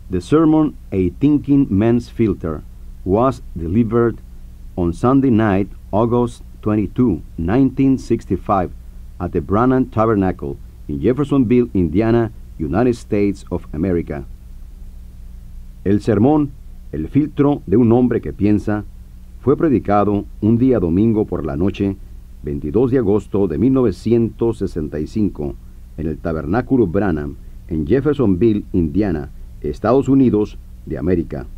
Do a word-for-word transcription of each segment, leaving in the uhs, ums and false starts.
The sermon, A Thinking Man's Filter, was delivered on Sunday night, August twenty-second, nineteen sixty-five, at the Branham Tabernacle in Jeffersonville, Indiana, United States of America. El sermón, El filtro de un hombre que piensa, fue predicado un día domingo por la noche, veintidós de agosto de mil novecientos sesenta y cinco, en el Tabernáculo Branham, en Jeffersonville, Indiana, Estados Unidos de América.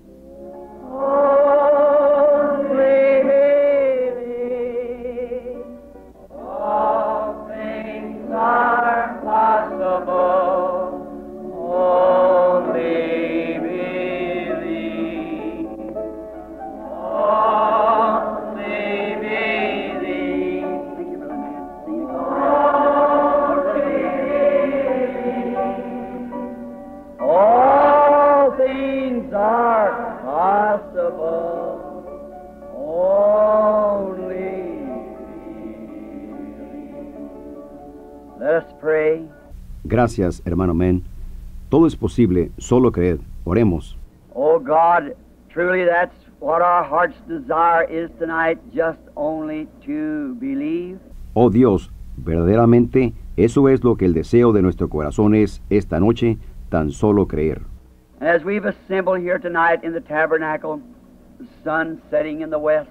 Gracias, hermano Men. Todo es posible, solo creed. Oremos. Oh God, truly that's what our heart's desire is tonight, just only to believe. Oh Dios, verdaderamente eso es lo que el deseo de nuestro corazón es esta noche, tan solo creer. As we've assembled here tonight in the tabernacle, the sun setting in the west,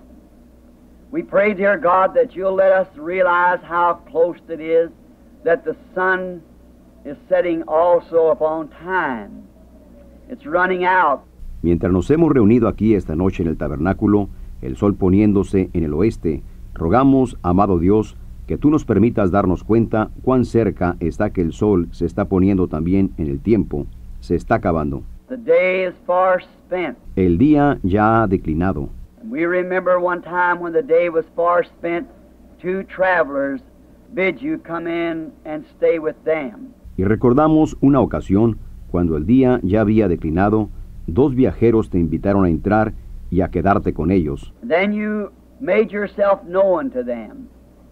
we pray, dear God, that you'll let us realize how close it is that the sun is setting also upon time. It's running out. Mientras nos hemos reunido aquí esta noche en el tabernáculo, el sol poniéndose en el oeste, rogamos, amado Dios, que tú nos permitas darnos cuenta cuán cerca está que el sol se está poniendo también en el tiempo, se está acabando. The day is far spent. El día ya ha declinado. And we remember one time when the day was far spent, two travelers bid you come in and stay with them. Y recordamos una ocasión, cuando el día ya había declinado, dos viajeros te invitaron a entrar y a quedarte con ellos. Then you made yourself known to them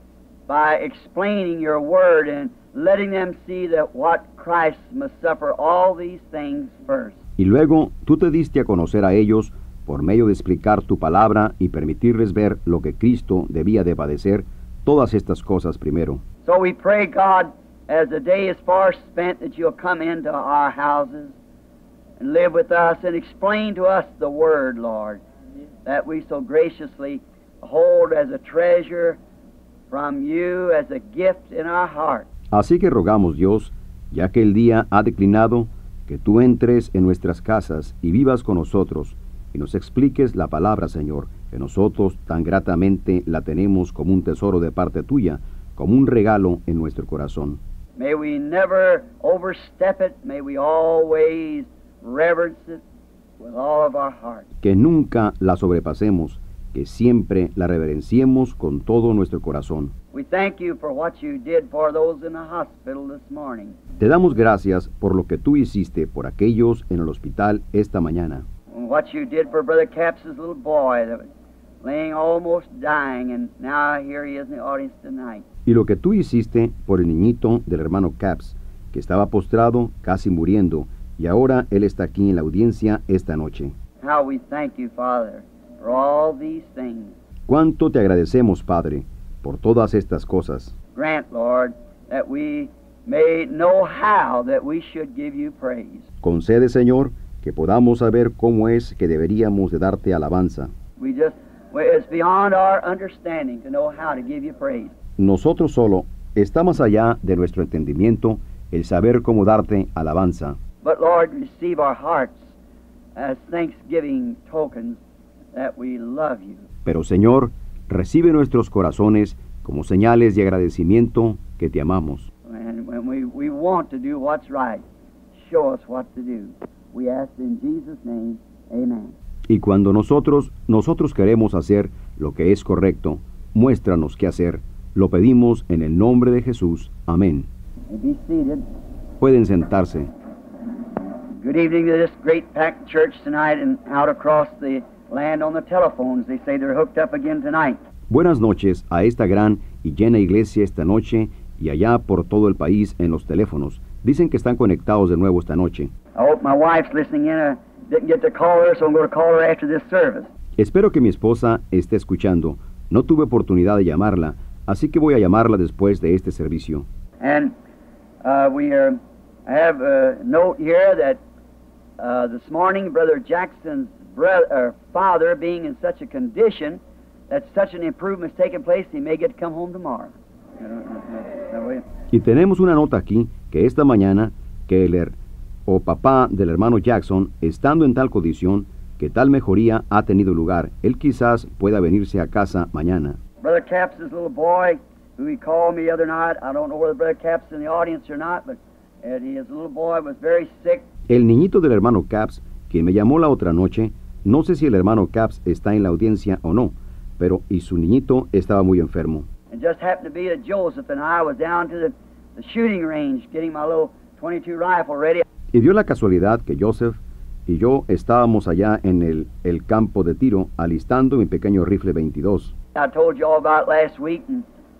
by explaining your word and letting them see that what Christ must suffer all these things first. Y luego tú te diste a conocer a ellos por medio de explicar tu palabra y permitirles ver lo que Cristo debía de padecer, todas estas cosas primero. So we pray, God, as the day is far spent, that you'll come into our houses and live with us and explain to us the word, Lord, that we so graciously hold as a treasure from you, as a gift in our heart. Así que rogamos, Dios, ya que el día ha declinado, que tú entres en nuestras casas y vivas con nosotros y nos expliques la palabra, Señor, que nosotros tan gratamente la tenemos como un tesoro de parte tuya, como un regalo en nuestro corazón. May we never overstep it. May we always reverence it with all of our heart. Que nunca la sobrepasemos, que siempre la reverenciemos con todo nuestro corazón. We thank you for what you did for those in the hospital this morning. Te damos gracias por lo que tú hiciste por aquellos en el hospital esta mañana. And what you did for Brother Capps' little boy that was laying almost dying, and now here he is in the audience tonight. Y lo que tú hiciste por el niñito del hermano Capps, que estaba postrado, casi muriendo, y ahora él está aquí en la audiencia esta noche. How we thank you, Father, for all these things. Cuánto te agradecemos, Padre, por todas estas cosas. Grant, Lord, that we may know how that we should give you praise. Concede, Señor, que podamos saber cómo es que deberíamos de darte alabanza. We just, it's beyond our understanding to know how to give you praise. Nosotros solo está más allá de nuestro entendimiento el saber cómo darte alabanza. But Lord, receive our hearts as thanksgiving tokens that we love you. Pero Señor, recibe nuestros corazones como señales de agradecimiento que te amamos. And when we, we want to do what's right, show us what to do. We ask in Jesus' name, amen. Y cuando nosotros, nosotros queremos hacer lo que es correcto, muéstranos qué hacer. Lo pedimos en el nombre de Jesús. Amén. Be seated. Pueden sentarse. Good evening to this great packed church tonight and out across the land on the telephones. They say they're hooked up again tonight. Buenas noches a esta gran y llena iglesia esta noche y allá por todo el país en los teléfonos. Dicen que están conectados de nuevo esta noche. I hope my wife's listening in. I didn't get to call her, so I'm going to call her after this service. Espero que mi esposa esté escuchando. No tuve oportunidad de llamarla, así que voy a llamarla después de este servicio. And uh, we are, I have a note here that uh, this morning Brother Jackson's brother, uh, father being in such a condition that such an improvement is taking place, he may get to come home tomorrow. Y tenemos una nota aquí que esta mañana que el her o papá del hermano Jackson, estando en tal condición que tal mejoría ha tenido lugar, él quizás pueda venirse a casa mañana. Brother Capps' little boy, who he called me the other night, I don't know whether Brother Capps is in the audience or not, but uh, his little boy was very sick. El niñito del hermano Capps, quien me llamó la otra noche, no sé si el hermano Capps está en la audiencia o no, pero y su niñito estaba muy enfermo. It just happened to be that Joseph and I was down to the, the shooting range getting my little twenty-two rifle ready. Y dio la casualidad que Joseph y yo estábamos allá en el, el campo de tiro alistando mi pequeño rifle veintidós. I told you all about it last week, and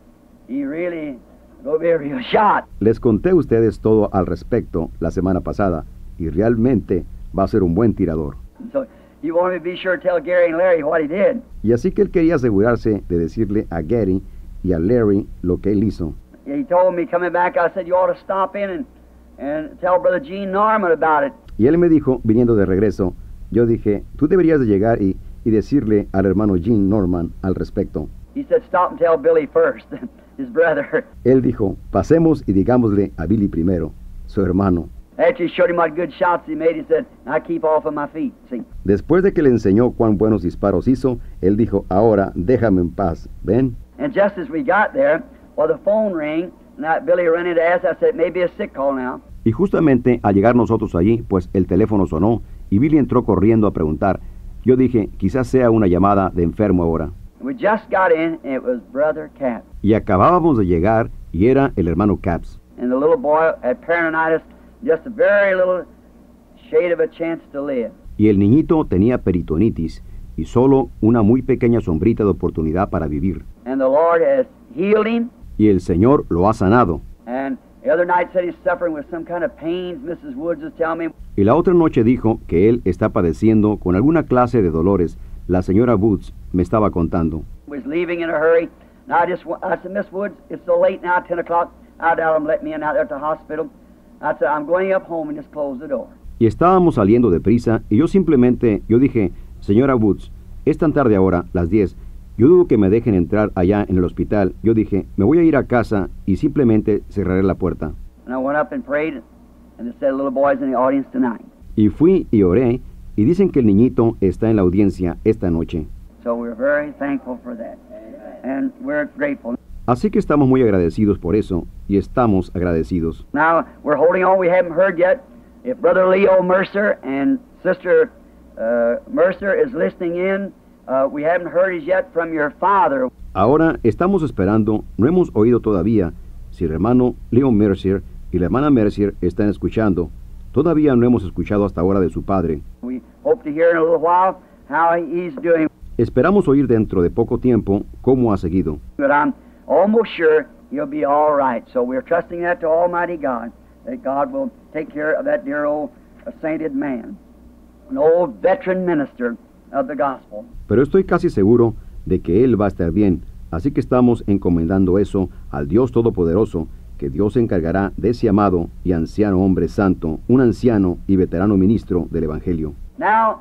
he really gonna be a real shot. Les conté a ustedes todo al respecto la semana pasada y realmente va a ser un buen tirador. So he wanted me to be sure to tell Gary and Larry what he did. Y así que él quería asegurarse de decirle a Gary y a Larry lo que él hizo. He told me coming back, I said, you ought to stop in and, and tell Brother Gene Norman about it. Y él me dijo, viniendo de regreso, yo dije, tú deberías de llegar y, y decirle al hermano Gene Norman al respecto. He said, stop and tell Billy first, his brother. Él dijo, pasemos y digámosle a Billy primero, su hermano. After he showed him what good shots he made, he said, I keep off of my feet, see. Después de que le enseñó cuán buenos disparos hizo, él dijo, ahora déjame en paz, ¿ven? And just as we got there, well, the phone rang, and I, Billy ran in to ask, I said, maybe a sick call now. Y justamente al llegar nosotros allí, pues el teléfono sonó y Billy entró corriendo a preguntar. Yo dije, quizás sea una llamada de enfermo ahora. We just got in, and it was Brother Capps. Y acabábamos de llegar y era el hermano Capps. And the little boy had peritonitis, just a very little shade of a chance to live. Y el niñito tenía peritonitis y solo una muy pequeña sombrita de oportunidad para vivir. And the Lord has healed him. Y el Señor lo ha sanado. And the other night said he's suffering with some kind of pains, Missus Woods was telling me. Y la otra noche dijo que él está padeciendo con alguna clase de dolores. La señora Woods me estaba contando. Was leaving in a hurry. And I just, I said, Miss Woods, it's so late now, ten o'clock. I doubt them let me in out there at the hospital. I said, I'm going up home and just close the door. Y estábamos saliendo deprisa y yo simplemente, yo dije, señora Woods, es tan tarde ahora, las diez. Yo dudo que me dejen entrar allá en el hospital. Yo dije, me voy a ir a casa y simplemente cerraré la puerta. And I went up and prayed, and they said, little boy's in the audience tonight. Y fui y oré, y dicen que el niñito está en la audiencia esta noche. So we're very thankful for that. And we're grateful. Así que estamos muy agradecidos por eso, y estamos agradecidos. Now, we're holding on. We haven't heard yet if Brother Leo Mercer and Sister uh, Mercer is listening in. Uh, we haven't heard as yet from your father. Ahora estamos esperando, no hemos oído todavía si el hermano Leo Mercer y la hermana Mercer están escuchando. Todavía no hemos escuchado hasta ahora de su padre. We hope to hear in a little while how he's doing. Esperamos oír dentro de poco tiempo cómo ha seguido. But I'm almost sure he'll be all right. So we're trusting that to Almighty God, that God will take care of that dear old uh, sainted man, an old veteran minister of the gospel. Pero estoy casi seguro de que él va a estar bien, así que estamos encomendando eso al Dios Todopoderoso, que Dios se encargará de ese amado y anciano hombre santo, un anciano y veterano ministro del Evangelio. Now,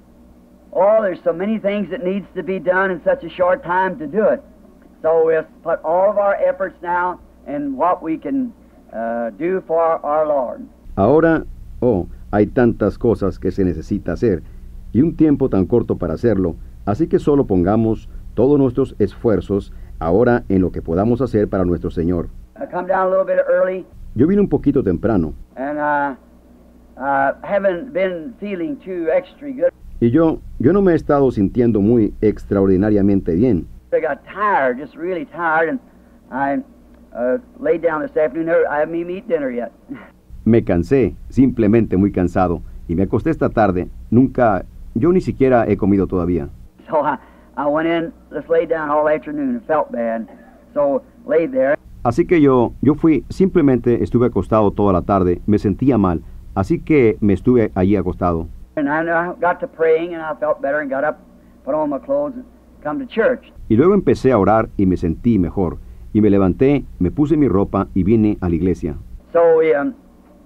oh, there's so many things that needs to be done in such a short time to do it. So we'll put all of our efforts now in what we can uh, do for our Lord. Ahora, oh, hay tantas cosas que se necesita hacer y un tiempo tan corto para hacerlo, así que solo pongamos todos nuestros esfuerzos ahora en lo que podamos hacer para nuestro Señor. I come down a little bit early, Yo vine un poquito temprano and uh, uh, haven't been feeling too extra good. y yo, yo no me he estado sintiendo muy extraordinariamente bien. I got tired, just really tired, and I uh, laid down this afternoon. I haven't even eaten dinner yet. Me cansé, simplemente muy cansado, y me acosté esta tarde. Nunca, yo ni siquiera he comido todavía. So I, I went in, just laid down all afternoon and felt bad. So laid there. Así que yo, yo fui, simplemente estuve acostado toda la tarde, me sentía mal, así que me estuve allí acostado. And I I got to praying, and I felt better, and got up, put on my clothes, and come to church. Y luego empecé a orar y me sentí mejor. Y me levanté, me puse mi ropa y vine a la iglesia. So we, um,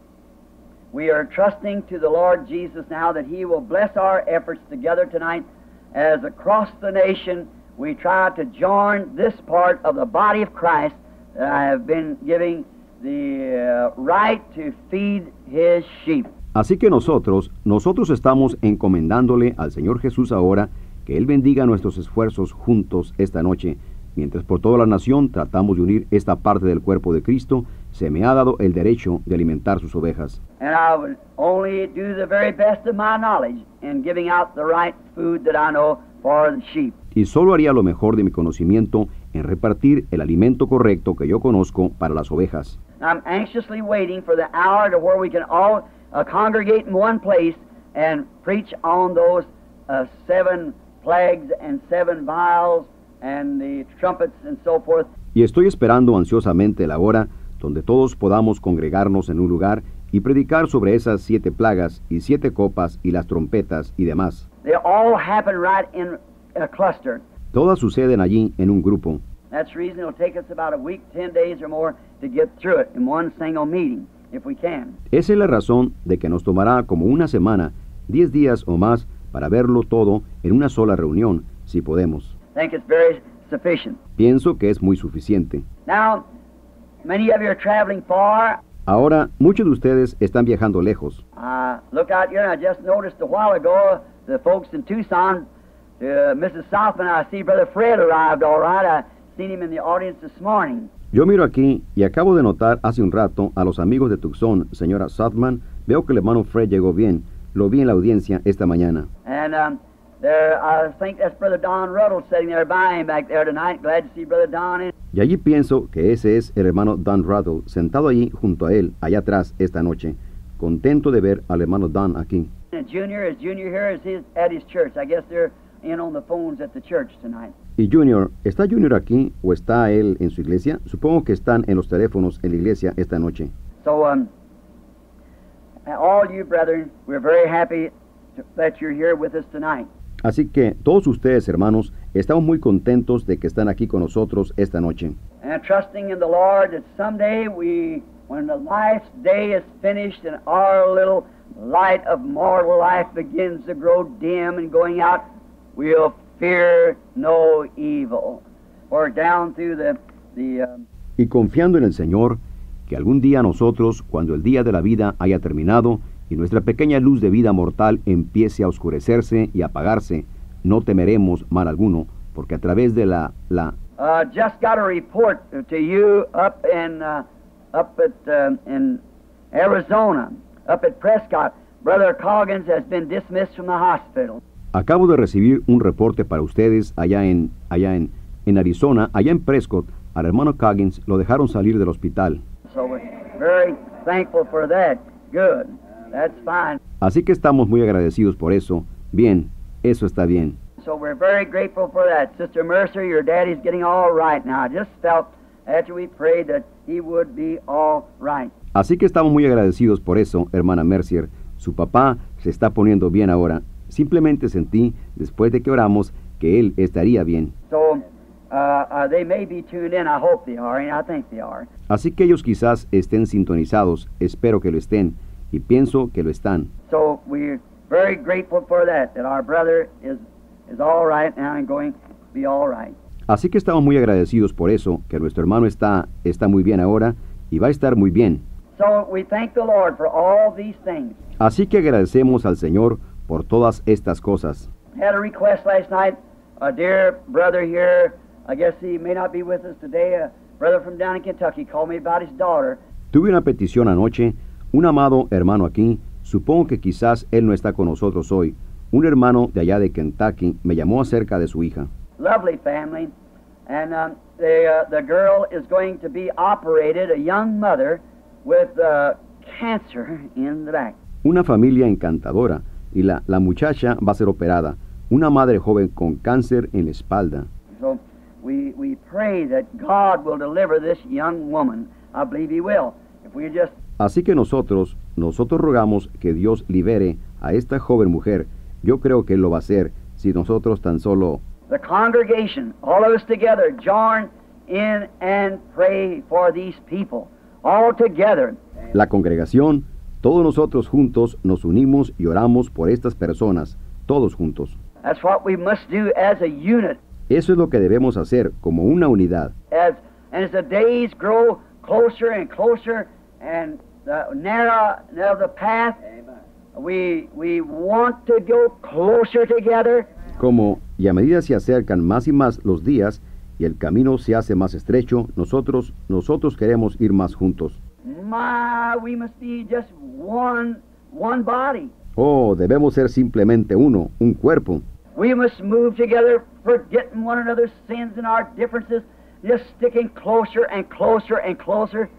we are trusting to the Lord Jesus now that He will bless our efforts together tonight as across the nation we try to join this part of the body of Christ that I have been giving the uh, right to feed His sheep. Así que nosotros, nosotros estamos encomendándole al Señor Jesús ahora que Él bendiga nuestros esfuerzos juntos esta noche, mientras por toda la nación tratamos de unir esta parte del cuerpo de Cristo. Se me ha dado el derecho de alimentar sus ovejas. And I would only do the very best of my knowledge in giving out the right food that I know for the sheep. Y solo haría lo mejor de mi conocimiento en repartir el alimento correcto que yo conozco para las ovejas. I'm anxiously waiting for the hour to where we can all uh, congregate in one place and preach on those uh, seven plagues and seven vials and the trumpets and so forth. Y estoy esperando ansiosamente la hora donde todos podamos congregarnos en un lugar y predicar sobre esas siete plagas y siete copas y las trompetas y demás. They all happen right in a cluster. Todas suceden allí en un grupo. That's the reason it'll take us about a week, ten days or more to get through it in one single meeting, if we can. Esa es la razón de que nos tomará como una semana, diez días o más, para verlo todo en una sola reunión, si podemos. I think it's very sufficient. Pienso que es muy suficiente. Now, many of you are traveling far. Ahora, muchos de ustedes están viajando lejos. Uh, look out here, and I just noticed a while ago the folks in Tucson, uh, Missus Southman, I see Brother Fred arrived all right. I seen him in the audience this morning. Yo miro aquí y acabo de notar hace un rato a los amigos de Tucson, señora Southman. Veo que el hermano Fred llegó bien. Lo vi en la audiencia esta mañana. And um, there, I think that's Brother Don Ruddle sitting there by him back there tonight. Glad to see Brother Don in. Y allí pienso que ese es el hermano Don Ruddle, sentado allí junto a él, allá atrás, esta noche. Contento de ver al hermano Don aquí. And Junior, is Junior here? Is his, at his church? I guess they're in on the phones at the church tonight. Y Junior, ¿está Junior aquí o está él en su iglesia? Supongo que están en los teléfonos en la iglesia esta noche. So, um, all you brethren, we're very happy to, that you're here with us tonight. Así que todos ustedes, hermanos, estamos muy contentos de que están aquí con nosotros esta noche. And trusting in the Lord that someday we, when the life's day is finished and our little light of mortal life begins to grow dim and going out, we'll fear no evil. Or down through the, the um, Y confiando en el Señor, que algún día nosotros, cuando el día de la vida haya terminado y nuestra pequeña luz de vida mortal empiece a oscurecerse y apagarse, no temeremos mal alguno, porque a través de la... la uh, just got a report to you up in, uh, up at, um, in Arizona, up at Prescott. Brother Coggins has been dismissed from the hospital. Acabo de recibir un reporte para ustedes allá en, allá en, en Arizona, allá en Prescott. Al hermano Coggins lo dejaron salir del hospital. So we're very thankful for that. Good. That's fine. Así que estamos muy agradecidos por eso. Bien, eso está bien. So we're very grateful for that. Sister Mercer, your daddy's getting all right now. I just felt after we prayed that he would be all right. Así que estamos muy agradecidos por eso, hermana Mercier. Su papá se está poniendo bien ahora. Simplemente sentí, después de que oramos, que él estaría bien. So uh, uh, they may be tuned in. I hope they are, and I think they are. Así que ellos quizás estén sintonizados. Espero que lo estén. Y pienso que lo están. So we're very grateful for that, that our brother is, is all right now and going to be all right. Así que estamos muy agradecidos por eso, que nuestro hermano está, está muy bien ahora y va a estar muy bien. So we thank the Lord for all these things. Así que agradecemos al Señor por todas estas cosas. Had a request last night. A dear brother here, I guess he may not be with us today, a brother from down in Kentucky called me about his daughter. Tuve una petición anoche. Un amado hermano aquí, supongo que quizás él no está con nosotros hoy. Un hermano de allá de Kentucky me llamó acerca de su hija. Lovely family. And um, the, uh, the girl is going to be operated, a young mother, with uh, cancer in the back. Una familia encantadora. Y la, la muchacha va a ser operada. Una madre joven con cáncer en la espalda. So we, we pray that God will deliver this young woman. I believe He will. If we just... Así que nosotros, nosotros rogamos que Dios libere a esta joven mujer. Yo creo que Él lo va a hacer si nosotros tan solo... The congregation, all of us together, join in and pray for these people. All together. La congregación, todos nosotros juntos nos unimos y oramos por estas personas, todos juntos. That's what we must do as a unit. Eso es lo que debemos hacer como una unidad. As, and as the days grow closer and closer and the narrow, narrow the path, we, we want to go closer together. Como, y a medida se acercan más y más los días y el camino se hace más estrecho, nosotros, nosotros queremos ir más juntos. My, we must be just one, one body. Oh, debemos ser simplemente uno, un cuerpo. We must move together, forgetting one another's sins and our differences, just sticking closer and closer and closer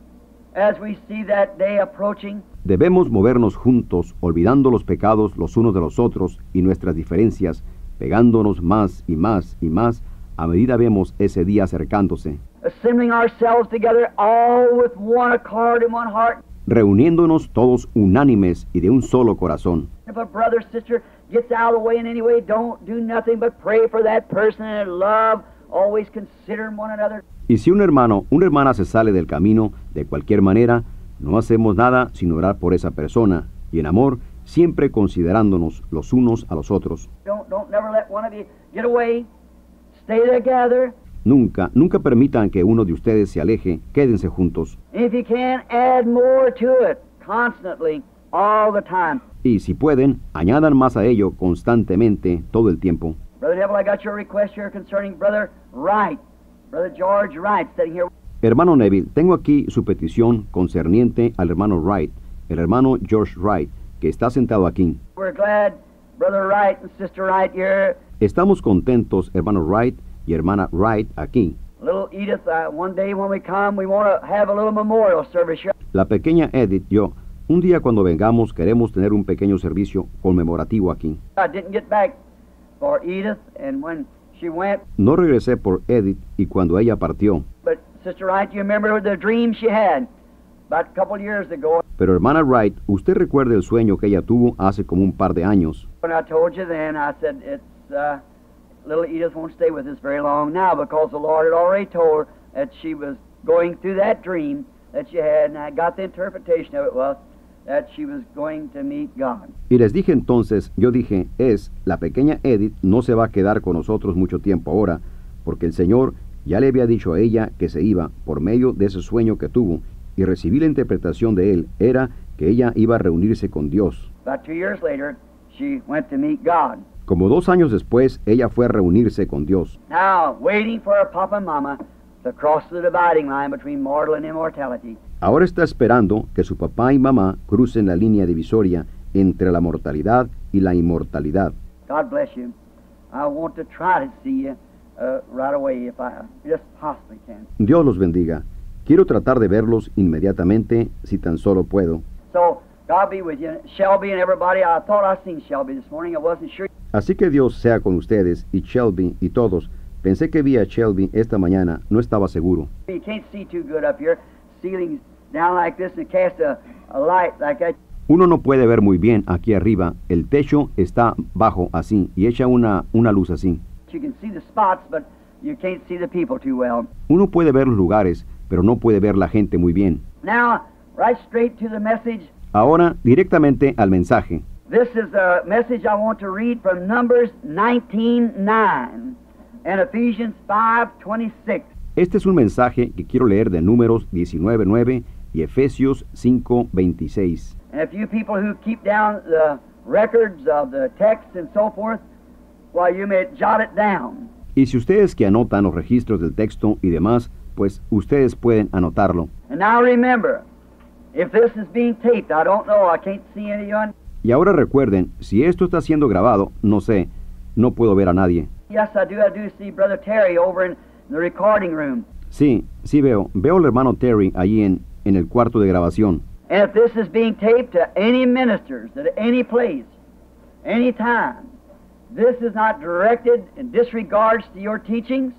as we see that day approaching. Debemos movernos juntos, olvidando los pecados los unos de los otros y nuestras diferencias, pegándonos más y más y más a medida vemos ese día acercándose. Assembling ourselves together all with one accord and one heart. Reuniéndonos todos unánimes y de un solo corazón. If a brother or sister gets out of the way in any way, don't do nothing but pray for that person and love, always considering one another. Y si un hermano, una hermana se sale del camino de cualquier manera, no hacemos nada sino orar por esa persona y en amor, siempre considerándonos los unos a los otros. Don't, don't never let one of you get away. Stay together. Nunca, nunca permitan que uno de ustedes se aleje, quédense juntos. If you can, add more to it constantly, all the time. Y si pueden, añadan más a ello constantemente, todo el tiempo. Brother Neville, I got your request here concerning Brother Wright. Brother George Wright sitting here. Hermano Neville, tengo aquí su petición concerniente al hermano Wright, el hermano George Wright, que está sentado aquí. We're glad, Brother Wright and Sister Wright, you're... Estamos contentos, hermano Wright y hermana Wright, aquí. Little Edith, uh, one day when we come, we want to have a little memorial service here. La pequeña Edith, yo, un día cuando vengamos queremos tener un pequeño servicio conmemorativo aquí. I didn't get back for Edith, and when she went... No regresé por Edith y cuando ella partió. But Sister Wright, you remember the dream she had about a couple years ago? Pero hermana Wright, usted recuerda el sueño que ella tuvo hace como un par de años. When I told you then, I said, it's, uh, little Edith won't stay with us very long now because the Lord had already told her that she was going through that dream that she had, and I got the interpretation of it was that she was going to meet God. Y les dije entonces, yo dije, es, la pequeña Edith no se va a quedar con nosotros mucho tiempo ahora, porque el Señor ya le había dicho a ella que se iba por medio de ese sueño que tuvo, y recibí la interpretación de él, era que ella iba a reunirse con Dios. About two years later, she went to meet God. Como dos años después, ella fue a reunirse con Dios. Now, waiting for her papa and mama to cross the dividing line between mortal and immortality. Ahora está esperando que su papá y mamá crucen la línea divisoria entre la mortalidad y la inmortalidad. God bless you. I want to try to see you uh, right away if I just possibly can. Dios los bendiga. Quiero tratar de verlos inmediatamente si tan solo puedo. So, God be with you. Shelby and everybody, I thought I seen Shelby this morning. I wasn't sure. Así que Dios sea con ustedes y Shelby y todos. Pensé que vi a Shelby esta mañana, no estaba seguro. You can't see too good up here. Ceiling's down like this and cast a, a light like that. Uno no puede ver muy bien aquí arriba. El techo está bajo así y echa una, una luz así. You can see the spots, but you can't see the people too well. Uno puede ver los lugares, pero no puede ver la gente muy bien. Now, right straight to the message. Ahora, directamente al mensaje. This is a message I want to read from Numbers nineteen nine and Ephesians five twenty-six. Este es un mensaje que quiero leer de Números diecinueve nueve y Efesios cinco veintiséis. And if you people who keep down the records of the text and so forth, well, you may jot it down. Y si ustedes que anotan los registros del texto y demás, pues ustedes pueden anotarlo. And now remember, if this is being taped, I don't know, I can't see anyone. Y ahora recuerden, si esto está siendo grabado, no sé, no puedo ver a nadie. Yes, I do, I do see Brother Terry over in the recording room. Sí, sí veo, veo al hermano Terry allí en, en el cuarto de grabación. And if this is being taped to any ministers at any place, any time, this is not directed in disregards to your teachings.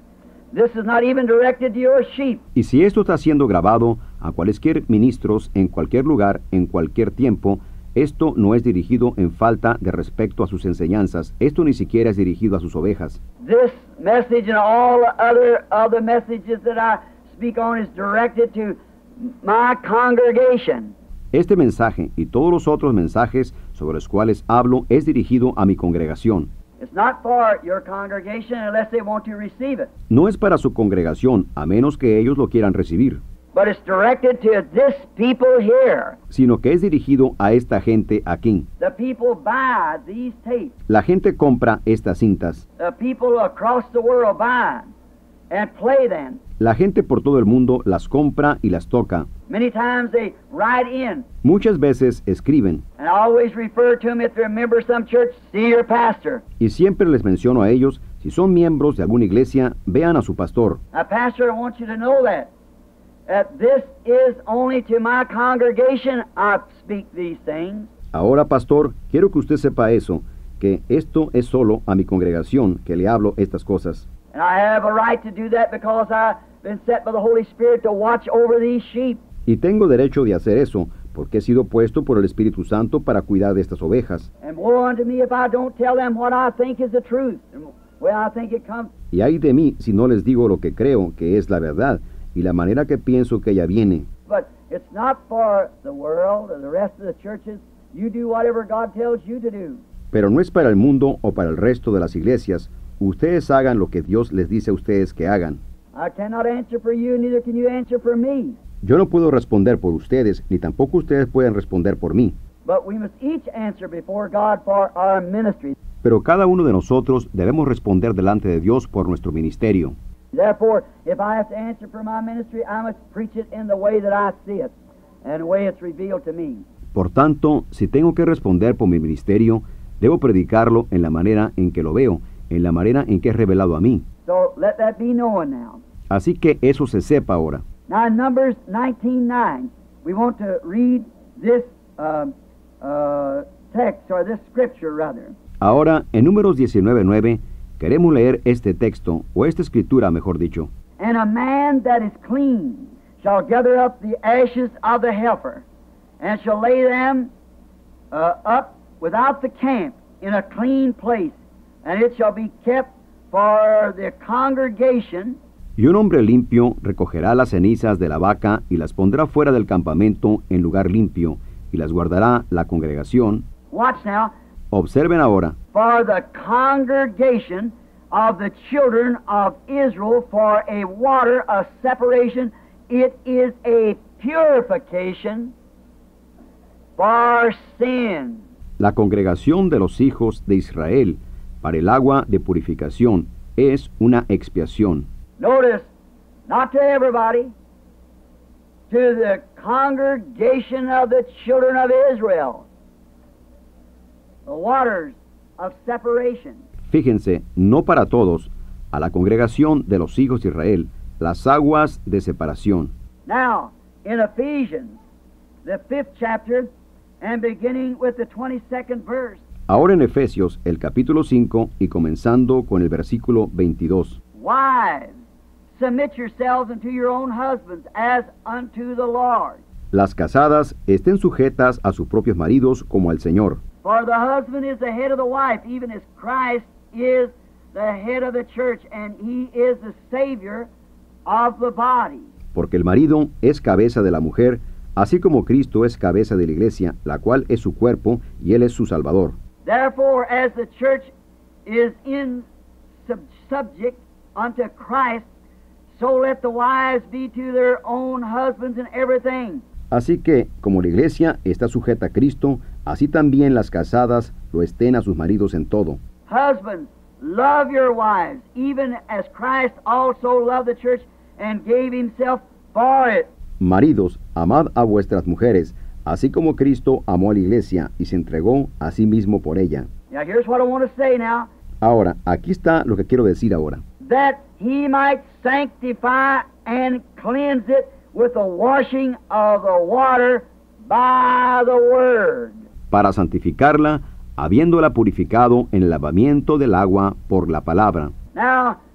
this is not even directed to your sheep. Y si esto está siendo grabado a cualesquier ministros en cualquier lugar, en cualquier tiempo, esto no es dirigido en falta de respeto a sus enseñanzas. Esto ni siquiera es dirigido a sus ovejas. This message and all the other other messages that I speak on is directed to my congregation. Este mensaje y todos los otros mensajes sobre los cuales hablo es dirigido a mi congregación. It's not for your congregation unless they want to receive it. No es para su congregación, a menos que ellos lo quieran recibir, But it's directed to this people here. sino que es dirigido a esta gente aquí. The people buy these tapes. La gente compra estas cintas. The people across the world buy and play them. La gente por todo el mundo las compra y las toca. Many times they write in, Muchas veces escriben, and I always refer to them if they're a member of some church, see your pastor. y siempre les menciono a ellos, si son miembros de alguna iglesia, vean a su pastor. Now, Pastor, I want you to know that. That this is only to my congregation I speak these things. Ahora, pastor, quiero que usted sepa eso, que esto es solo a mi congregación que le hablo estas cosas. And I have a right to do that because I've been set by the Holy Spirit to watch over these sheep. Y tengo derecho de hacer eso, porque he sido puesto por el Espíritu Santo para cuidar de estas ovejas. And woe unto me if I don't tell them what I think is the truth, and where I think it comes. Y ay de mí si no les digo lo que creo que es la verdad, y la manera que pienso que ella viene. But it's not for the world or the rest of the churches. You do whatever God tells you to do. Pero no es para el mundo o para el resto de las iglesias. Ustedes hagan lo que Dios les dice a ustedes que hagan. I cannot answer for you, neither can you answer for me. Yo no puedo responder por ustedes, ni tampoco ustedes pueden responder por mí. But we must each answer before God for our ministry. Pero cada uno de nosotros debemos responder delante de Dios por nuestro ministerio. Therefore, if I have to answer for my ministry, I must preach it in the way that I see it, and the way it's revealed to me. Por tanto, si tengo que responder por mi ministerio, debo predicarlo en la manera en que lo veo, en la manera en que es revelado a mí. So let that be known now. Así que eso se sepa ahora. Now in Numbers nineteen nine, we want to read this uh, uh, text, or this scripture rather. Ahora, en Números diecinueve nueve, queremos leer este texto, o esta escritura, mejor dicho. And a man that is clean shall gather up the ashes of the heifer, and shall lay them uh, up without the camp in a clean place, and it shall be kept for the congregation. Y un hombre limpio recogerá las cenizas de la vaca y las pondrá fuera del campamento en lugar limpio, y las guardará la congregación. Watch now. Observen ahora, For the congregation of the children of Israel, for a water of separation, it is a purification for sin. la congregación de los hijos de Israel para el agua de purificación es una expiación. Notice, not to everybody, to the congregation of the children of Israel, the waters of separation. Fíjense, no para todos, a la congregación de los hijos de Israel, las aguas de separación. Now, in Ephesians, the fifth chapter, and beginning with the twenty-second verse, Ahora en Efesios, el capítulo cinco, y comenzando con el versículo veintidós. wives, submit yourselves unto your own husbands as unto the Lord. Las casadas estén sujetas a sus propios maridos como al Señor. For the husband is the head of the wife, even as Christ is the head of the church, and he is the Savior of the body. Porque el marido es cabeza de la mujer, así como Cristo es cabeza de la iglesia, la cual es su cuerpo, y Él es su Salvador. Therefore, as the church is in sub- subject unto Christ, so let the wives be to their own husbands in everything. Así que, como la iglesia está sujeta a Cristo, así también las casadas lo estén a sus maridos en todo. Husbands, love your wives, even as Christ also loved the church and gave himself for it. Maridos, amad a vuestras mujeres, así como Cristo amó a la iglesia y se entregó a sí mismo por ella. Now here's what I want to say now. Ahora, aquí está lo que quiero decir ahora. That he might sanctify and cleanse it with the washing of the water by the word. Para santificarla, habiéndola purificado en el lavamiento del agua por la palabra. Now,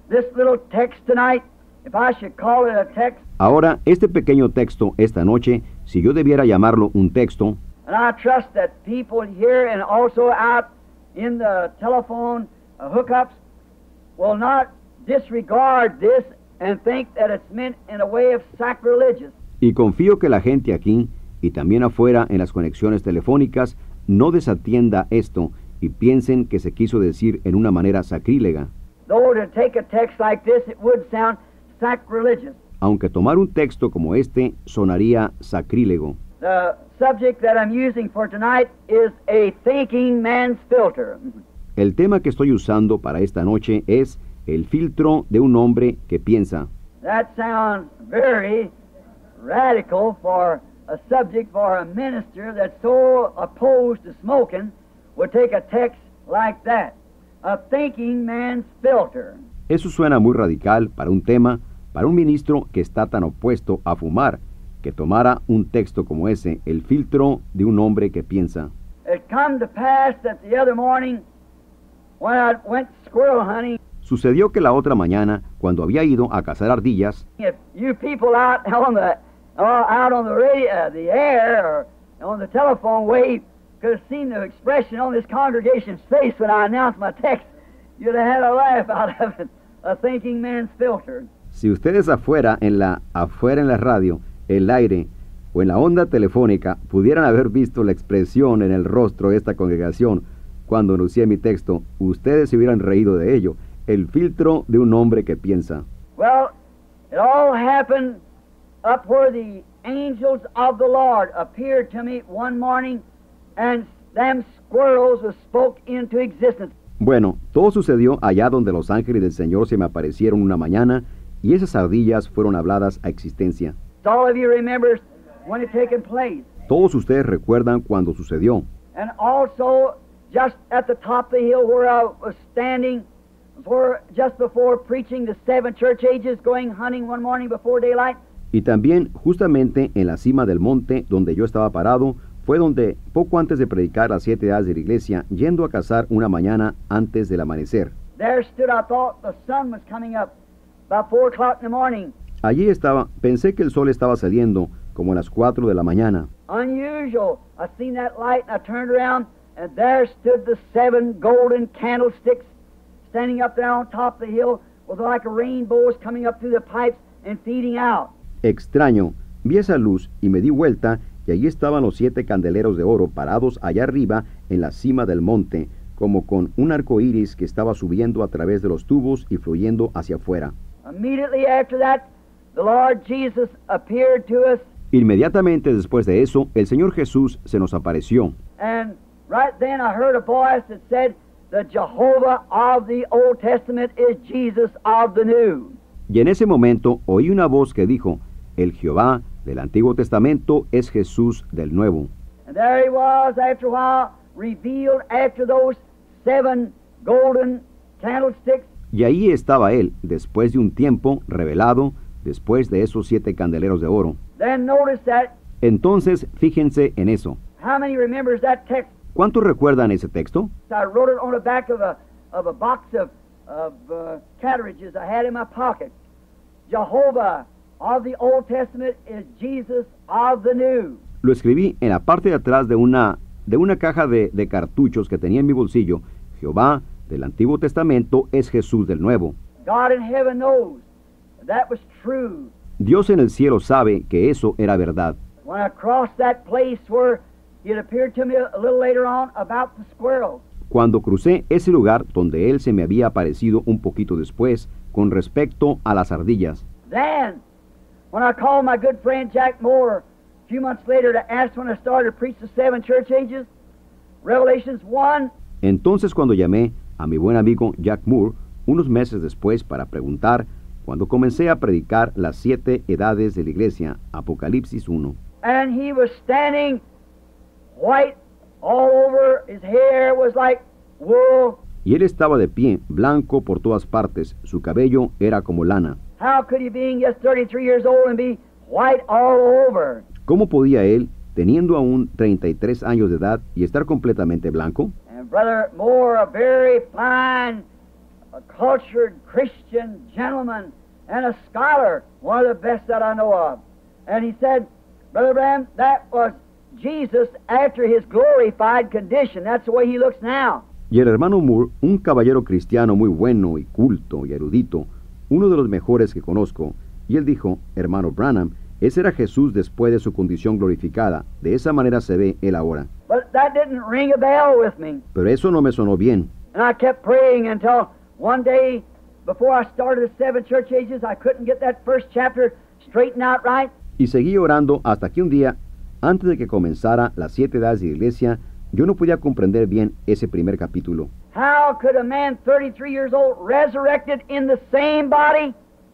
this little text tonight, if I should call it a text, Ahora, este pequeño texto esta noche, si yo debiera llamarlo un texto, and I trust that people here and also out in the telephone uh, hookups will not disregard this and think that it's meant in a way of sacrilegious. y confío que la gente aquí y también afuera en las conexiones telefónicas no desatienda esto y piensen que se quiso decir en una manera sacrílega. Though to take a text like this, it would sound sacrilegious. Aunque tomar un texto como este sonaría sacrílego. The subject that I'm using for tonight is a thinking man's filter. El tema que estoy usando para esta noche es el filtro de un hombre que piensa. That sounds very radical for a subject for a minister that's so opposed to smoking would take a text like that. A thinking man's filter. Eso suena muy radical para un tema, para un ministro que está tan opuesto a fumar, que tomara un texto como ese, el filtro de un hombre que piensa. It come to pass that the other morning when I went squirrel hunting, Sucedió que la otra mañana, cuando había ido a cazar ardillas, if you people out on the uh, out on the radio, uh, the air, or on the telephone wave could have seen the expression on this congregation's face when I announced my text, you'd have had a laugh out of it. A thinking man's filter. si ustedes afuera en la afuera en la radio, el aire o en la onda telefónica pudieran haber visto la expresión en el rostro de esta congregación cuando anuncié mi texto, ustedes se hubieran reído de ello. El filtro de un hombre que piensa. Well, it all happened up where the angels of the Lord appeared to me one morning, and them squirrels was spoke into existence. Bueno, todo sucedió allá donde los ángeles del Señor se me aparecieron una mañana y esas ardillas fueron habladas a existencia. All of you remember when it taken place. Todos ustedes recuerdan cuando sucedió. And also, just at the top of the hill where I was standing, for just before preaching the seven church ages, going hunting one morning before daylight. Y también justamente en la cima del monte donde yo estaba parado, fue donde, poco antes de predicar las siete edades de la iglesia, yendo a cazar una mañana antes del amanecer. There stood, I thought the sun was coming up about four o'clock in the morning. Allí estaba, pensé que el sol estaba saliendo como a las cuatro de la mañana. Unusual. I seen that light and I turned around and there stood the seven golden candlesticks standing up there on top of the hill with like a rainbows coming up through the pipes and feeding out. Extraño, vi esa luz y me di vuelta y allí estaban los siete candeleros de oro parados allá arriba en la cima del monte, como con un arco iris que estaba subiendo a través de los tubos y fluyendo hacia afuera. Immediately after that, the Lord Jesus appeared to us, Inmediatamente después de eso, el Señor Jesús se nos apareció. and right then I heard a voice that said, the Jehovah of the Old Testament is Jesus of the New. Y en ese momento oí una voz que dijo, el Jehová del Antiguo Testamento es Jesús del Nuevo. And there he was after a while, revealed after those seven golden candlesticks. Y ahí estaba él, después de un tiempo, revelado, después de esos siete candeleros de oro. Then notice that. Entonces, fíjense en eso. How many remembers that text? ¿Cuántos recuerdan ese texto? I wrote it on the back of a of a box of of uh, cartridges I had in my pocket. Jehovah of the Old Testament is Jesus of the New. Lo escribí en la parte de atrás de una, de una caja de, de cartuchos que tenía en mi bolsillo. Jehová del Antiguo Testamento es Jesús del Nuevo. God in heaven knows that was true. Dios en el cielo sabe que eso era verdad. When I crossed that place where it appeared to me a little later on about the squirrels. Cuando crucé ese lugar donde él se me había aparecido un poquito después con respecto a las ardillas. Then, when I called my good friend Jack Moore a few months later to ask when I started to preach the seven church ages, Revelations one, Entonces cuando llamé a mi buen amigo Jack Moore, unos meses después para preguntar, cuando comencé a predicar las siete edades de la iglesia, Apocalipsis uno. and he was standing white all over, his hair was like wool. Y él estaba de pie, blanco por todas partes, su cabello era como lana. How could he, being just thirty-three years old, and be white all over? ¿Cómo podía él, teniendo aún treinta y tres años de edad y estar completamente blanco? And Brother Moore, a very fine a cultured Christian gentleman and a scholar, one of the best that I know of. And he said, Brother Branham, that was Jesus after his glorified condition. That's the way he looks now. Y el hermano Moore, un caballero cristiano muy bueno y culto y erudito, uno de los mejores que conozco, y él dijo, hermano Branham, ese era Jesús después de su condición glorificada. De esa manera se ve él ahora. But that didn't ring a bell with me. Pero eso no me sonó bien. And I kept praying until one day, before I started the seven church ages, I couldn't get that first chapter straightened out right. Y seguí orando hasta que un día, antes de que comenzara las siete edades de la iglesia, yo no podía comprender bien ese primer capítulo. How could a man thirty-three years old, resurrected in the same body,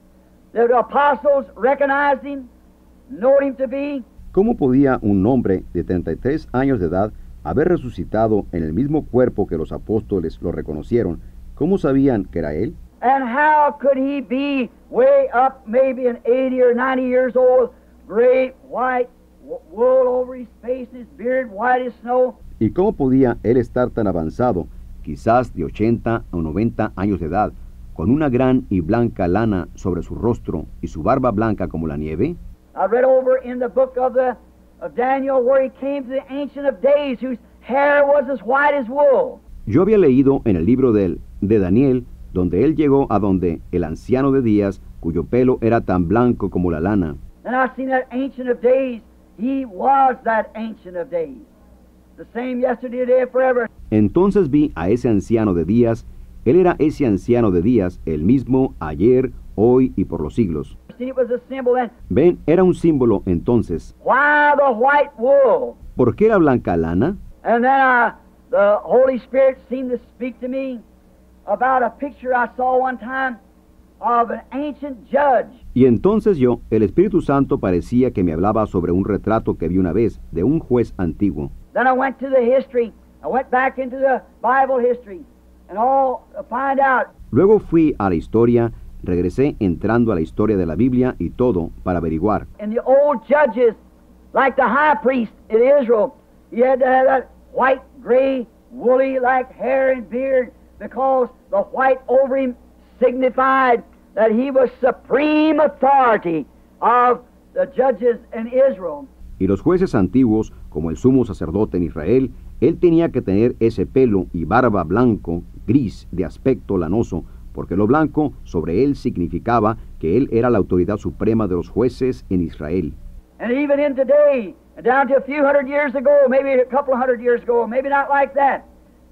the apostles recognized him, knowed him to be? ¿Cómo podía un hombre de treinta y tres años de edad haber resucitado en el mismo cuerpo que los apóstoles lo reconocieron? ¿Cómo sabían que era él? And how could he be way up, maybe an eighty or ninety years old, great white wool over his face, his beard white as snow? ¿Y cómo podía él estar tan avanzado, quizás de ochenta o noventa años de edad, con una gran y blanca lana sobre su rostro y su barba blanca como la nieve? I read over in the book of the of Daniel where he came to the Ancient of Days, whose hair was as white as wool. Yo había leído en el libro de, de Daniel, donde él llegó a donde el anciano de días, cuyo pelo era tan blanco como la lana. And I seen that Ancient of Days. He was that Ancient of Days. The same yesterday, today, forever. Entonces vi a ese anciano de días. Él era ese anciano de días, el mismo ayer, hoy y por los siglos. See, it was a symbol then. Ven, era un símbolo entonces. Why the white wool? ¿Por qué la blanca lana? And then I, the Holy Spirit seemed to speak to me about a picture I saw one time of an ancient judge. Y entonces yo, el Espíritu Santo parecía que me hablaba sobre un retrato que vi una vez de un juez antiguo. Then I went to the history. I went back into the Bible history and all to find out. Luego fui a la historia, regresé entrando a la historia de la Biblia y todo para averiguar. In the old judges, like the high priest in Israel, he had to have that white, gray, woolly like hair and beard because the white over him signified that he was supreme authority of the judges in Israel. Y los jueces antiguos, como el sumo sacerdote en Israel, él tenía que tener ese pelo y barba blanco, gris, de aspecto lanoso, porque lo blanco sobre él significaba que él era la autoridad suprema de los jueces en Israel. And even in today, down to a few hundred years ago, maybe a couple of hundred years ago, maybe not like that,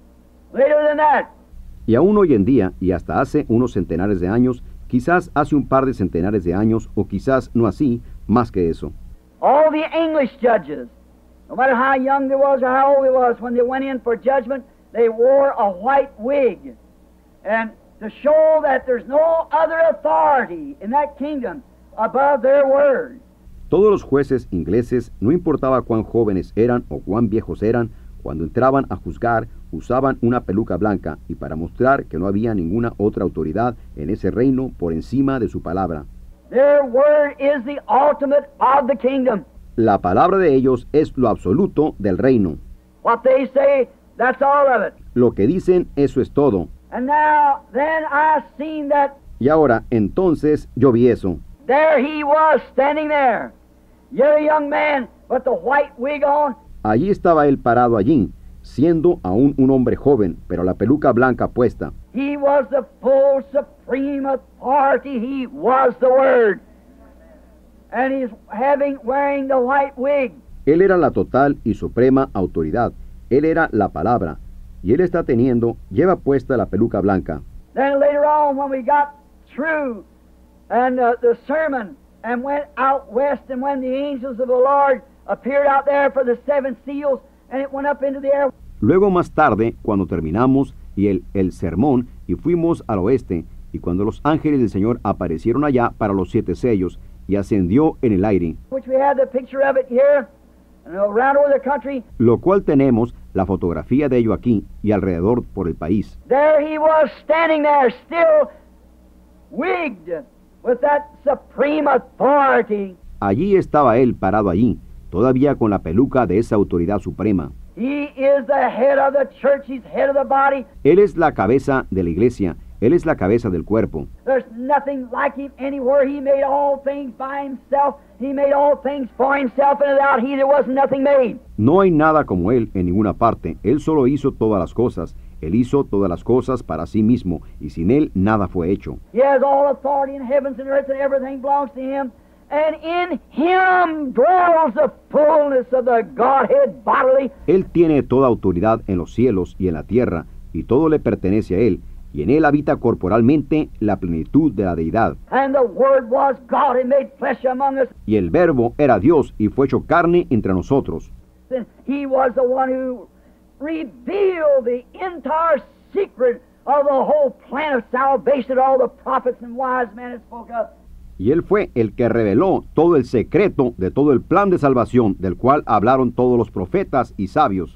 later than that. Y aún hoy en día, y hasta hace unos centenares de años, quizás hace un par de centenares de años, o quizás no así, más que eso. All the English judges, no matter how young they was or how old they was, when they went in for judgment, they wore a white wig. And to show that there's no other authority in that kingdom above their word. Todos los jueces ingleses, no importaba cuán jóvenes eran o cuán viejos eran, cuando entraban a juzgar, usaban una peluca blanca y para mostrar que no había ninguna otra autoridad en ese reino por encima de su palabra. Their word is the ultimate of the kingdom. La palabra de ellos es lo absoluto del reino. What they say, that's all of it. Lo que dicen, eso es todo. And now, then I seen that Y ahora, entonces, yo vi eso. there he was standing there, yet a young man with the white wig on. Allí estaba él parado allí, siendo aún un hombre joven, pero la peluca blanca puesta. He was the full supreme authority. He was the Word. And he's having, wearing the white wig. Él era la total y suprema autoridad. Él era la palabra. Y él está teniendo, lleva puesta la peluca blanca. Then later on, when we got through and uh, the sermon and went out west, and when the angels of the Lord appeared out there for the seven seals, and it went up into the air. Luego más tarde, cuando terminamos y el, el sermón, y fuimos al oeste, y cuando los ángeles del Señor aparecieron allá para los siete sellos, y ascendió en el aire, Which we had the picture of it here, and around over the country. lo cual tenemos la fotografía de ello aquí y alrededor por el país. There he was standing there, still wigged with that supreme authority. Allí estaba él parado allí, todavía con la peluca de esa autoridad suprema. He is the head of the church. He's head of the body. Él es la cabeza de la iglesia, Él es la cabeza del cuerpo. There's nothing like him anywhere. He made all things by himself. He made all things for himself, and without he there was nothing made. No hay nada como Él en ninguna parte. Él solo hizo todas las cosas. Él hizo todas las cosas para sí mismo, y sin Él nada fue hecho. He has all authority in heavens and earth, and everything belongs to him. And in him dwells the fullness of the Godhead bodily. Él tiene toda autoridad en los cielos y en la tierra, y todo le pertenece a Él, y en Él habita corporalmente la plenitud de la deidad. And the Word was God and made flesh among us. Y el Verbo era Dios y fue hecho carne entre nosotros. And he was the one who revealed the entire secret of the whole plan of salvation that all the prophets and wise men had spoke of. Y Él fue el que reveló todo el secreto de todo el plan de salvación del cual hablaron todos los profetas y sabios.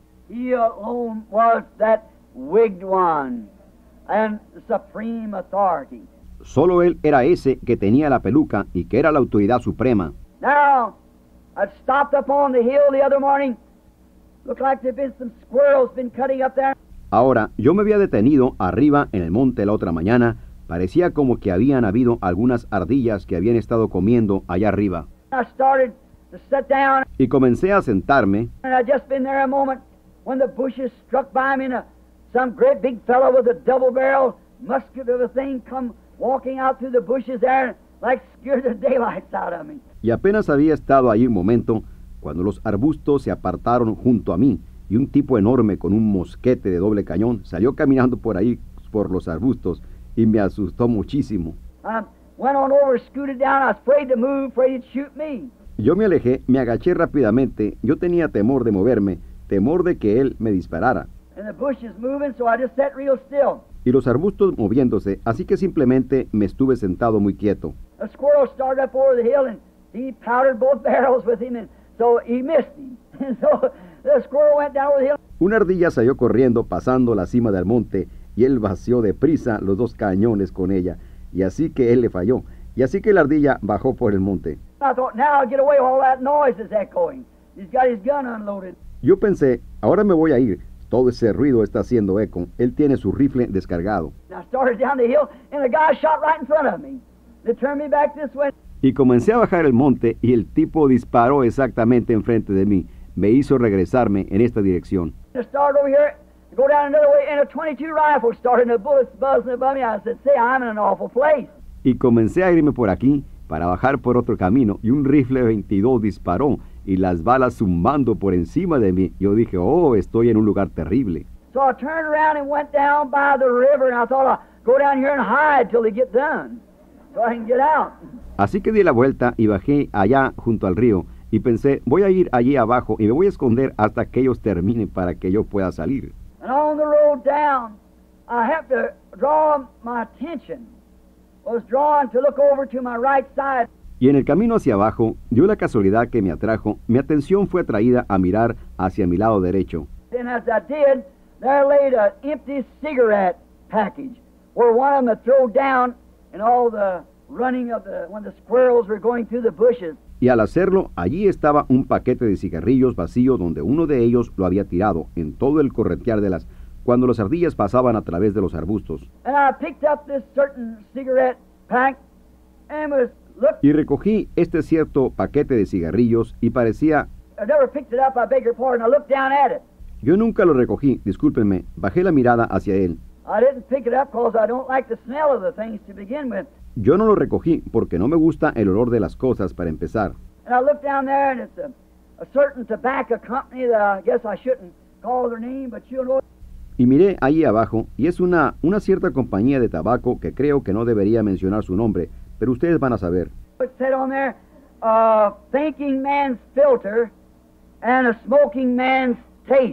He alone was that wigged one and supreme authority. Solo Él era ese que tenía la peluca y que era la autoridad suprema. Now, I stopped up on the hill the other morning. Looked like there'd been some squirrels been cutting up there. Ahora, yo me había detenido arriba en el monte la otra mañana. Parecía como que habían habido algunas ardillas que habían estado comiendo allá arriba. I started to sit down, Y comencé a sentarme, and I'd just been there a moment when the bushes struck by me, and a, some great big fellow with a double-barrel musket of a thing come walking out through the bushes there, like scared the daylights out of me. y apenas había estado allí un momento, cuando los arbustos se apartaron junto a mí, y un tipo enorme con un mosquete de doble cañón salió caminando por ahí, por los arbustos, y me asustó muchísimo. I went on over, scooted down. I was afraid to move, afraid he'd shoot me. Yo me alejé, me agaché rápidamente, yo tenía temor de moverme, temor de que él me disparara. And the bushes moving, so I just sat real still. Y los arbustos moviéndose, así que simplemente me estuve sentado muy quieto. A squirrel started up over the hill, and he powdered both barrels with him, and so he missed him. And so the squirrel went down over the hill. Una ardilla salió corriendo pasando la cima del monte, y él vació deprisa los dos cañones con ella, y así que él le falló, y así que la ardilla bajó por el monte. I thought, now I'll get away while all that noise is echoing. He's got his gun unloaded. Yo pensé, ahora me voy a ir, todo ese ruido está haciendo eco, él tiene su rifle descargado. And I started down the hill, and the guy shot right in front of me. They turned me back this way. Y comencé a bajar el monte, y el tipo disparó exactamente enfrente de mí, me hizo regresarme en esta dirección. I started over here, go down another way, and a twenty-two rifle started, and the bullets buzzing above me. I said, say, I'm in an awful place. Y comencé a irme por aquí, para bajar por otro camino, y un rifle veintidós disparó, y las balas zumbando por encima de mí. Yo dije, oh, estoy en un lugar terrible. So I turned around and went down by the river, and I thought I'll go down here and hide till they get done, so I can get out. Así que di la vuelta y bajé allá junto al río, y pensé, voy a ir allí abajo y me voy a esconder hasta que ellos terminen para que yo pueda salir. And on the road down, I have to draw my attention, was drawn to look over to my right side. Y en el camino hacia abajo, dio la casualidad que me atrajo, mi atención fue atraída a mirar hacia mi lado derecho. And as I did, there laid an empty cigarette package, where one of them had thrown down in all the running of the, when the squirrels were going through the bushes. Y al hacerlo, allí estaba un paquete de cigarrillos vacío donde uno de ellos lo había tirado en todo el corretear de las, cuando las ardillas pasaban a través de los arbustos. And I picked up this certain cigarette pack and was look. Y recogí este cierto paquete de cigarrillos y parecía... I never picked it up, I beg your pardon. I looked down at it. Yo nunca lo recogí, discúlpenme, bajé la mirada hacia él. I didn't pick it up because I don't like the smell of the things to begin with. Yo no lo recogí porque no me gusta el olor de las cosas para empezar. And I looked down there, and it's a, a certain tobacco company that I guess I shouldn't call their name, but you know. Y miré ahí abajo, y es una, una cierta compañía de tabaco que creo que no debería mencionar su nombre, pero ustedes van a saber. It said on there, uh, thinking man's filter and a smoking man's taste.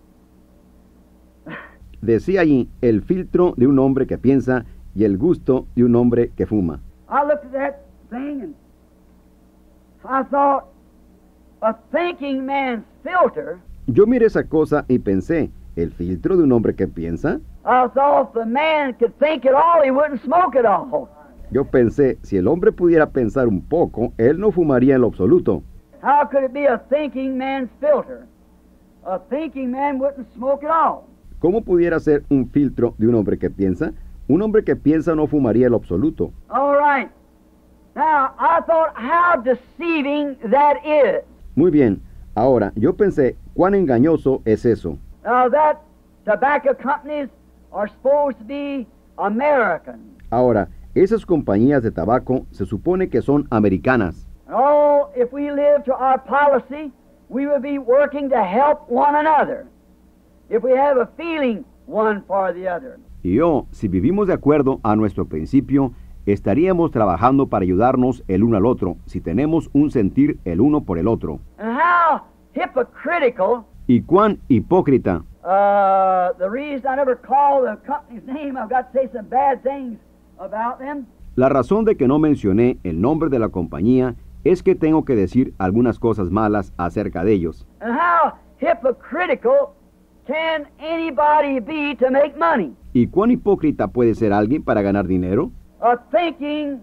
Decía allí, el filtro de un hombre que piensa y el gusto de un hombre que fuma. I looked at that thing and I thought, a thinking man's filter. Yo miré esa cosa y pensé, ¿el filtro de un hombre que piensa? I thought if the man could think at all, he wouldn't smoke at all. Yo pensé, si el hombre pudiera pensar un poco, él no fumaría en lo absoluto. How could it be a thinking man's filter? A thinking man wouldn't smoke at all. ¿Cómo pudiera ser un filtro de un hombre que piensa? Un hombre que piensa no fumaría el absoluto. All right. Now, I thought how deceiving that is. Muy bien. Ahora, yo pensé, ¿cuán engañoso es eso? Now, that tobacco companies are supposed to be American. Ahora, esas compañías de tabaco se supone que son americanas. Oh, if we live to our policy, we would be working to help one another. If we have a feeling one for the other. Y yo, si vivimos de acuerdo a nuestro principio, estaríamos trabajando para ayudarnos el uno al otro, si tenemos un sentir el uno por el otro. And how hypocritical, Y cuán hipócrita. uh, the reason I never call the company's name, I've got to say some bad things about them. La razón de que no mencioné el nombre de la compañía es que tengo que decir algunas cosas malas acerca de ellos. And how hypocritical can anybody be to make money? ¿Y cuán hipócrita puede ser alguien para ganar dinero? A thinking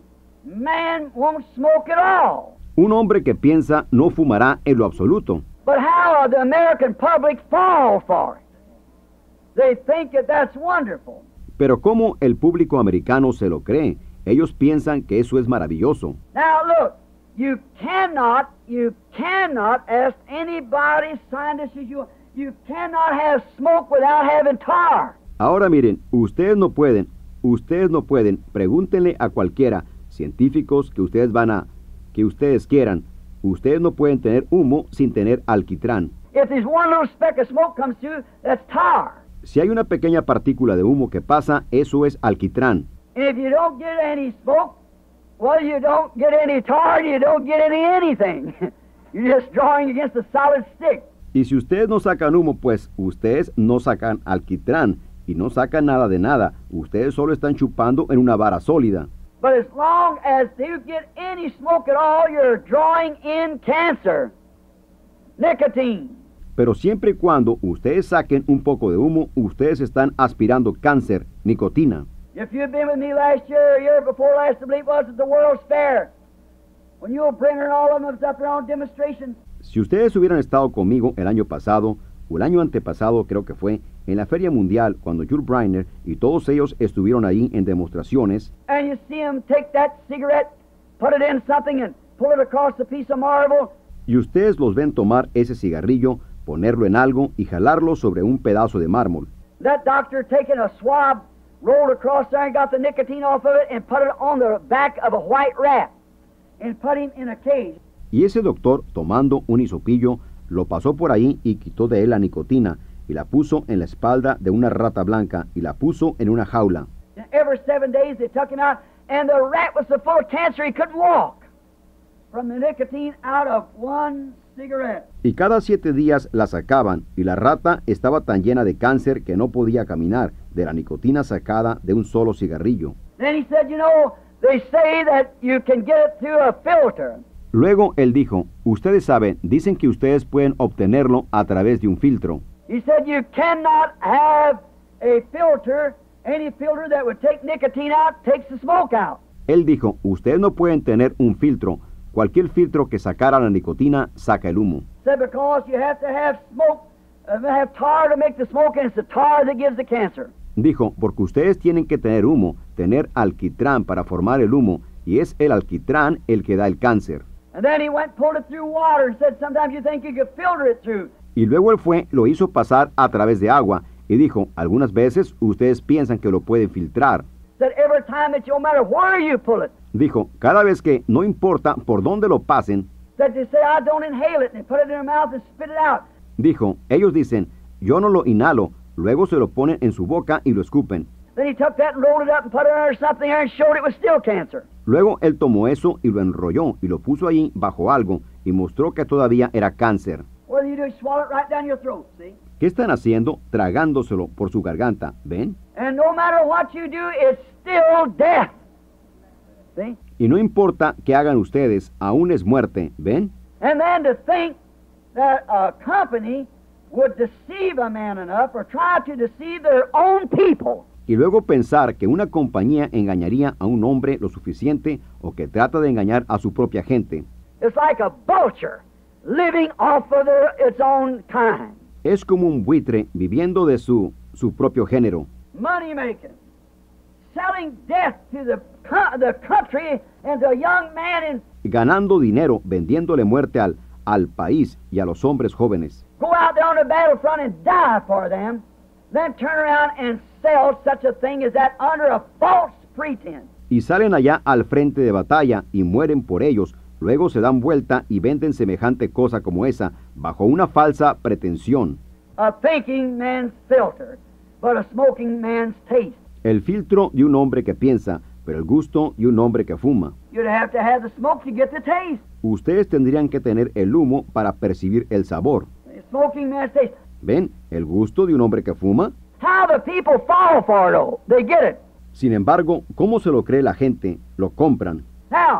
man won't smoke at all. Un hombre que piensa no fumará en lo absoluto. But how the American public fall for it? They think that that's wonderful. Pero ¿cómo el público americano se lo cree? Ellos piensan que eso es maravilloso. Now look, you cannot, you cannot ask anybody, scientist as you, you cannot have smoke without having tar. Ahora miren, ustedes no pueden, ustedes no pueden, pregúntenle a cualquiera, científicos que ustedes van a, que ustedes quieran, ustedes no pueden tener humo sin tener alquitrán. If there's one little speck of smoke comes through, that's tar. Si hay una pequeña partícula de humo que pasa, eso es alquitrán. And if you don't get any smoke, well, you don't get any tar, you don't get any anything. You're just drawing against a solid stick. Y si ustedes no sacan humo, pues ustedes no sacan alquitrán y no sacan nada de nada. Ustedes solo están chupando en una vara sólida. But as long as you get any smoke at all, you're drawing in cancer, nicotine. Pero siempre y cuando ustedes saquen un poco de humo, ustedes están aspirando cáncer, nicotina. If you've been with me last year or year before last, I believe it was at the World's Fair, when you were bringing all of them up there on demonstrations. Si ustedes hubieran estado conmigo el año pasado, o el año antepasado creo que fue, en la Feria Mundial, cuando Jules Briner y todos ellos estuvieron ahí en demostraciones, And you see them take that cigarette, put it in something and pull it across a piece of marble. y ustedes los ven tomar ese cigarrillo, ponerlo en algo y jalarlo sobre un pedazo de mármol. That doctor taking a swab, rolled across there and got the nicotine off of it and put it on the back of a white rat and put him in a cage. Y ese doctor, tomando un hisopillo, lo pasó por ahí y quitó de él la nicotina, y la puso en la espalda de una rata blanca, y la puso en una jaula. And every seven days they took him out, and the rat was so full of cancer he couldn't walk from the nicotine out of one cigarette. Y cada siete días la sacaban, y la rata estaba tan llena de cáncer que no podía caminar, de la nicotina sacada de un solo cigarrillo. Then he said, you know, they say that you can get it through a filter. Luego él dijo, ustedes saben, dicen que ustedes pueden obtenerlo a través de un filtro. He said you cannot have a filter, any filter that would take nicotine out, takes the smoke out. Él dijo, ustedes no pueden tener un filtro. Cualquier filtro que sacara la nicotina saca el humo. Said because you have to have smoke, uh, have tar to make the smoke, and it's the tar that gives the cancer. Dijo, porque ustedes tienen que tener humo, tener alquitrán para formar el humo, y es el alquitrán el que da el cáncer. And then he went and pulled it through water and said sometimes you think you could filter it through. Y luego él fue, lo hizo pasar a través de agua, y dijo, algunas veces ustedes piensan que lo pueden filtrar. Said every time that you, no matter where you pull it, Dijo, cada vez que, no importa por dónde lo pasen, said they say I don't inhale it, and they put it in their mouth and spit it out. dijo, ellos dicen, yo no lo inhalo, luego se lo ponen en su boca y lo escupen. Then he took that and rolled it up and put it under something there and showed it was still cancer. Luego él tomó eso y lo enrolló y lo puso ahí bajo algo y mostró que todavía era cáncer. What do you do? You swallow it right down your throat, see? ¿Qué están haciendo? Tragándoselo por su garganta, ¿ven? And no matter what you do, it's still death. See? Y no importa qué hagan ustedes, aún es muerte, ¿ven? And then to think that a company would deceive a man enough or try to deceive their own people. Y luego pensar que una compañía engañaría a un hombre lo suficiente o que trata de engañar a su propia gente. It's like a vulture living off of their, its own kind. Es como un buitre viviendo de su, su propio género. Money making, selling death to the, co- the country and to a young man in ganando dinero, vendiéndole muerte al, al país y a los hombres jóvenes. go out there on the battlefront and die for them, then turn around and sell such a thing as that under a false pretense. Y salen allá al frente de batalla y mueren por ellos, luego se dan vuelta y venden semejante cosa como esa, bajo una falsa pretensión. A thinking man's filter, but a smoking man's taste. El filtro de un hombre que piensa, pero el gusto de un hombre que fuma. You'd have to have the smoke to get the taste. Ustedes tendrían que tener el humo para percibir el sabor. The smoking man's taste. ¿Ven? El gusto de un hombre que fuma. How the people fall for it, though. They get it. Sin embargo, ¿cómo se lo cree la gente? Lo compran. Now,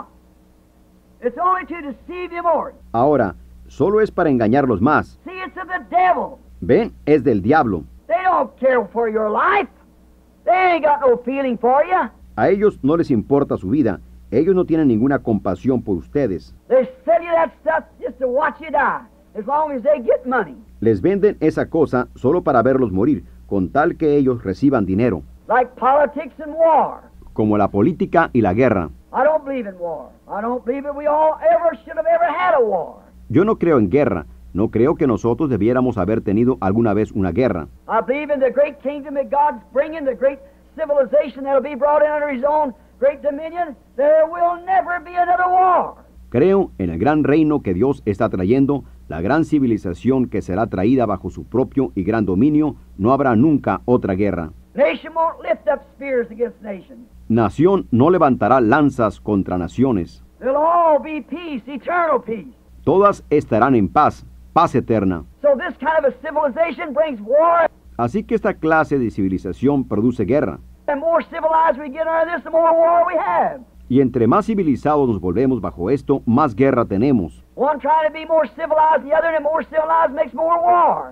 it's only to deceive you more. Ahora, solo es para engañarlos más. See, it's of the devil. ¿Ven? Es del diablo. They don't care for your life. They ain't got no feeling for you. A ellos no les importa su vida. Ellos no tienen ninguna compasión por ustedes. They sell you that stuff just to watch you die, as long as they get money. Les venden esa cosa solo para verlos morir, con tal que ellos reciban dinero. Like politics and war. Como la política y la guerra. I don't believe in war. I don't believe that we all ever should have ever had a war. Yo no creo en guerra. No creo que nosotros debiéramos haber tenido alguna vez una guerra. I believe in the great kingdom that God's bringing, the great civilization that'll be brought in under His own great dominion. There will never be another war. Creo en el gran reino que Dios está trayendo, la gran civilización que será traída bajo su propio y gran dominio. No habrá nunca otra guerra. Nation won't lift up spears against nation. Nación no levantará lanzas contra naciones. There'll all be peace, eternal peace. Todas estarán en paz, paz eterna. So this kind of a civilization brings war. Así que esta clase de civilización produce guerra. The more civilized we get under this, the more war we have. Y entre más civilizados nos volvemos bajo esto, más guerra tenemos. One trying to be more civilized than the other, and more civilized makes more war.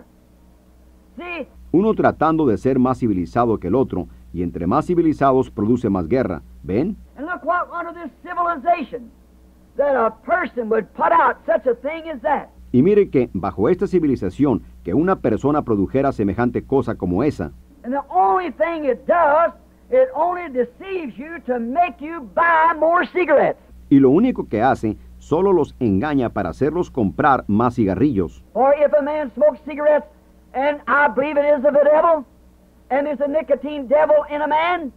See, Uno tratando de ser más civilizado que el otro, y entre más civilizados produce más guerra. ¿Ven? and look what under this civilization that a person would put out such a thing as that. Y mire que bajo esta civilización, que una persona produjera semejante cosa como esa, And the only thing it does, it only deceives you to make you buy more cigarettes. y lo único que hace, solo los engaña para hacerlos comprar más cigarrillos. For if a man smokes cigarettes, and I believe it is of the devil, and there's a nicotine devil in a man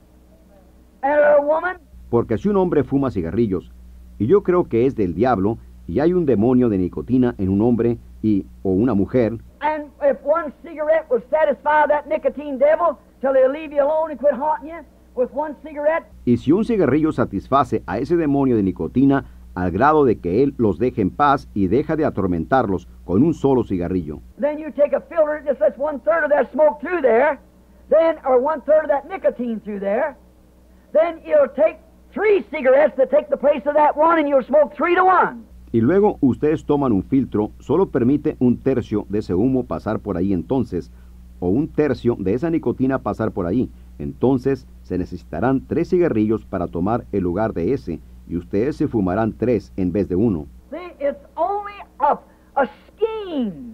and a woman, Porque si un hombre fuma cigarrillos, y yo creo que es del diablo, y hay un demonio de nicotina en un hombre y o una mujer, and if one cigarette will satisfy that nicotine devil till he'll leave you alone and quit haunting you with one cigarette, y si un cigarrillo satisface a ese demonio de nicotina al grado de que él los deje en paz y deja de atormentarlos con un solo cigarrillo, then you take a filter, just lets one third of that smoke through there, then, or one third of that nicotine through there, then you'll take three cigarettes that take the place of that one, and you'll smoke three to one. y luego ustedes toman un filtro, solo permite un tercio de ese humo pasar por ahí entonces, o un tercio de esa nicotina pasar por ahí, entonces se necesitarán tres cigarrillos para tomar el lugar de ese, y ustedes se fumarán tres en vez de uno. See, it's only a, a scheme,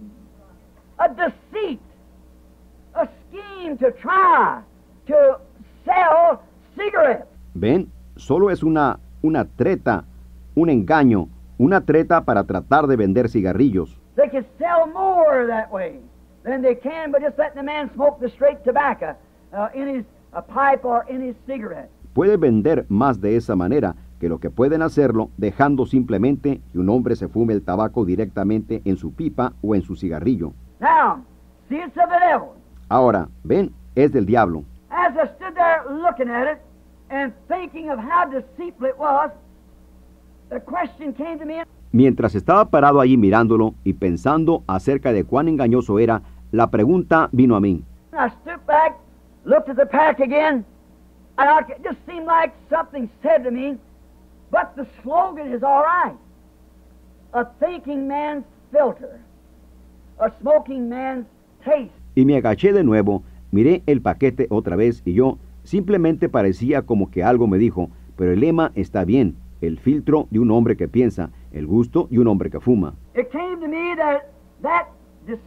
a deceit, a scheme to try to sell cigarettes. ¿Ven? Solo es una, una treta, un engaño, una treta para tratar de vender cigarrillos. They can sell more that way than they can by just letting the man smoke the straight tobacco uh, in his a pipe or in his cigarette. Puede vender más de esa manera que lo que pueden hacerlo dejando simplemente que un hombre se fume el tabaco directamente en su pipa o en su cigarrillo. Now, see, it's of the devil. Ahora, ven, es del diablo. As I stood there looking at it and thinking of how deceitful it was, the question came to me. Mientras estaba parado allí mirándolo y pensando acerca de cuán engañoso era, la pregunta vino a mí. I stooped back, looked at the pack again, and I, it just seemed like something said to me, but the slogan is all right. A thinking man's filter, a smoking man's taste. Y me agaché de nuevo, miré el paquete otra vez y yo simplemente parecía como que algo me dijo, pero el lema está bien, el filtro de un hombre que piensa, el gusto de un hombre que fuma. It came to me that that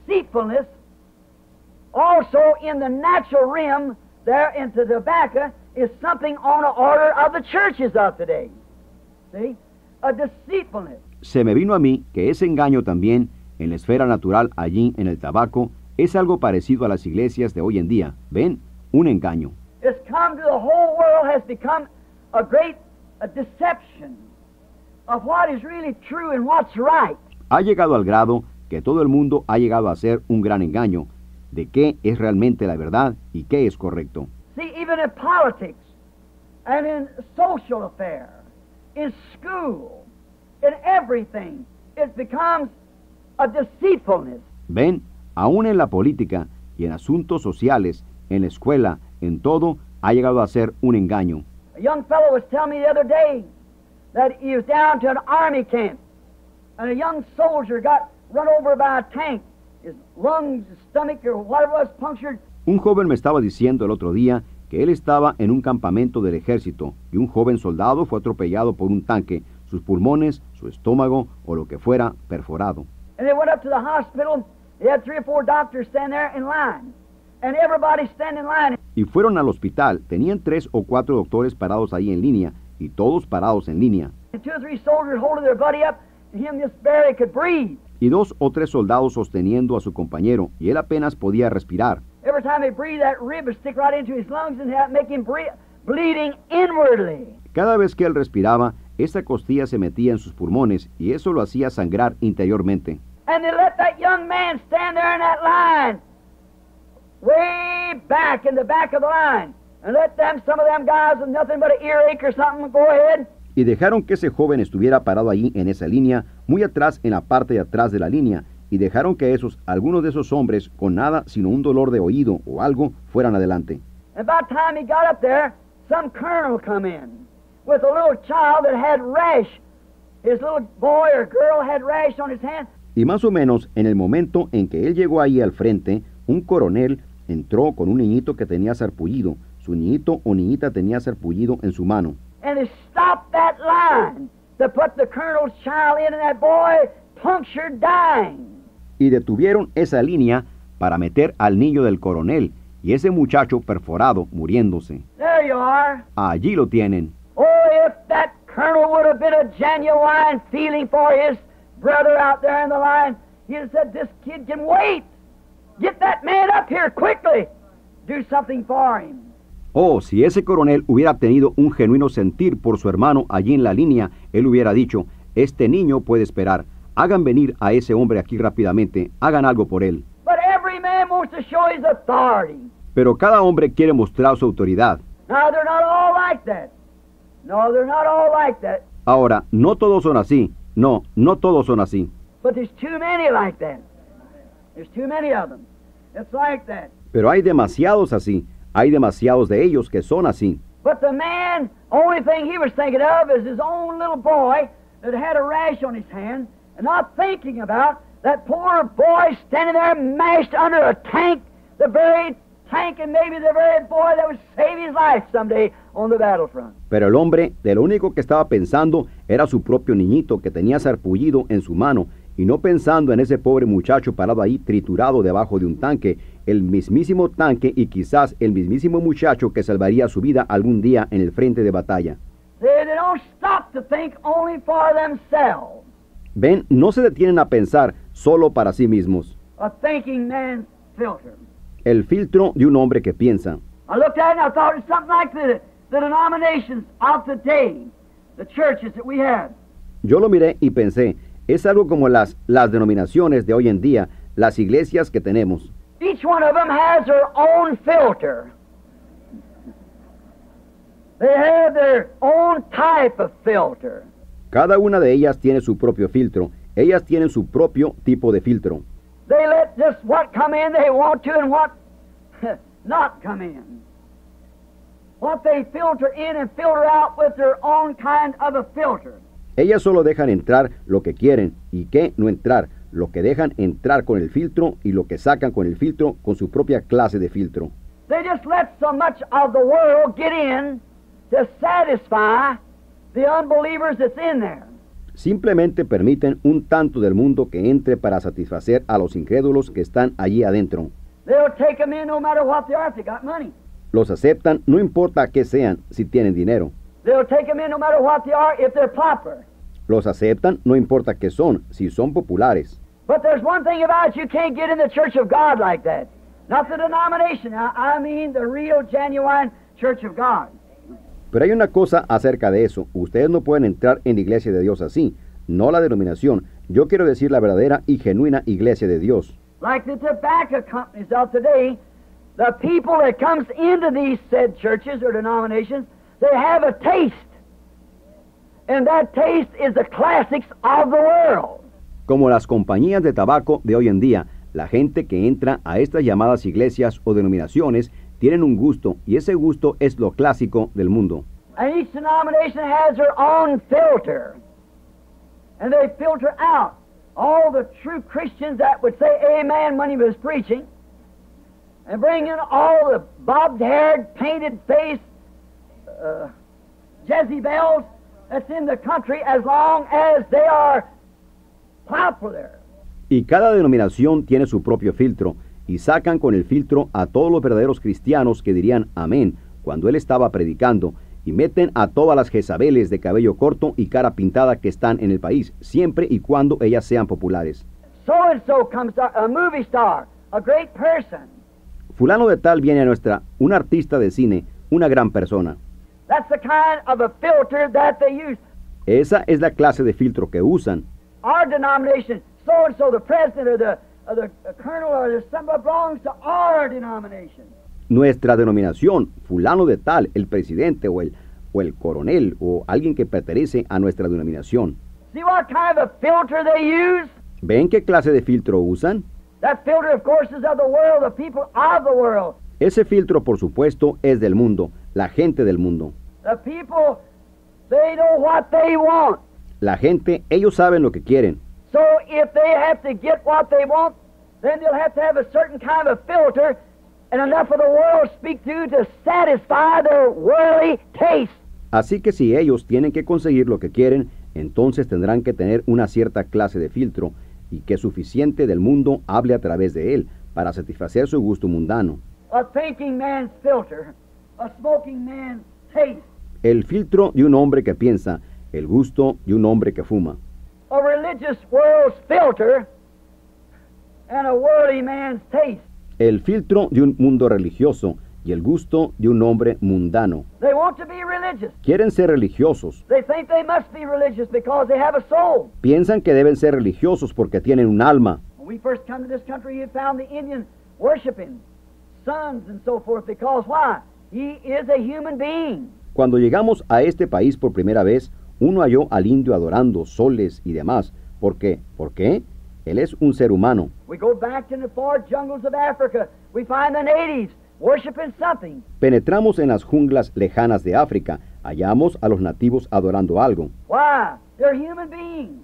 deceitfulness also in the natural realm there into tobacco is something on the order of the churches of today. See? A deceitfulness. Se me vino a mí que ese engaño también, en la esfera natural allí en el tabaco, es algo parecido a las iglesias de hoy en día. ¿Ven? Un engaño. It's come to the whole world, has become a great a deception of what is really true and what's right. Ha llegado al grado que todo el mundo ha llegado a ser un gran engaño de qué es realmente la verdad y qué es correcto. See, even in politics and in social affairs, in school, in everything, it becomes a deceitfulness. Ven, aún en la política y en asuntos sociales, en la escuela, en todo, ha llegado a ser un engaño. A young fellow was telling me the other day that he was down to an army camp, and a young soldier got run over by a tank. His lungs, his stomach, or whatever was punctured. Un joven me estaba diciendo el otro día que él estaba en un campamento del ejército y un joven soldado fue atropellado por un tanque, sus pulmones, su estómago o lo que fuera perforado. And they went up to the hospital. They had three or four doctors standing there in line, and everybody standing in line. Y fueron al hospital, tenían tres o cuatro doctores parados ahí en línea, y todos parados en línea. And two or three soldiers holding their buddy up, and him just barely could breathe. Y dos o tres soldados sosteniendo a su compañero, y él apenas podía respirar. Every time they breathe, that rib would stick right into his lungs and have- make him bre- bleeding inwardly. Cada vez que él respiraba, esa costilla se metía en sus pulmones, y eso lo hacía sangrar interiormente. And they let that young man stand there in that line, way back in the back of the line, and let them, some of them guys with nothing but an earache or something, go ahead. Y dejaron que ese joven estuviera parado allí en esa línea, muy atrás en la parte de atrás de la línea, y dejaron que esos, algunos de esos hombres, con nada sino un dolor de oído o algo, fueran adelante. And by the time he got up there, some colonel come in with a little child that had rash. His little boy or girl had rash on his hand. Y más o menos en el momento en que él llegó ahí al frente, un coronel entró con un niñito que tenía sarpullido. Su niñito o niñita tenía sarpullido en su mano. And they stopped that line to put the colonel's child in, and that boy punctured dying. Y detuvieron esa línea para meter al niño del coronel y ese muchacho perforado muriéndose. There you are. Allí lo tienen. Oh, if that colonel would have been a genuine feeling for his brother out there in the line, he'd have said, this kid can wait. Get that man up here quickly. Do something for him. Oh, si ese coronel hubiera tenido un genuino sentir por su hermano allí en la línea, él hubiera dicho, este niño puede esperar. Hagan venir a ese hombre aquí rápidamente. Hagan algo por él. But every man wants to show his authority. Pero cada hombre quiere mostrar su autoridad. Now, they're not all like that. No, they're not all like that. Ahora, no todos son así. No, no todos son así. But there's too many like that. There's too many of them. It's like that. Pero hay demasiados así. Hay demasiados de ellos que son así. But the man, only thing he was thinking of is his own little boy that had a rash on his hand, and not thinking about that poor boy standing there mashed under a tank, the very tank and maybe the very boy that would save his life someday on the battlefront. Pero el hombre, de lo único que estaba pensando era su propio niñito que tenía sarpullido en su mano, y no pensando en ese pobre muchacho parado ahí triturado debajo de un tanque, el mismísimo tanque y quizás el mismísimo muchacho que salvaría su vida algún día en el frente de batalla. They, they don't stop to think only for themselves. Ven, no se detienen a pensar solo para sí mismos. A thinking man's filter. El filtro de un hombre que piensa. I looked at it and I thought it's something like the, the denominations of today, the churches that we have. Yo lo miré y pensé, es algo como las, las denominaciones de hoy en día, las iglesias que tenemos. Each one of them has their own filter. They have their own type of filter. Cada una de ellas tiene su propio filtro. Ellas tienen su propio tipo de filtro. They let just what come in they want to and what not come in. What they filter in and filter out with their own kind of a filter. Ellas solo dejan entrar lo que quieren y qué no entrar, lo que dejan entrar con el filtro y lo que sacan con el filtro con su propia clase de filtro. They just let so much of the world get in to satisfy the unbelievers that's in there. Simplemente permiten un tanto del mundo que entre para satisfacer a los incrédulos que están allí adentro. They'll take them in no matter what they are if they got money. Los aceptan no importa qué sean, si tienen dinero. They'll take them in no matter what they are if they're proper. Los aceptan no importa qué son, si son populares. But there's one thing about it, you can't get in the Church of God like that. Not the denomination. I, I mean the real, genuine Church of God. Pero hay una cosa acerca de eso. Ustedes no pueden entrar en la iglesia de Dios así, no la denominación. Yo quiero decir la verdadera y genuina iglesia de Dios. Like the tobacco companies of today, the people that comes into these said churches or denominations, they have a taste. And that taste is the classics of the world. Como las compañías de tabaco de hoy en día, la gente que entra a estas llamadas iglesias o denominaciones tienen un gusto, y ese gusto es lo clásico del mundo. And each denomination has their own filter. And they filter out all the true Christians that would say amen when he was preaching, and bring in all the bobbed-haired, painted-faced uh, Jezebels that's in the country as long as they are popular. Y cada denominación tiene su propio filtro, y sacan con el filtro a todos los verdaderos cristianos que dirían amén cuando él estaba predicando, y meten a todas las Jezabeles de cabello corto y cara pintada que están en el país, siempre y cuando ellas sean populares. So and so comes a, a movie star, a great person. Fulano de tal viene a nuestra, un artista de cine, una gran persona. That's the kind of a filter that they use. Esa es la clase de filtro que usan. Our denomination, so and so, the president or the, or the colonel or the somebody belongs to our denomination. Nuestra denominación, fulano de tal, el presidente o el, o el coronel o alguien que pertenece a nuestra denominación. See what kind of a filter they use? ¿Ven qué clase de filtro usan? That filter, of course, is of the world, the people of the world. Ese filtro, por supuesto, es del mundo, la gente del mundo. The people, they know what they want. La gente, ellos saben lo que quieren. So if they have to get what they want, then they'll have to have a certain kind of filter and enough of the world speak to to satisfy their worldly taste. Así que si ellos tienen que conseguir lo que quieren, entonces tendrán que tener una cierta clase de filtro y que suficiente del mundo hable a través de él para satisfacer su gusto mundano. A thinking man's filter, a smoking man's taste, El filtro de un hombre que piensa, el gusto de un hombre que fuma. a religious world's filter, and a worldly man's taste. El filtro de un mundo religioso y el gusto de un hombre mundano. They want to be religious. Quieren ser religiosos. They think they must be religious because they have a soul. Piensan que deben ser religiosos porque tienen un alma. When we first come to this country, you found the Indian worshiping sons and so forth because why? He is a human being. Cuando llegamos a este país por primera vez, uno halló al indio adorando soles y demás. ¿Por qué? ¿Por qué? Él es un ser humano. We go back in the far jungles of Africa. We find the natives worshiping something. Penetramos en las junglas lejanas de África. Hallamos a los nativos adorando algo. Why? They're human beings.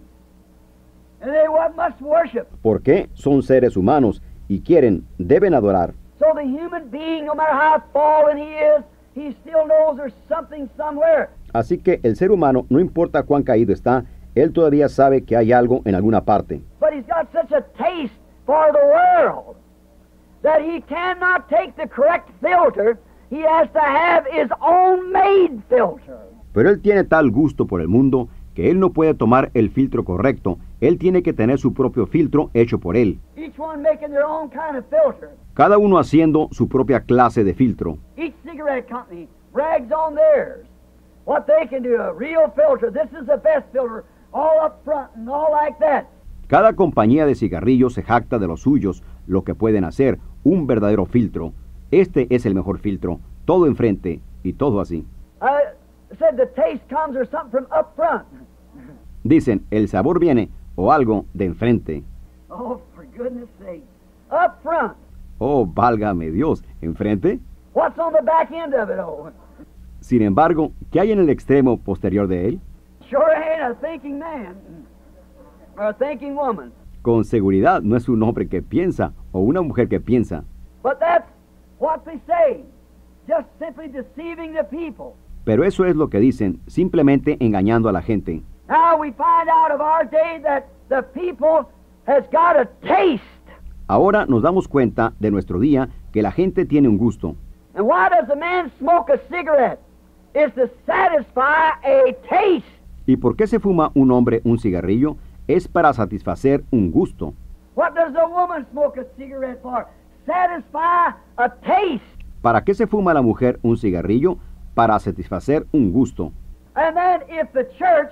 And they what must worship. ¿Por qué? Son seres humanos y quieren, deben adorar. So the human being, no matter how fallen he is, he still knows there's something somewhere. Así que el ser humano, no importa cuán caído está, él todavía sabe que hay algo en alguna parte. But he's got such a taste for the world that he cannot take the correct filter. He has to have his own made filter. Pero él tiene tal gusto por el mundo que él no puede tomar el filtro correcto. Él tiene que tener su propio filtro hecho por él. Each one making their own kind of filter. Cada uno haciendo su propia clase de filtro. Each cigarette company brags on theirs. What they can do, a real filter. This is the best filter, all up front and all like that. Cada compañía de cigarrillos se jacta de los suyos, lo que pueden hacer, un verdadero filtro. Este es el mejor filtro, todo enfrente y todo así. I said the taste comes or something from up front. Dicen, el sabor viene o algo de enfrente. Oh, for goodness sake. Up front. Oh, válgame Dios, ¿enfrente? What's on the back end of it, oh? Sin embargo, ¿qué hay en el extremo posterior de él? Sure ain't a thinking man or a thinking woman. Con seguridad no es un hombre que piensa o una mujer que piensa. But that's what they say. Just simply deceiving the people. Pero eso es lo que dicen, simplemente engañando a la gente. Now we find out of our day that the people has got a taste. Ahora nos damos cuenta de nuestro día que la gente tiene un gusto. And why does a man smoke a cigarette? It's to satisfy a taste. ¿Y por qué se fuma un hombre un cigarrillo? Es para satisfacer un gusto. What does a woman smoke a cigarette for? Satisfy a taste. ¿Para qué se fuma la mujer un cigarrillo? Para satisfacer un gusto. And then if the church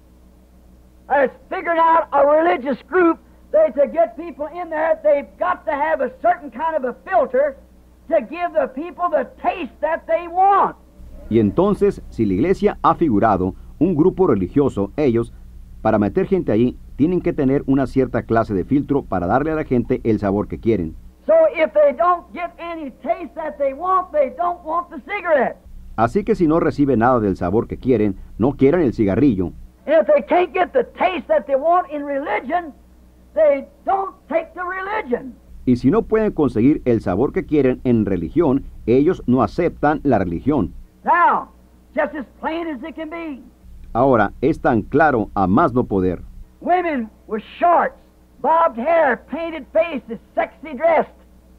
has figured out a religious group, they to get people in there, they've got to have a certain kind of a filter to give the people the taste that they want. Y entonces, si la iglesia ha figurado un grupo religioso, ellos, para meter gente ahí, tienen que tener una cierta clase de filtro para darle a la gente el sabor que quieren. So if they don't get any taste that they want, they don't want the cigarette. Así que si no reciben nada del sabor que quieren, no quieren el cigarrillo. And if they can't get the taste that they want in religion, they don't take the religion. Y si no pueden conseguir el sabor que quieren en religión, ellos no aceptan la religión. Now, just as plain as it can be, Ahora, es tan claro a más no poder. women with shorts, bobbed hair, painted faces, sexy dressed.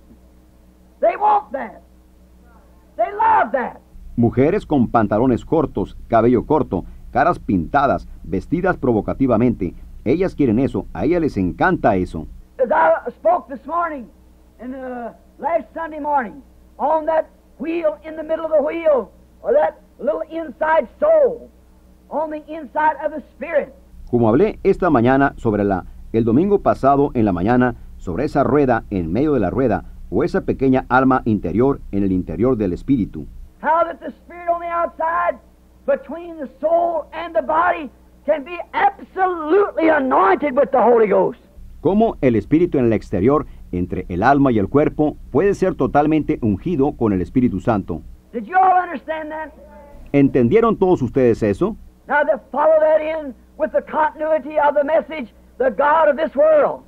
They want that. They love that. Mujeres con pantalones cortos, cabello corto, caras pintadas, vestidas provocativamente. Ellas quieren eso, a ellas les encanta eso. As I spoke this morning, and uh, last Sunday morning, on that wheel in the middle of the wheel, or that little inside soul, on the inside of the spirit. Como hablé esta mañana sobre la, el domingo pasado en la mañana, sobre esa rueda en medio de la rueda, o esa pequeña alma interior en el interior del espíritu. How that the spirit on the outside, between the soul and the body, can be absolutely anointed with the Holy Ghost. Cómo el espíritu en el exterior, entre el alma y el cuerpo, puede ser totalmente ungido con el Espíritu Santo. Did you all understand that? ¿Entendieron todos ustedes eso? Now to follow that in with the continuity of the message, the God of this world,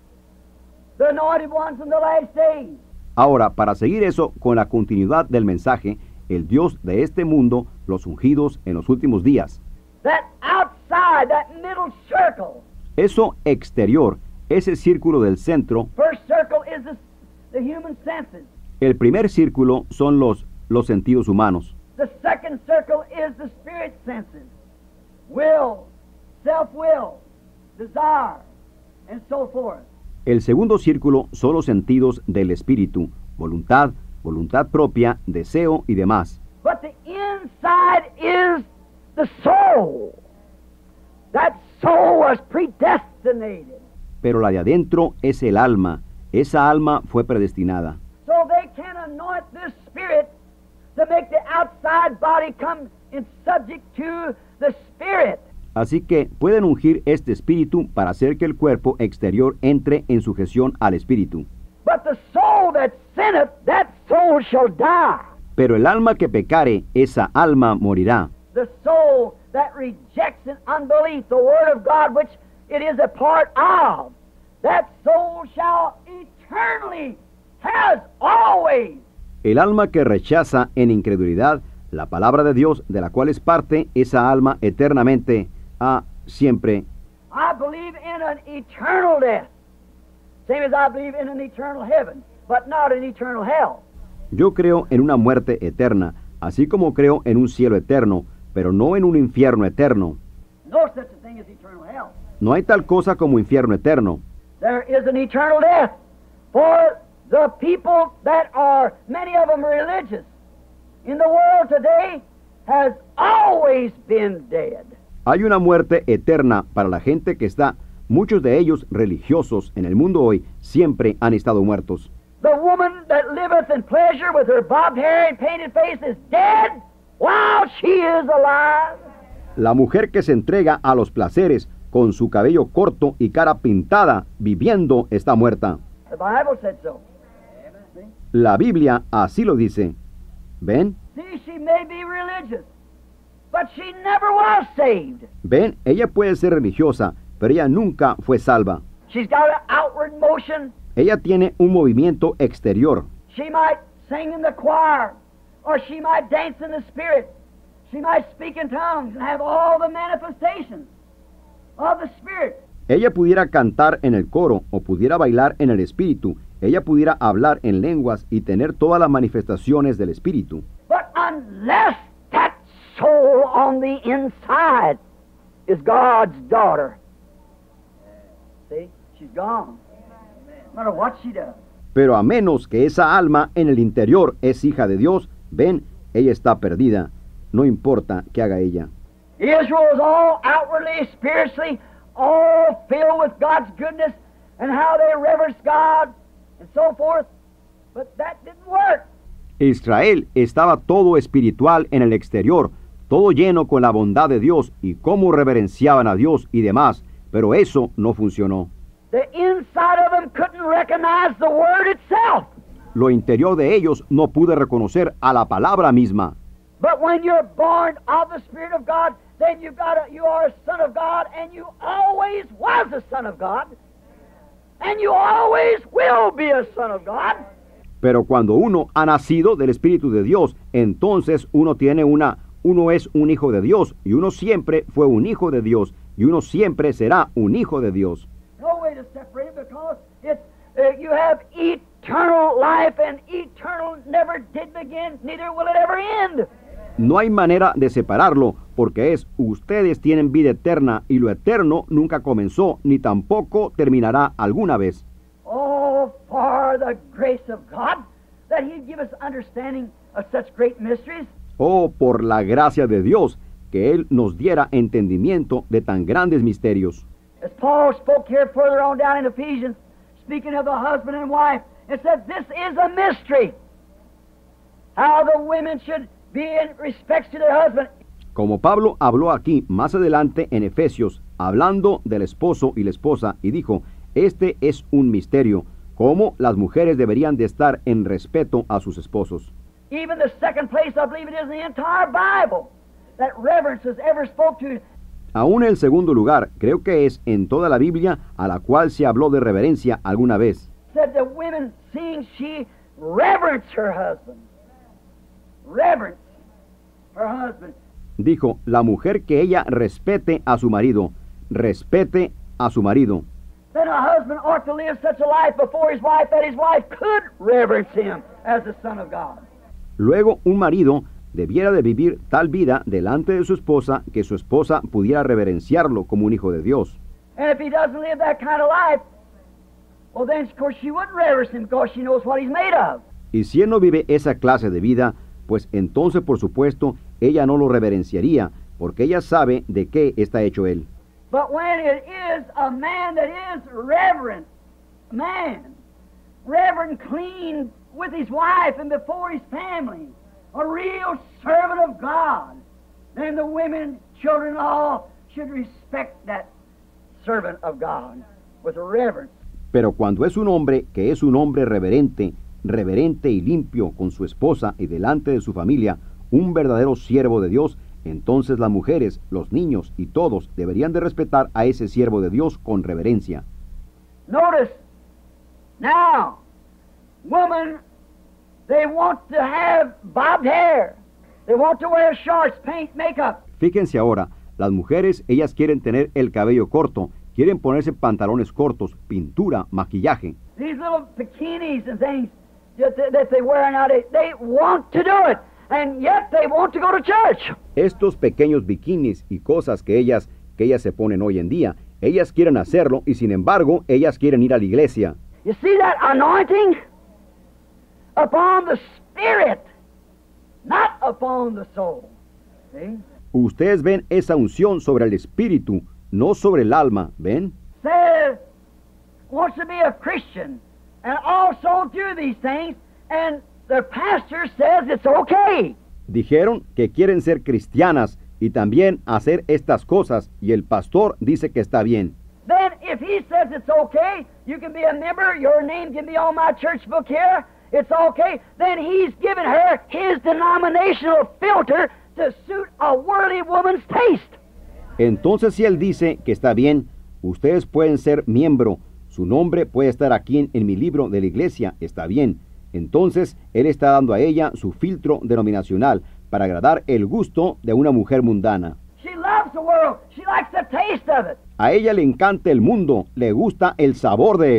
the anointed ones in the last days. Ahora, para seguir eso con la continuidad del mensaje, el Dios de este mundo, los ungidos en los últimos días. That outside, that middle circle. Eso exterior, ese círculo del centro, First circle is the, the human senses. el primer círculo son los, los sentidos humanos. The second circle is the spirit senses. Will, self-will, desire, and so forth. El segundo círculo son los sentidos del espíritu, voluntad, voluntad propia, deseo y demás. But the inside is the soul. That soul was predestinated. Pero la de adentro es el alma. Esa alma fue predestinada. So they can anoint this spirit to make the outside body come in subject to the spirit. Así que pueden ungir este espíritu para hacer que el cuerpo exterior entre en sujeción al espíritu. But the soul that sinneth, that soul shall die. Pero el alma que pecare, esa alma morirá. The soul that rejects in unbelief the word of God, which it is a part of, that soul shall eternally, has always. El alma que rechaza en incredulidad la palabra de Dios, de la cual es parte, esa alma eternamente ha siempre. I believe in an eternal death, same as I believe in an eternal heaven, but not an eternal hell. Yo creo en una muerte eterna, así como creo en un cielo eterno, pero no en un infierno eterno. No such a thing as eternal hell. No hay tal cosa como infierno eterno. There is an eternal death for the people that are, many of them religious, in the world today has always been dead. Hay una muerte eterna para la gente que está, muchos de ellos religiosos en el mundo hoy, siempre han estado muertos. The woman that liveth in pleasure with her bobbed hair and painted face is dead while she is alive. La mujer que se entrega a los placeres con su cabello corto y cara pintada, viviendo, está muerta. The Bible said so. See? La Biblia así lo dice. ¿Ven? See, she may be religious, but she never was saved. ¿Ven? Ella puede ser religiosa, pero ella nunca fue salva. She's got an outward motion. Ella tiene un movimiento exterior. She might sing in the choir, or she might dance in the spirit. She might speak in tongues and have all the manifestations of the spirit. Ella pudiera cantar en el coro o pudiera bailar en el espíritu ella pudiera hablar en lenguas y tener todas las manifestaciones del Espíritu. But unless that soul on the inside is God's daughter, see, she's gone. No matter what she does. Pero a menos que esa alma en el interior es hija de Dios, ven, ella está perdida. No importa qué haga ella. Israel was all outwardly, spiritually, all filled with God's goodness and how they reverenced God and so forth, but that didn't work. Israel estaba todo espiritual en el exterior, todo lleno con la bondad de Dios y cómo reverenciaban a Dios y demás, pero eso no funcionó. The inside of them couldn't recognize the word itself. Lo interior de ellos no pudo reconocer a la palabra misma. But when you're born of the Spirit of God, then you've got a, you are a son of God, and you always was a son of God, and you always will be a son of God. Pero cuando uno ha nacido del Espíritu de Dios, entonces uno tiene una, uno es un hijo de Dios, y uno siempre fue un hijo de Dios, y uno siempre será un hijo de Dios. No way to separate it, because it's uh, you have eternal life, and eternal never did begin, neither will it ever end. No hay manera de separarlo, porque es, ustedes tienen vida eterna, y lo eterno nunca comenzó, ni tampoco terminará alguna vez. Oh, for the grace of God, that He'd give us understanding of such great mysteries. Oh, por la gracia de Dios, que Él nos diera entendimiento de tan grandes misterios. As Paul spoke here further on down in Ephesians, speaking of the husband and wife, it said this is a mystery. How the women should be in respect to their husband. Como Pablo habló aquí más adelante en Efesios, hablando del esposo y la esposa, y dijo, este es un misterio, cómo las mujeres deberían de estar en respeto a sus esposos. Even the second place, I believe it is in the entire Bible, that reverence is ever spoke to. Aún el segundo lugar, creo que es en toda la Biblia a la cual se habló de reverencia alguna vez. Said the women, seeing she reverenced her husband. Reverence her husband. Dijo, la mujer que ella respete a su marido, respete a su marido. Then a husband ought to live such a life before his wife that his wife could reverence him as the Son of God. Luego, un marido debiera de vivir tal vida delante de su esposa que su esposa pudiera reverenciarlo como un hijo de Dios. And if he doesn't live that kind of life, well then of course she wouldn't reverence him because she knows what he's made of. Y si él no vive esa clase de vida, pues entonces por supuesto ella no lo reverenciaría, porque ella sabe de qué está hecho él. But when it is a man that is reverent, man, reverent, clean with his wife and before his family, a real servant of God, then the women, children, all should respect that servant of God with reverence. Pero cuando es un hombre que es un hombre reverente, reverente y limpio con su esposa y delante de su familia, un verdadero siervo de Dios, entonces las mujeres, los niños y todos deberían de respetar a ese siervo de Dios con reverencia. Notice, now, women, they want to have bobbed hair. They want to wear shorts, paint, makeup. Fíjense ahora, las mujeres, ellas quieren tener el cabello corto, quieren ponerse pantalones cortos, pintura, maquillaje. These little bikinis and things that, that they wear nowadays, they want to do it, and yet they want to go to church. Estos pequeños bikinis y cosas que ellas, que ellas se ponen hoy en día, ellas quieren hacerlo y sin embargo, ellas quieren ir a la iglesia. You see that anointing? Upon the spirit, not upon the soul. See? Ustedes ven esa unción sobre el espíritu, no sobre el alma, ¿ven? Says, wants to be a Christian, and also do these things, and the pastor says it's okay. Dijeron que quieren ser cristianas y también hacer estas cosas, y el pastor dice que está bien. Then if he says it's okay, you can be a member, your name can be on my church book here, it's okay, then he's given her his denominational filter to suit a worldly woman's taste. Entonces si él dice que está bien, ustedes pueden ser miembro, su nombre puede estar aquí en, en mi libro de la iglesia, está bien. Entonces él está dando a ella su filtro denominacional para agradar el gusto de una mujer mundana. She loves the world, she likes the taste of it. A ella le encanta el mundo, le gusta el sabor de él. So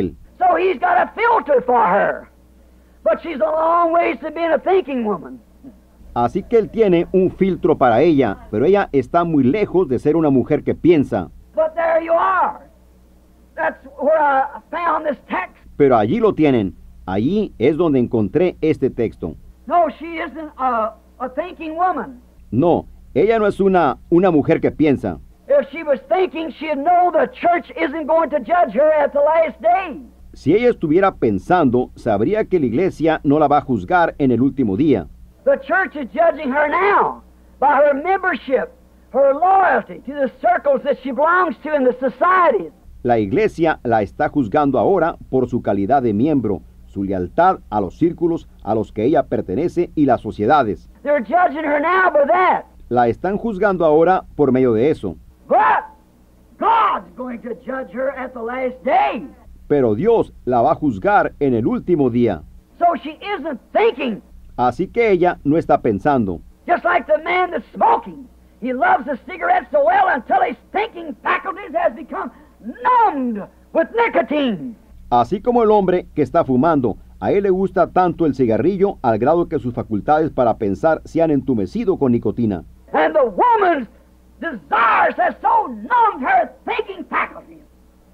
So he's got a filter for her. But she's a long ways to being a thinking woman. Así que él tiene un filtro para ella, pero ella está muy lejos de ser una mujer que piensa. But there you are. That's where I found this text. Pero allí lo tienen. Allí es donde encontré este texto. No, she isn't a, a thinking woman. No, ella no es una, una mujer que piensa. If she was thinking, she'd know the church isn't going to judge her at the last day. Si ella estuviera pensando, sabría que la iglesia no la va a juzgar en el último día. The church is judging her now by her membership, her loyalty to the circles that she belongs to in the societies. La iglesia la está juzgando ahora por su calidad de miembro, su lealtad a los círculos a los que ella pertenece y las sociedades. They're judging her now by that. La están juzgando ahora por medio de eso. But God's going to judge her at the last day. Pero Dios la va a juzgar en el último día. So she isn't thinking. Así que ella no está pensando. Just like the man that's smoking. He loves the cigarette so well until his thinking faculties has become numbed with nicotine. Así como el hombre que está fumando, a él le gusta tanto el cigarrillo al grado que sus facultades para pensar se han entumecido con nicotina. And the woman's desires have so numbed her thinking faculties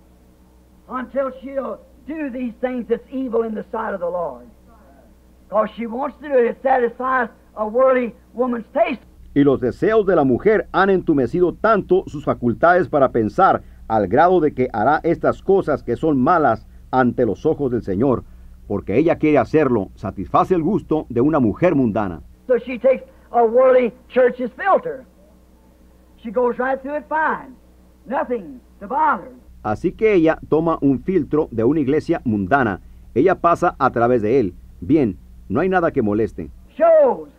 until she'll do these things that's evil in the sight of the Lord. Because she wants to do it, it satisfies a worldly woman's taste. Y los deseos de la mujer han entumecido tanto sus facultades para pensar al grado de que hará estas cosas que son malas ante los ojos del Señor, porque ella quiere hacerlo, satisface el gusto de una mujer mundana. So she takes a worldly church's filter. She goes right through it fine. Nothing to bother. Así que ella toma un filtro de una iglesia mundana. Ella pasa a través de él. Bien, no hay nada que moleste. Shows.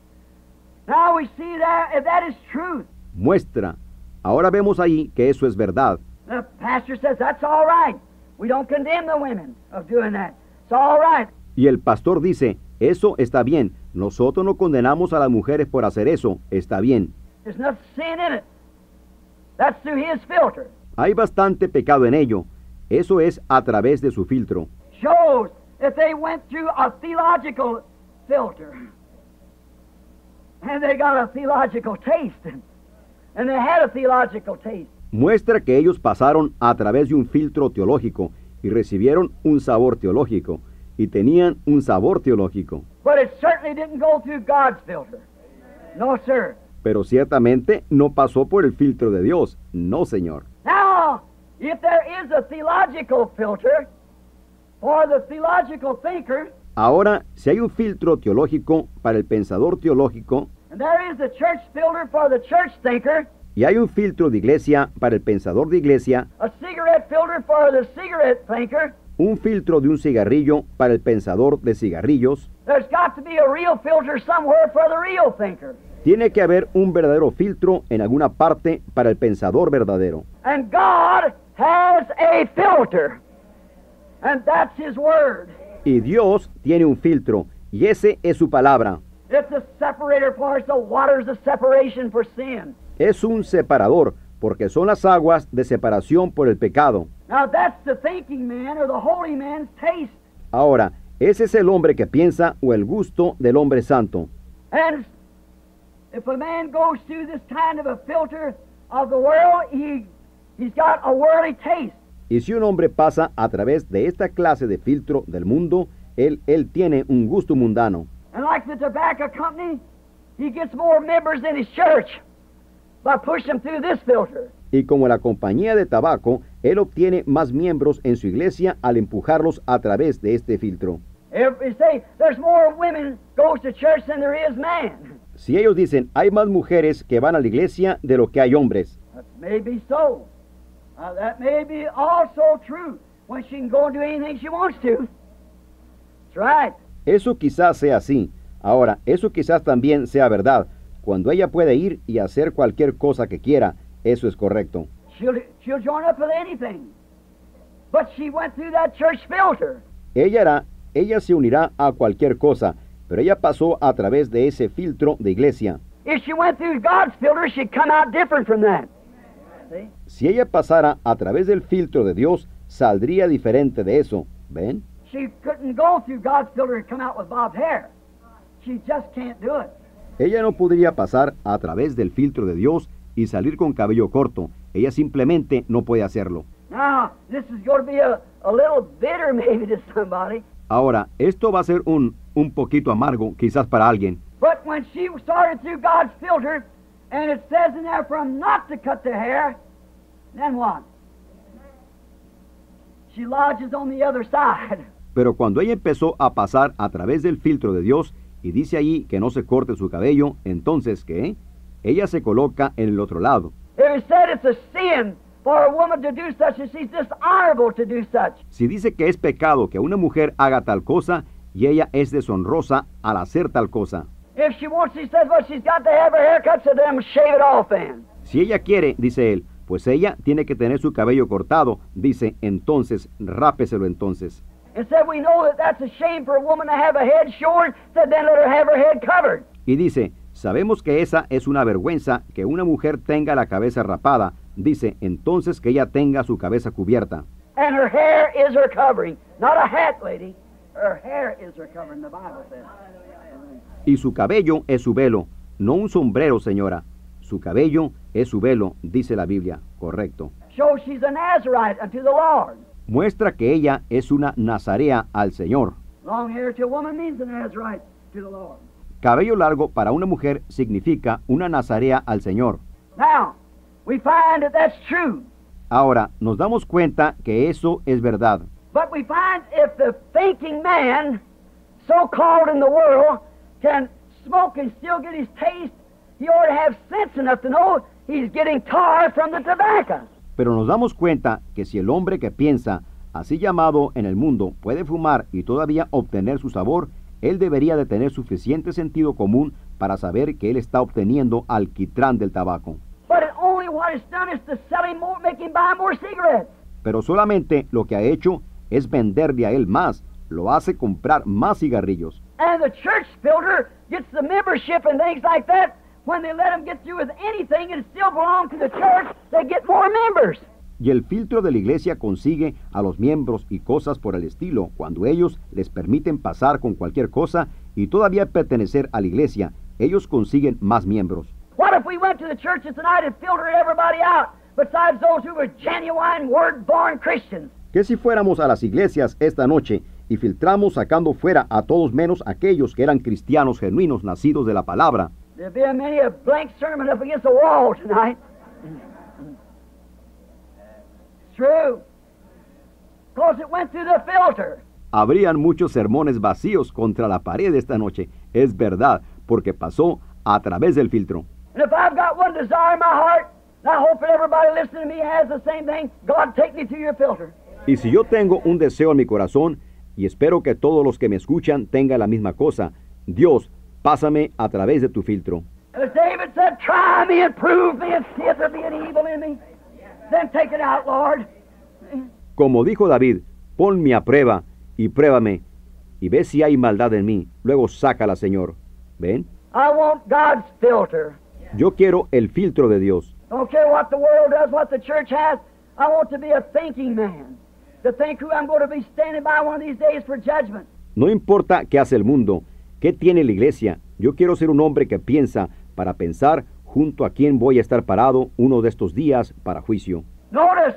Now we see that if that is truth. Muestra. Ahora vemos ahí que eso es verdad. The pastor says that's all right. We don't condemn the women of doing that. It's all right. Y el pastor dice, eso está bien. Nosotros no condenamos a las mujeres por hacer eso. Está bien. There's enough sin in it. That's through his filter. Hay bastante pecado en ello. Eso es a través de su filtro. Shows that they went through a theological filter. And they got a theological taste. And they had a theological taste. Muestra que ellos pasaron a través de un filtro teológico y recibieron un sabor teológico y tenían un sabor teológico. But it certainly didn't go through God's filter. No, sir. Pero ciertamente no pasó por el filtro de Dios. No, Señor. Now, if there is a theological filter for the theological thinker, Ahora, si hay un filtro teológico para el pensador teológico, and there is a church filter for the church thinker, y hay un filtro de iglesia para el pensador de iglesia, a cigarette filter for the cigarette thinker, un filtro de un cigarrillo para el pensador de cigarrillos, there's got to be a real filter somewhere for the real thinker. tiene que haber un verdadero filtro en alguna parte para el pensador verdadero. And God has a filter, and that's His Word. Y Dios tiene un filtro, y ese es su palabra. It's a separator for us, the waters of separation for sin. Es un separador, porque son las aguas de separación por el pecado. Now that's the thinking man or the holy man's taste. Ahora, ese es el hombre que piensa o el gusto del hombre santo. And if a man goes through this kind of a filter of the world, he, he's got a worldly taste. Y si un hombre pasa a través de esta clase de filtro del mundo, él, él tiene un gusto mundano. And like the tobacco company, he gets more members in his church by pushing them through this filter. Y como la compañía de tabaco, él obtiene más miembros en su iglesia al empujarlos a través de este filtro. If they say there's more women goes to church than there is man. Si ellos dicen, hay más mujeres que van a la iglesia de lo que hay hombres. That may be so. Uh, that may be also true when she can go and do anything she wants to. That's right. Eso quizás sea así. Ahora, eso quizás también sea verdad. Cuando ella puede ir y hacer cualquier cosa que quiera, eso es correcto. She'll, she'll join up with anything. But she went through that church filter. Ella hará, ella se unirá a cualquier cosa, pero ella pasó a través de ese filtro de iglesia. If she went through God's filter, she'd come out different from that. See? Si ella pasara a través del filtro de Dios, saldría diferente de eso. ¿Ven? She couldn't go through God's filter and come out with bobbed hair. She just can't do it. Ella no podría pasar a través del filtro de Dios y salir con cabello corto. Ella simplemente no puede hacerlo. Now, this is going to be a, a little bitter maybe to somebody. Ahora, esto va a ser un, un poquito amargo, quizás para alguien. But when she started through God's filter, and it says in there for them not to cut their hair, then what? She lodges on the other side. Pero cuando ella empezó a pasar a través del filtro de Dios y dice allí que no se corte su cabello, entonces, ¿qué? Ella se coloca en el otro lado. If it said it's a sin for a woman to do such, and she's dishonorable to do such. Si dice que es pecado que una mujer haga tal cosa y ella es deshonrosa al hacer tal cosa. If she wants, he says, well, she's got to have her hair cut, so then shave it off then. Si ella quiere, dice él, pues ella tiene que tener su cabello cortado, dice, entonces, rápeselo entonces. And said, we know that that's a shame for a woman to have a head shorn, so then let her have her head covered. Y dice, sabemos que esa es una vergüenza que una mujer tenga la cabeza rapada, dice, entonces que ella tenga su cabeza cubierta. And her hair is her covering, not a hat, lady. Her hair is her covering, the Bible says. Y su cabello es su velo, no un sombrero, señora. Su cabello es su velo, dice la Biblia, correcto. Shows she's a Nazarite unto the Lord. Muestra que ella es una nazarea al Señor. Long hair to a woman means a Nazarite to the Lord. Cabello largo para una mujer significa una nazarea al Señor. Now, we find that that's true. Ahora, nos damos cuenta que eso es verdad. But we find if the thinking man, so called in the world, can smoke and still get his taste, he ought to have sense enough to know he's getting tar from the tobacco. Pero nos damos cuenta que si el hombre que piensa, así llamado en el mundo, puede fumar y todavía obtener su sabor, él debería de tener suficiente sentido común para saber que él está obteniendo alquitrán del tabaco. But it only what it's done is to sell him more, make him buy more cigarettes. Pero solamente lo que ha hecho es venderle a él más, lo hace comprar más cigarrillos. And the church filter gets the membership and things like that. When they let him get through with anything and it still belongs to the church, they get more members. Y el filtro de la iglesia consigue a los miembros y cosas por el estilo, cuando ellos les permiten pasar con cualquier cosa y todavía pertenecer a la iglesia, ellos consiguen más miembros. What if we went to the churches tonight and filtered everybody out besides those who were genuine word-born Christians? ¿Qué si fuéramos a las iglesias esta noche y filtramos sacando fuera a todos menos aquellos que eran cristianos genuinos nacidos de la palabra? There'd be a many a blank sermon up against the wall tonight. It's true. Because it went through the filter. Habrían muchos sermones vacíos contra la pared esta noche. Es verdad, porque pasó a través del filtro. And if I've got one desire in my heart, and I hope that everybody listening to me has the same thing, God, take me through your filter. Y si yo tengo un deseo en mi corazón, y espero que todos los que me escuchan tengan la misma cosa, Dios, pásame a través de tu filtro. And as David said, try me and prove me and see if there be any evil in me. Then take it out, Lord. Como dijo David, ponme a prueba y pruébame, y ve si hay maldad en mí, luego sácala, Señor. ¿Ven? I want God's filter. Yo quiero el filtro de Dios. Don't care what the world does, what the church has. I want to be a thinking man. To think who I'm going to be standing by one of these days for judgment. No importa qué hace el mundo, qué tiene la iglesia. Yo quiero ser un hombre que piensa para pensar junto a quién voy a estar parado uno de estos días para juicio. Notice,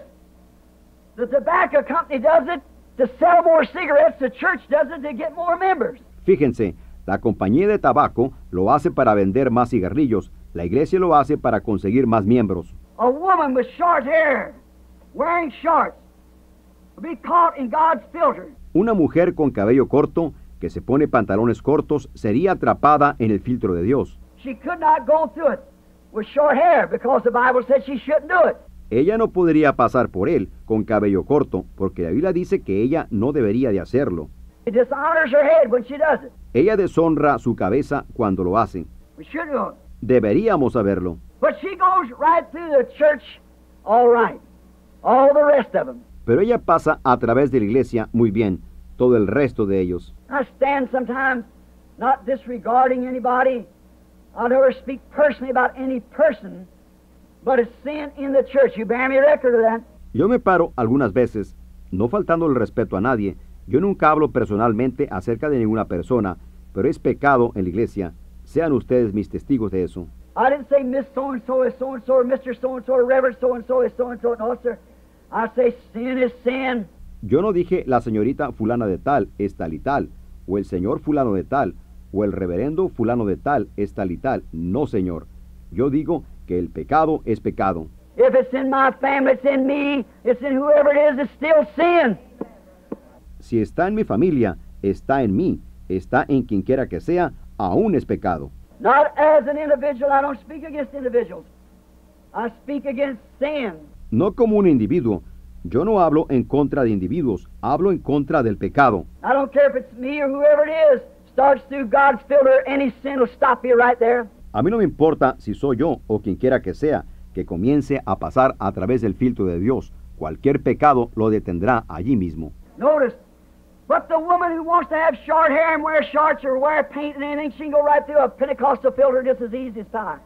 the tobacco company does it to sell more cigarettes. The church does it to get more members. Fíjense, la compañía de tabaco lo hace para vender más cigarrillos. La iglesia lo hace para conseguir más miembros. A woman with short hair, wearing shorts, will be caught in God's filter. Una mujer con cabello corto que se pone pantalones cortos sería atrapada en el filtro de Dios. She could not go through it with short hair because the Bible said she shouldn't do it. Ella no podría pasar por él con cabello corto, porque la Biblia dice que ella no debería de hacerlo. It dishonors her head when she does it. Ella deshonra su cabeza cuando lo hace. We should do it. Deberíamos saberlo. But she goes right through the church, all right. All the rest of them. Pero ella pasa a través de la iglesia muy bien, todo el resto de ellos. I stand sometimes not disregarding anybody. I'll never speak personally about any person, but it's sin in the church. You bear me record of that. Yo me paro algunas veces, no faltando el respeto a nadie, Yo nunca hablo personalmente acerca de ninguna persona, pero es pecado en la iglesia. Sean ustedes mis testigos de eso. I didn't say Miss So-and-so is so-and-so, or Mister So-and-so, or Reverend So-and-so is so-and-so. No, sir. I say sin is sin. Yo no dije la señorita fulana de tal es tal y tal, o el señor fulano de tal, o el reverendo fulano de tal es tal y tal. No, señor. Yo digo que el pecado es pecado. If it's in my family, it's in me, it's in whoever it is, it's still sin. Si está en mi familia, está en mí, está en quien quiera que sea, aún es pecado. Not as an individual. I don't speak against individuals. I speak against sin. No como un individuo. Yo no hablo en contra de individuos, hablo en contra del pecado. I don't care if it's me or whoever it is. Starts through God's filter, any sin will stop you right there. A mí no me importa si soy yo o quien quiera que sea, que comience a pasar a través del filtro de Dios. Cualquier pecado lo detendrá allí mismo. Notice, but the woman who wants to have short hair and wear shorts or wear paint and anything, she can go right through a Pentecostal filter just as easy as pie.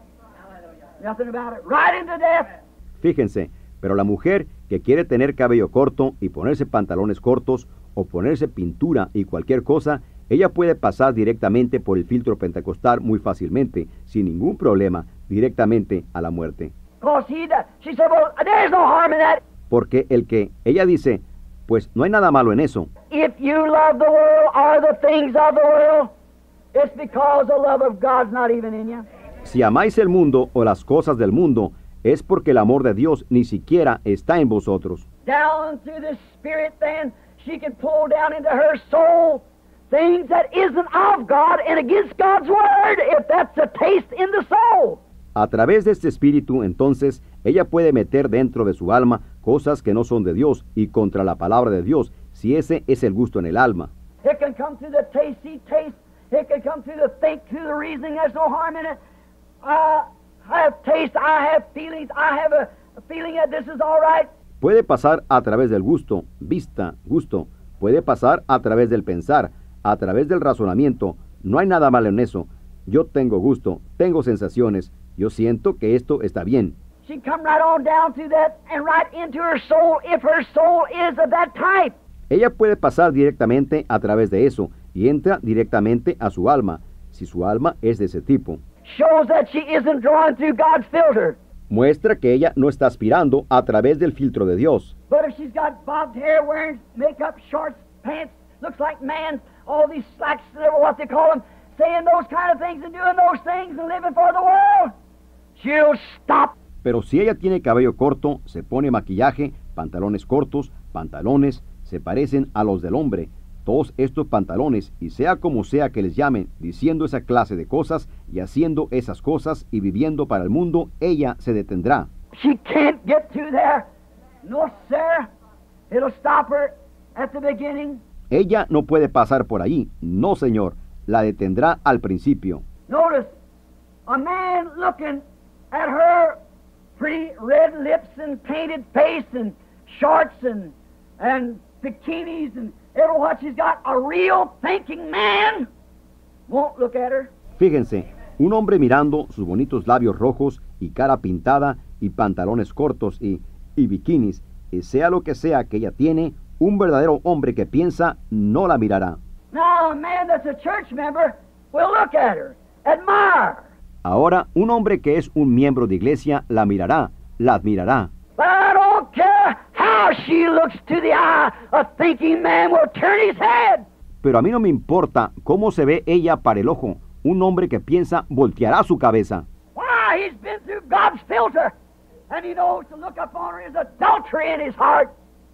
Nothing about it. Right into death. Fíjense, pero la mujer que quiere tener cabello corto y ponerse pantalones cortos o ponerse pintura y cualquier cosa, ella puede pasar directamente por el filtro pentecostal muy fácilmente, sin ningún problema, directamente a la muerte. Because he, does- she said, well, there's no harm in that. Porque el que ella dice, pues no hay nada malo en eso. If you love the world or the things of the world, it's because the love of God's not even in you. Si amáis el mundo o las cosas del mundo, es porque el amor de Dios ni siquiera está en vosotros. Down through the Spirit, then, she can pull down into her soul things that isn't of God and against God's Word, if that's a taste in the soul. A través de este espíritu, entonces, ella puede meter dentro de su alma cosas que no son de Dios y contra la palabra de Dios, si ese es el gusto en el alma. It can come through the taste, see taste. It can come through the think, through the reasoning. There's no harm in it. Uh, I have taste, I have feelings, I have a, a feeling that this is all right. Puede pasar a través del gusto, vista, gusto. Puede pasar a través del pensar, a través del razonamiento. No hay nada malo en eso. Yo tengo gusto, tengo sensaciones. Yo siento que esto está bien. She come right on down through that and right into her soul if her soul is of that type. Ella puede pasar directamente a través de eso y entra directamente a su alma, si su alma es de ese tipo. Shows that she isn't drawing through God's filter. Muestra que ella no está aspirando a través del filtro de Dios. But if she's got bobbed hair, wearing makeup, shorts, pants, looks like man, all these slacks, whatever what they call them, saying those kind of things and doing those things and living for the world, she'll stop. Pero si ella tiene cabello corto, se pone maquillaje, pantalones cortos, pantalones, se parecen a los del hombre, todos estos pantalones, y sea como sea que les llamen, diciendo esa clase de cosas y haciendo esas cosas y viviendo para el mundo, ella se detendrá. She can't get through there. No, sir. It'll stop her at the beginning. Ella no puede pasar por allí, no señor, la detendrá al principio. Notice, a man looking at her pretty red lips and painted face and shorts and, and bikinis and every what she's got, a real thinking man won't look at her. Fíjense, un hombre mirando sus bonitos labios rojos y cara pintada y pantalones cortos y, y bikinis, y sea lo que sea que ella tiene, un verdadero hombre que piensa no la mirará. Now, a man that's a church member will look at her, admire. Ahora, un hombre que es un miembro de iglesia la mirará, la admirará. But I don't care how she looks to the eye, a thinking man will turn his head. Pero a mí no me importa cómo se ve ella para el ojo. Un hombre que piensa volteará su cabeza. Why, he's been through God's filter, and he knows to look upon her is adultery in his heart.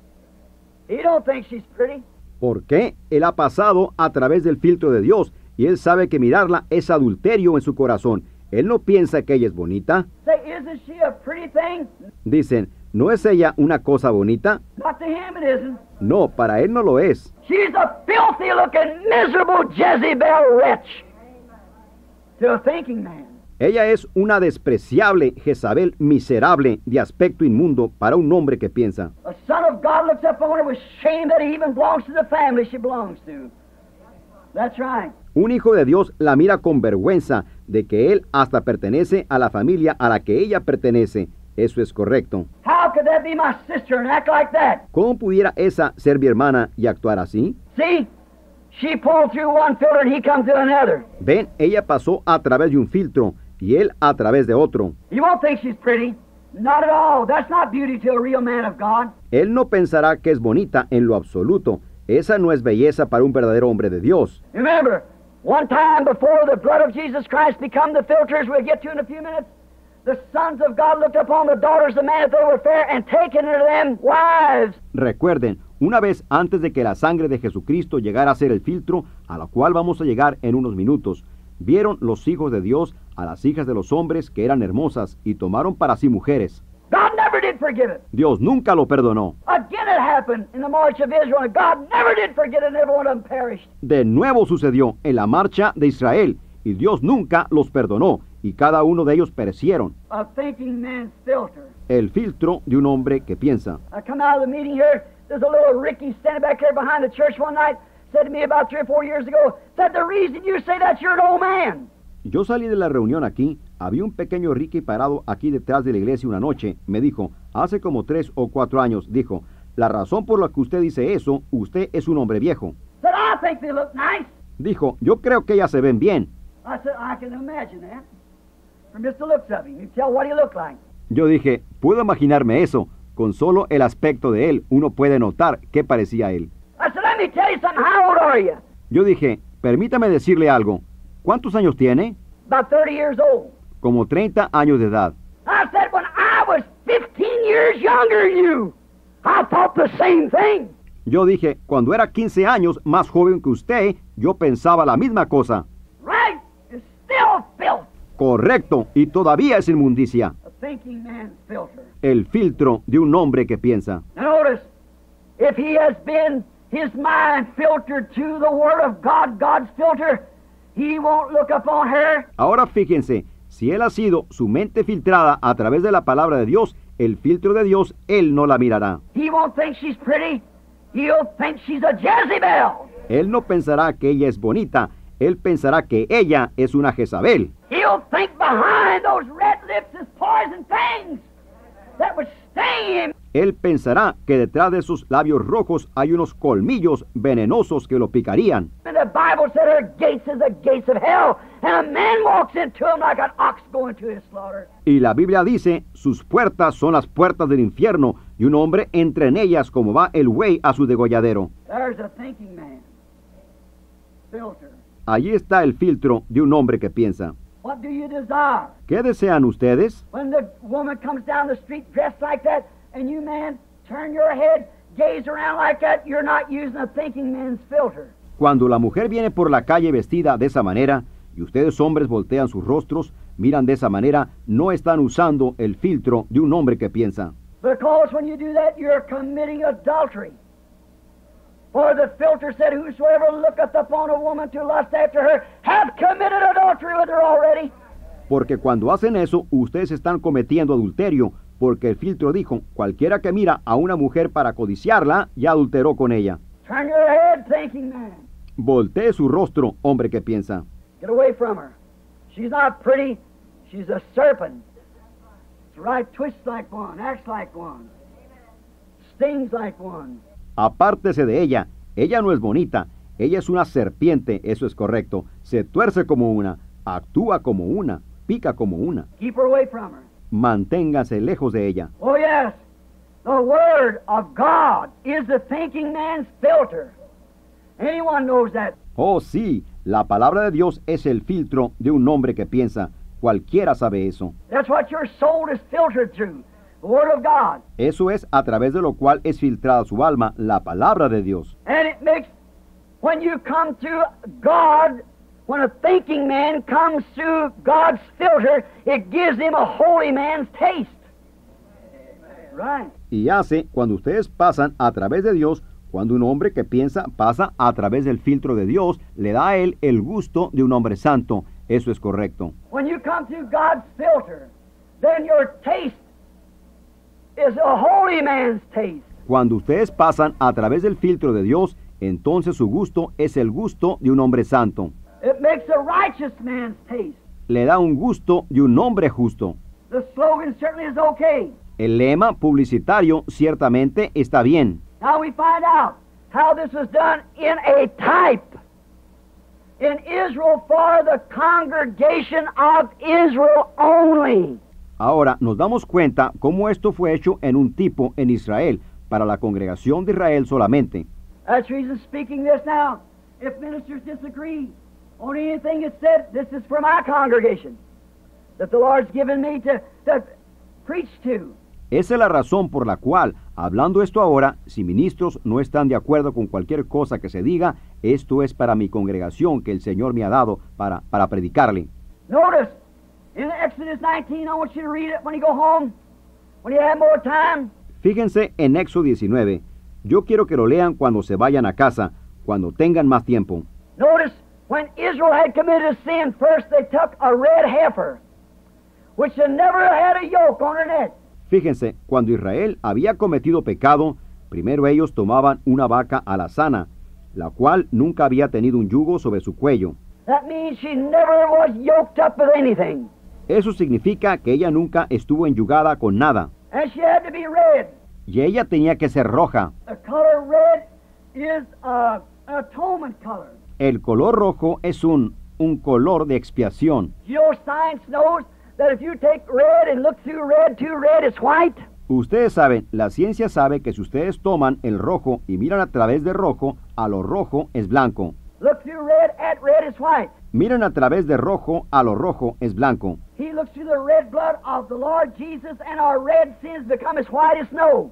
He don't think she's pretty. ¿Por qué? Él ha pasado a través del filtro de Dios y él sabe que mirarla es adulterio en su corazón. Él no piensa que ella es bonita. Say, isn't she a pretty thing? Dicen, ¿no es ella una cosa bonita? Not to him it isn't. No, para él no lo es. She's a filthy looking, miserable Jezebel wretch to a thinking man. Ella es una despreciable Jezabel miserable de aspecto inmundo para un hombre que piensa. A son of God looks up on her with shame that he even belongs to the family she belongs to. That's right. Un hijo de Dios la mira con vergüenza de que él hasta pertenece a la familia a la que ella pertenece. Eso es correcto. How could that be my sister and act like that? ¿Cómo pudiera esa ser mi hermana y actuar así? See, she pulled through one filter and he come through another. Ven, ella pasó a través de un filtro y él a través de otro. You won't think she's pretty. Not at all. That's not beauty to a real man of God. Él no pensará que es bonita en lo absoluto. Esa no es belleza para un verdadero hombre de Dios. Remember, one time before the blood of Jesus Christ become the filters we'll get to in a few minutes, the sons of God looked upon the daughters of man if they were fair and taken unto them wives. Recuerden, una vez antes de que la sangre de Jesucristo llegara a ser el filtro, a la cual vamos a llegar en unos minutos, vieron los hijos de Dios a las hijas de los hombres que eran hermosas y tomaron para sí mujeres. God never did forgive it. Dios nunca lo perdonó. Again it happened in the march of Israel, and God never did forget it, and every one of them perished. De nuevo sucedió en la marcha de Israel, y Dios nunca los perdonó, y cada uno de ellos perecieron. A thinking man's filter. El filtro de un hombre que piensa. I come out of the meeting here, there's a little Ricky standing back here behind the church one night, said to me about three or four years ago, said the reason you say that you're an old man. Yo salí de la reunión aquí, había un pequeño Ricky parado aquí detrás de la iglesia una noche, me dijo, hace como tres o cuatro años, dijo, la razón por la que usted dice eso, usted es un hombre viejo. Said, I think they look nice. Dijo, yo creo que ellas se ven bien. I said, I can imagine that. From just the looks of him, you tell what he looked like. Yo dije, puedo imaginarme eso, con solo el aspecto de él, uno puede notar qué parecía él. I said, let me tell you something, how old are you? Yo dije, permítame decirle algo, ¿cuántos años tiene? About thirty years old. Como treinta años de edad. I said, when I was fifteen years younger than you, I thought the same thing. Yo dije, cuando era quince años más joven que usted, yo pensaba la misma cosa. Right? It's still filth. Correcto, y todavía es inmundicia. A thinking man's filter. El filtro de un hombre que piensa. Now notice, if he has been his mind filtered to the Word of God, God's filter, he won't look upon her. Ahora fíjense, si él ha sido su mente filtrada a través de la palabra de Dios, el filtro de Dios, él no la mirará. He won't think she's pretty. He'll think she's a Jezebel. Él no pensará que ella es bonita, él pensará que ella es una Jezabel. He'll think behind those red lips is poison things that would sting him. Él pensará que detrás de sus labios rojos hay unos colmillos venenosos que lo picarían. And the Bible said her gates is the gates of hell, and a man walks into them like an ox going to his slaughter. Y la Biblia dice, sus puertas son las puertas del infierno, y un hombre entra en ellas como va el buey a su degolladero. There's a thinking man. Filter. Allí está el filtro de un hombre que piensa. What do you desire? ¿Qué desean ustedes? When the woman comes down the street dressed like that, and you, man, turn your head, gaze around like that, you're not using a thinking man's filter. Cuando la mujer viene por la calle vestida de esa manera, y ustedes hombres voltean sus rostros, miran de esa manera, no están usando el filtro de un hombre que piensa. Because when you do that, you're committing adultery. For the filter said, whosoever looketh upon a woman to lust after her, hath committed adultery with her already. Porque cuando hacen eso, ustedes están cometiendo adulterio, porque el filtro dijo, cualquiera que mira a una mujer para codiciarla, ya adulteró con ella. Turn your head, thinking man. Voltee su rostro, hombre que piensa. Get away from her. She's not pretty. She's a serpent. It's right, twists like one, acts like one, stings like one. Apártese de ella. Ella no es bonita. Ella es una serpiente, eso es correcto. Se tuerce como una, actúa como una, pica como una. Keep her away from her. Manténgase lejos de ella. Oh, yes. The Word of God is the thinking man's filter. Anyone knows that. Oh, sí, la palabra de Dios es el filtro de un hombre que piensa. Cualquiera sabe eso. That's what your soul is filtered through. The Word of God. Eso es a través de lo cual es filtrada su alma, la palabra de Dios. And it makes, when you come to God, when a thinking man comes through God's filter, it gives him a holy man's taste. Right. Y hace, cuando ustedes pasan a través de Dios, cuando un hombre que piensa pasa a través del filtro de Dios, le da a él el gusto de un hombre santo. Eso es correcto. When you come through God's filter, then your taste is a holy man's taste. Cuando ustedes pasan a través del filtro de Dios, entonces su gusto es el gusto de un hombre santo. It makes a righteous man's taste. Le da un gusto de un hombre justo. The slogan certainly is okay. El lema publicitario ciertamente está bien. Now we find out how this was done in a type in Israel for the congregation of Israel only. Ahora nos damos cuenta cómo esto fue hecho en un tipo en Israel, para la congregación de Israel solamente. That's the reason speaking this now. If ministers disagree on anything that's said, this is for my congregation that the Lord's given me to, to preach to. Esa es la razón por la cual, hablando esto ahora, si ministros no están de acuerdo con cualquier cosa que se diga, esto es para mi congregación que el Señor me ha dado para, para predicarle. Notice, in Exodus nineteen, I want you to read it when you go home, when you have more time. Fíjense en Éxodo diecinueve. Yo quiero que lo lean cuando se vayan a casa, cuando tengan más tiempo. Notice, when Israel had committed a sin, first they took a red heifer, which had never had a yoke on her neck. Fíjense, cuando Israel había cometido pecado, primero ellos tomaban una vaca alazana, la cual nunca había tenido un yugo sobre su cuello. That means she never was yoked up with anything. Eso significa que ella nunca estuvo enyugada con nada. And she had to be red. Y ella tenía que ser roja. The color red is a atonement color. El color rojo es un, un color de expiación. You know, science knows that if you take red and look through red, to red is white. Ustedes saben, la ciencia sabe que si ustedes toman el rojo y miran a través de rojo, a lo rojo es blanco. Look through red, at red is white. Miran a través de rojo, a lo rojo es blanco. He looks through the red blood of the Lord Jesus, and our red sins become as white as snow.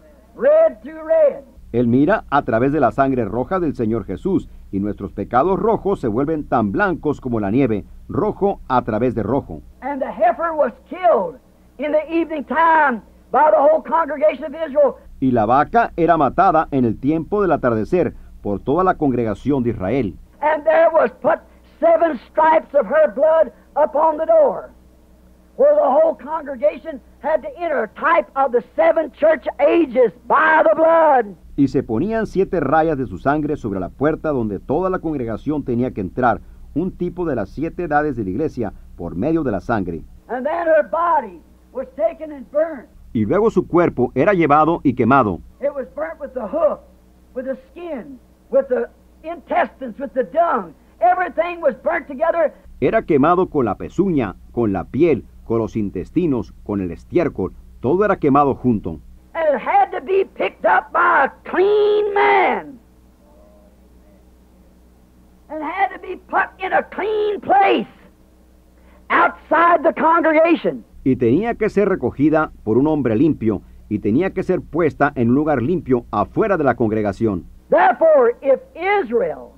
Red through red. Él mira a través de la sangre roja del Señor Jesús, y nuestros pecados rojos se vuelven tan blancos como la nieve, rojo a través de rojo. And the heifer was killed in the evening time by the whole congregation of Israel. Y la vaca era matada en el tiempo del atardecer por toda la congregación de Israel. And there was put seven stripes of her blood upon the door, where the whole congregation had to enter, a type of the seven church ages by the blood. Y se ponían siete rayas de su sangre sobre la puerta donde toda la congregación tenía que entrar, un tipo de las siete edades de la iglesia por medio de la sangre. And then her body was taken and burnt. Y luego su cuerpo era llevado y quemado. It was burnt with the hoof, with the skin, with the intestines, with the dung. Everything was burnt together. Era quemado con la pezuña, con la piel, con los intestinos, con el estiércol. Todo era quemado junto. And it had to be picked up by a clean man. And had to be put in a clean place outside the congregation. Y tenía que ser recogida por un hombre limpio, y tenía que ser puesta en un lugar limpio afuera de la congregación. Therefore, if Israel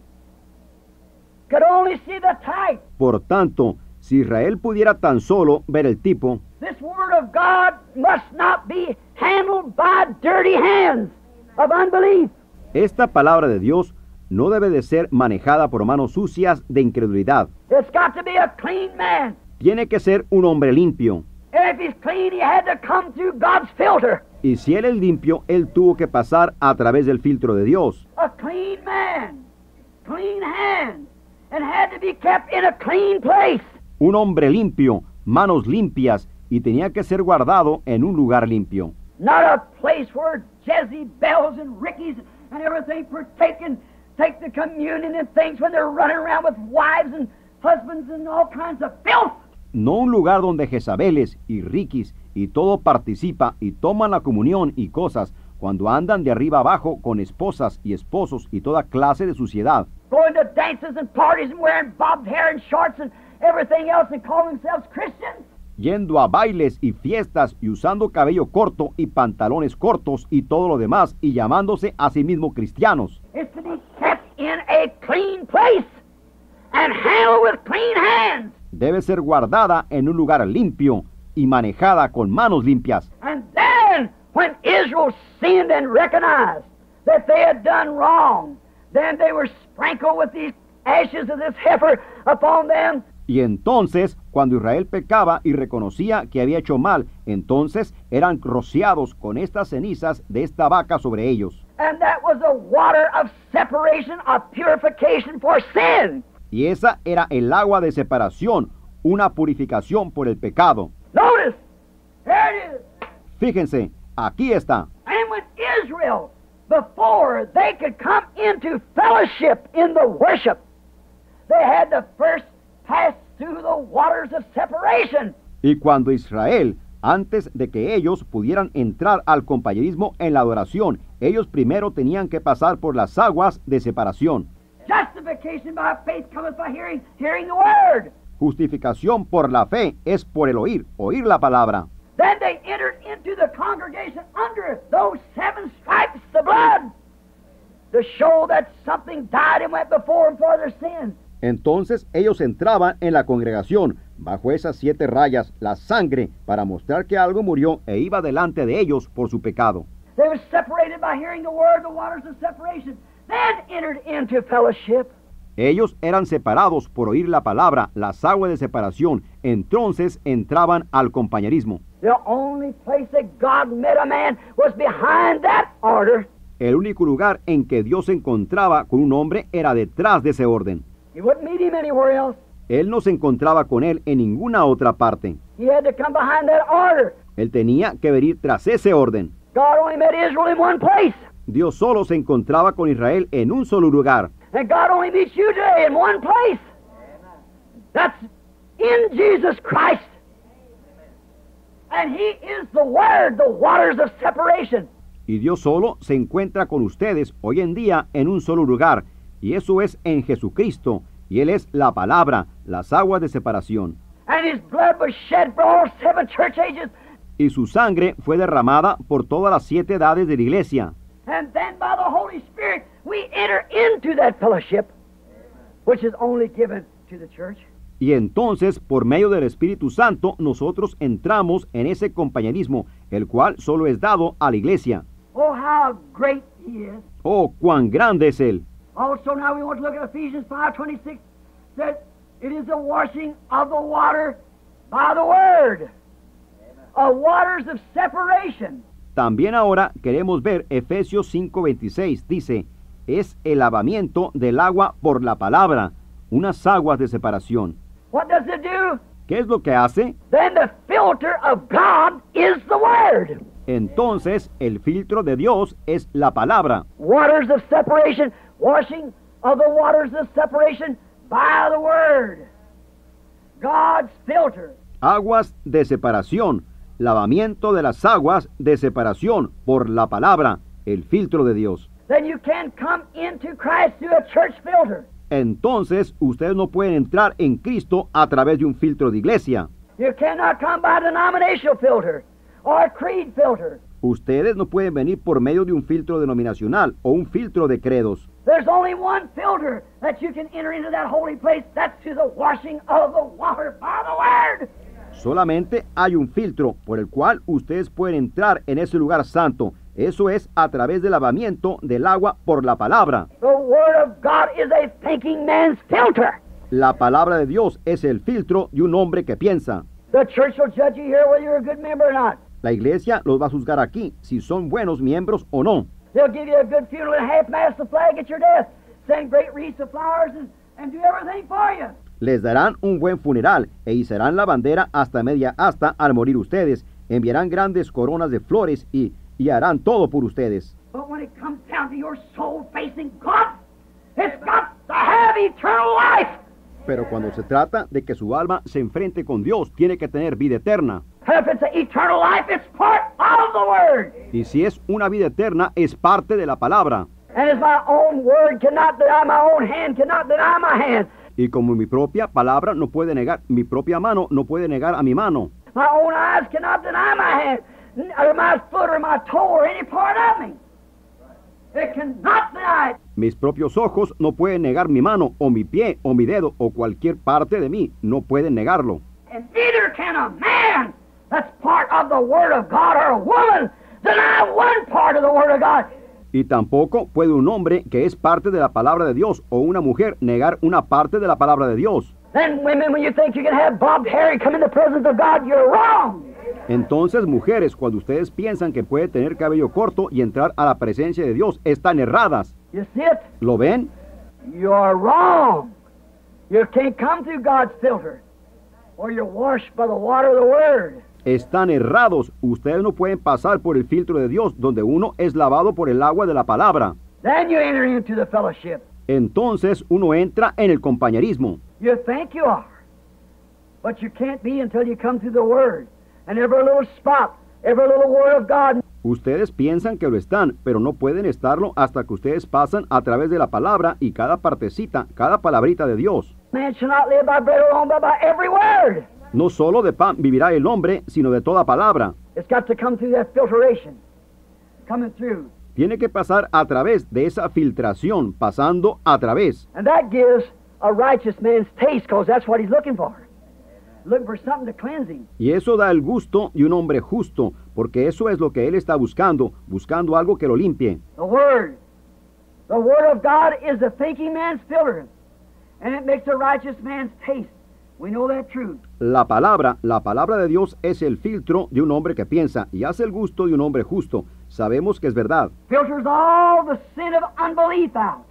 could only see the type, Por tanto, si Israel pudiera tan solo ver el tipo, this word of God must not be handled by dirty hands of unbelief. esta palabra de Dios no debe de ser manejada por manos sucias de incredulidad. It's got to be a clean man. Tiene que ser un hombre limpio. And if he's clean, he had to come through God's filter. Y si él es limpio, él tuvo que pasar a través del filtro de Dios. A clean man, clean hands, and had to be kept in a clean place. Un hombre limpio, manos limpias, y tenía que ser guardado en un lugar limpio. Not a place where Jezebels and Rickies and everything partake and take the communion and things when they're running around with wives and husbands and all kinds of filth. No un lugar donde Jezabeles y Riquis y todo participa y toman la comunión y cosas cuando andan de arriba abajo con esposas y esposos y toda clase de suciedad. Going to dances and parties and wearing bobbed hair and shorts and everything else and calling themselves Christians. Yendo a bailes y fiestas y usando cabello corto y pantalones cortos y todo lo demás y llamándose a sí mismos cristianos. It's to be kept in a clean place and handled with clean hands. Debe ser guardada en un lugar limpio y manejada con manos limpias. And then, when Israel sinned and recognized that they had done wrong, then they were sprinkled with these ashes of this heifer upon them. Y entonces, cuando Israel pecaba y reconocía que había hecho mal, entonces eran rociados con estas cenizas de esta vaca sobre ellos. And that was a water of separation, of purification for sin. Y esa era el agua de separación, una purificación por el pecado. Notice, there it is. Fíjense, aquí está. And when Israel, before they could come into fellowship in the worship, they had to first pass through the waters of separation. Y cuando Israel, antes de que ellos pudieran entrar al compañerismo en la adoración, ellos primero tenían que pasar por las aguas de separación. Justification by faith cometh by hearing, hearing the word. Justificación por la fe es por el oír, oír la palabra. Then they entered into the congregation under those seven stripes of blood to show that something died and went before them for their sins. Entonces ellos entraban en la congregación bajo esas siete rayas, la sangre, para mostrar que algo murió e iba delante de ellos por su pecado. They were separated by hearing the word, the waters of separation, then entered into fellowship. Ellos eran separados por oír la palabra, las aguas de separación, entonces entraban al compañerismo. The only place that God met a man was behind that order. El único lugar en que Dios se encontraba con un hombre era detrás de ese orden. He wouldn't meet him anywhere else. Él no se encontraba con él en ninguna otra parte. He had to come behind that order. Él tenía que venir tras ese orden. God only met Israel in one place. Dios solo se encontraba con Israel en un solo lugar. And God only meets you today in one place. That's in Jesus Christ. And He is the Word, the waters of separation. Y Dios solo se encuentra con ustedes hoy en día en un solo lugar. Y eso es en Jesucristo. Y Él es la palabra, las aguas de separación. And His blood was shed for all seven church ages. Y su sangre fue derramada por todas las siete edades de la iglesia. And then by the Holy Spirit we enter into that fellowship, which is only given to the church. Y entonces, por medio del Espíritu Santo, nosotros entramos en ese compañerismo, el cual solo es dado a la iglesia. Oh, how great He is. Oh, cuán grande es Él. Also now we want to look at Ephesians five twenty-six. That it is the washing of the water by the Word. Of waters of separation. También ahora queremos ver Efesios cinco veintiséis. Dice, es el lavamiento del agua por la palabra, unas aguas de separación. What does it do? ¿Qué es lo que hace? Then the filter of God is the Word. Entonces, el filtro de Dios es la palabra. Waters of separation, washing of the waters of separation by the Word. God's filter. Aguas de separación, lavamiento de las aguas de separación por la palabra, el filtro de Dios. Then you can come into Christ through a church filter. Entonces, ustedes no pueden entrar en Cristo a través de un filtro de iglesia. You cannot come by denominational filter or a creed filter. Ustedes no pueden venir por medio de un filtro denominacional o un filtro de credos. There's only one filter that you can enter into that holy place. That's to the washing of the water by the Word. Solamente hay un filtro por el cual ustedes pueden entrar en ese lugar santo. Eso es a través del lavamiento del agua por la palabra. The Word of God is a thinking man's filter. La palabra de Dios es el filtro de un hombre que piensa. The church will judge you here whether you're a good member or not. La iglesia los va a juzgar aquí, si son buenos miembros o no. They'll give you a good funeral and half-mast the flag at your death. Send great wreaths of flowers and, and do everything for you. Les darán un buen funeral e izarán la bandera hasta media asta al morir ustedes. Enviarán grandes coronas de flores y, y harán todo por ustedes. But when it comes down to your soul facing God, it's got to have eternal life. Pero cuando se trata de que su alma se enfrente con Dios, tiene que tener vida eterna. If it's an eternal life, it's part of the Word. Y si es una vida eterna, es parte de la palabra. And as my own word cannot deny, my own hand cannot deny my hand. Y como mi propia palabra no puede negar, mi propia mano no puede negar a mi mano. My own eyes cannot deny my hand, or my foot, or my toe, or any part of me. It cannot deny it. Mis propios ojos no pueden negar mi mano, o mi pie, o mi dedo, o cualquier parte de mí. No pueden negarlo. And neither can a man that's part of the Word of God, or a woman deny one part of the Word of God. Y tampoco puede un hombre que es parte de la palabra de Dios o una mujer negar una parte de la palabra de Dios. Then women, when you think you can have bobbed hair and come in the presence of God, you're wrong. Entonces, mujeres, cuando ustedes piensan que puede tener cabello corto y entrar a la presencia de Dios, están erradas. You see it? ¿Lo ven? You're wrong. You can't come through God's filter, or you're washed by the water of the Word. Están errados. Ustedes no pueden pasar por el filtro de Dios, donde uno es lavado por el agua de la palabra. Then you enter into the fellowship. Entonces uno entra en el compañerismo. You think you are, but you can't be until you come through the Word. And every little spot, every little Word of God. Ustedes piensan que lo están, pero no pueden estarlo hasta que ustedes pasan a través de la palabra y cada partecita, cada palabrita de Dios. Man shall not live by bread alone, but by every word. No solo de pan vivirá el hombre, sino de toda palabra. It's got to come through that filtration, coming through. Tiene que pasar a través de esa filtración, pasando a través. And that gives a righteous man's taste, because that's what he's looking for. Looking for something to cleanse him. Y eso da el gusto de un hombre justo, porque eso es lo que él está buscando, buscando algo que lo limpie. The Word. The Word of God is the thinking man's filter, and it makes a righteous man's taste. We know that truth. La palabra, la palabra de Dios es el filtro de un hombre que piensa y hace el gusto de un hombre justo. Sabemos que es verdad. Filters all the sin of unbelief out.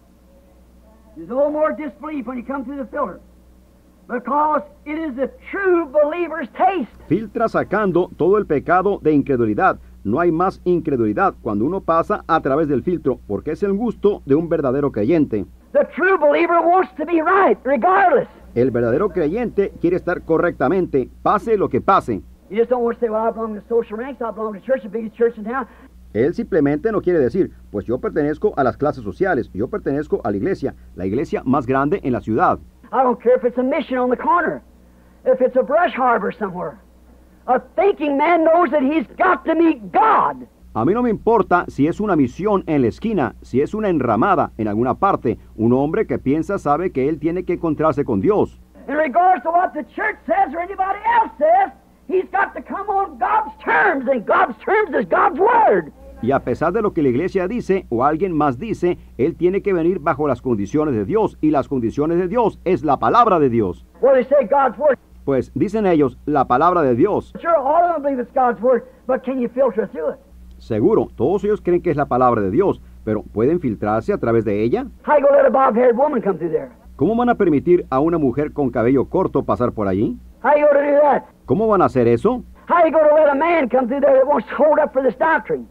There's no more disbelief when you come through the filter, because it is the true believer's taste. Filtra sacando todo el pecado de incredulidad. No hay más incredulidad cuando uno pasa a través del filtro, porque es el gusto de un verdadero creyente. The true believer wants to be right, regardless. El verdadero creyente quiere estar correctamente, pase lo que pase. You just don't want to say, well, I belong to social ranks, I belong to church, the biggest church in town. Él simplemente no quiere decir, pues yo pertenezco a las clases sociales, yo pertenezco a la iglesia, la iglesia más grande en la ciudad. I don't care if it's a mission on the corner, if it's a brush harbor somewhere. A thinking man knows that he's got to meet God. A mí no me importa si es una misión en la esquina, si es una enramada en alguna parte. Un hombre que piensa sabe que él tiene que encontrarse con Dios. In regards to what the church says or anybody else says, he's got to come on God's terms, and God's terms is God's Word. Y a pesar de lo que la iglesia dice o alguien más dice, él tiene que venir bajo las condiciones de Dios, y las condiciones de Dios es la palabra de Dios. Well, they say God's Word. Pues dicen ellos, la palabra de Dios. Sure, all of them believe it's God's Word, but can you filter through it? Seguro, todos ellos creen que es la palabra de Dios, pero ¿pueden filtrarse a través de ella? How you gonna let a bob-haired woman come through there? ¿Cómo van a permitir a una mujer con cabello corto pasar por allí? How you gonna do that? ¿Cómo van a hacer eso? How you gonna let a man come through there that wants to hold up for this doctrine?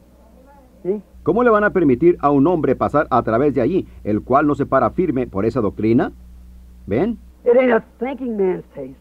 See? ¿Cómo le van a permitir a un hombre pasar a través de allí, el cual no se para firme por esa doctrina? ¿Ven? It ain't a thinking man's taste.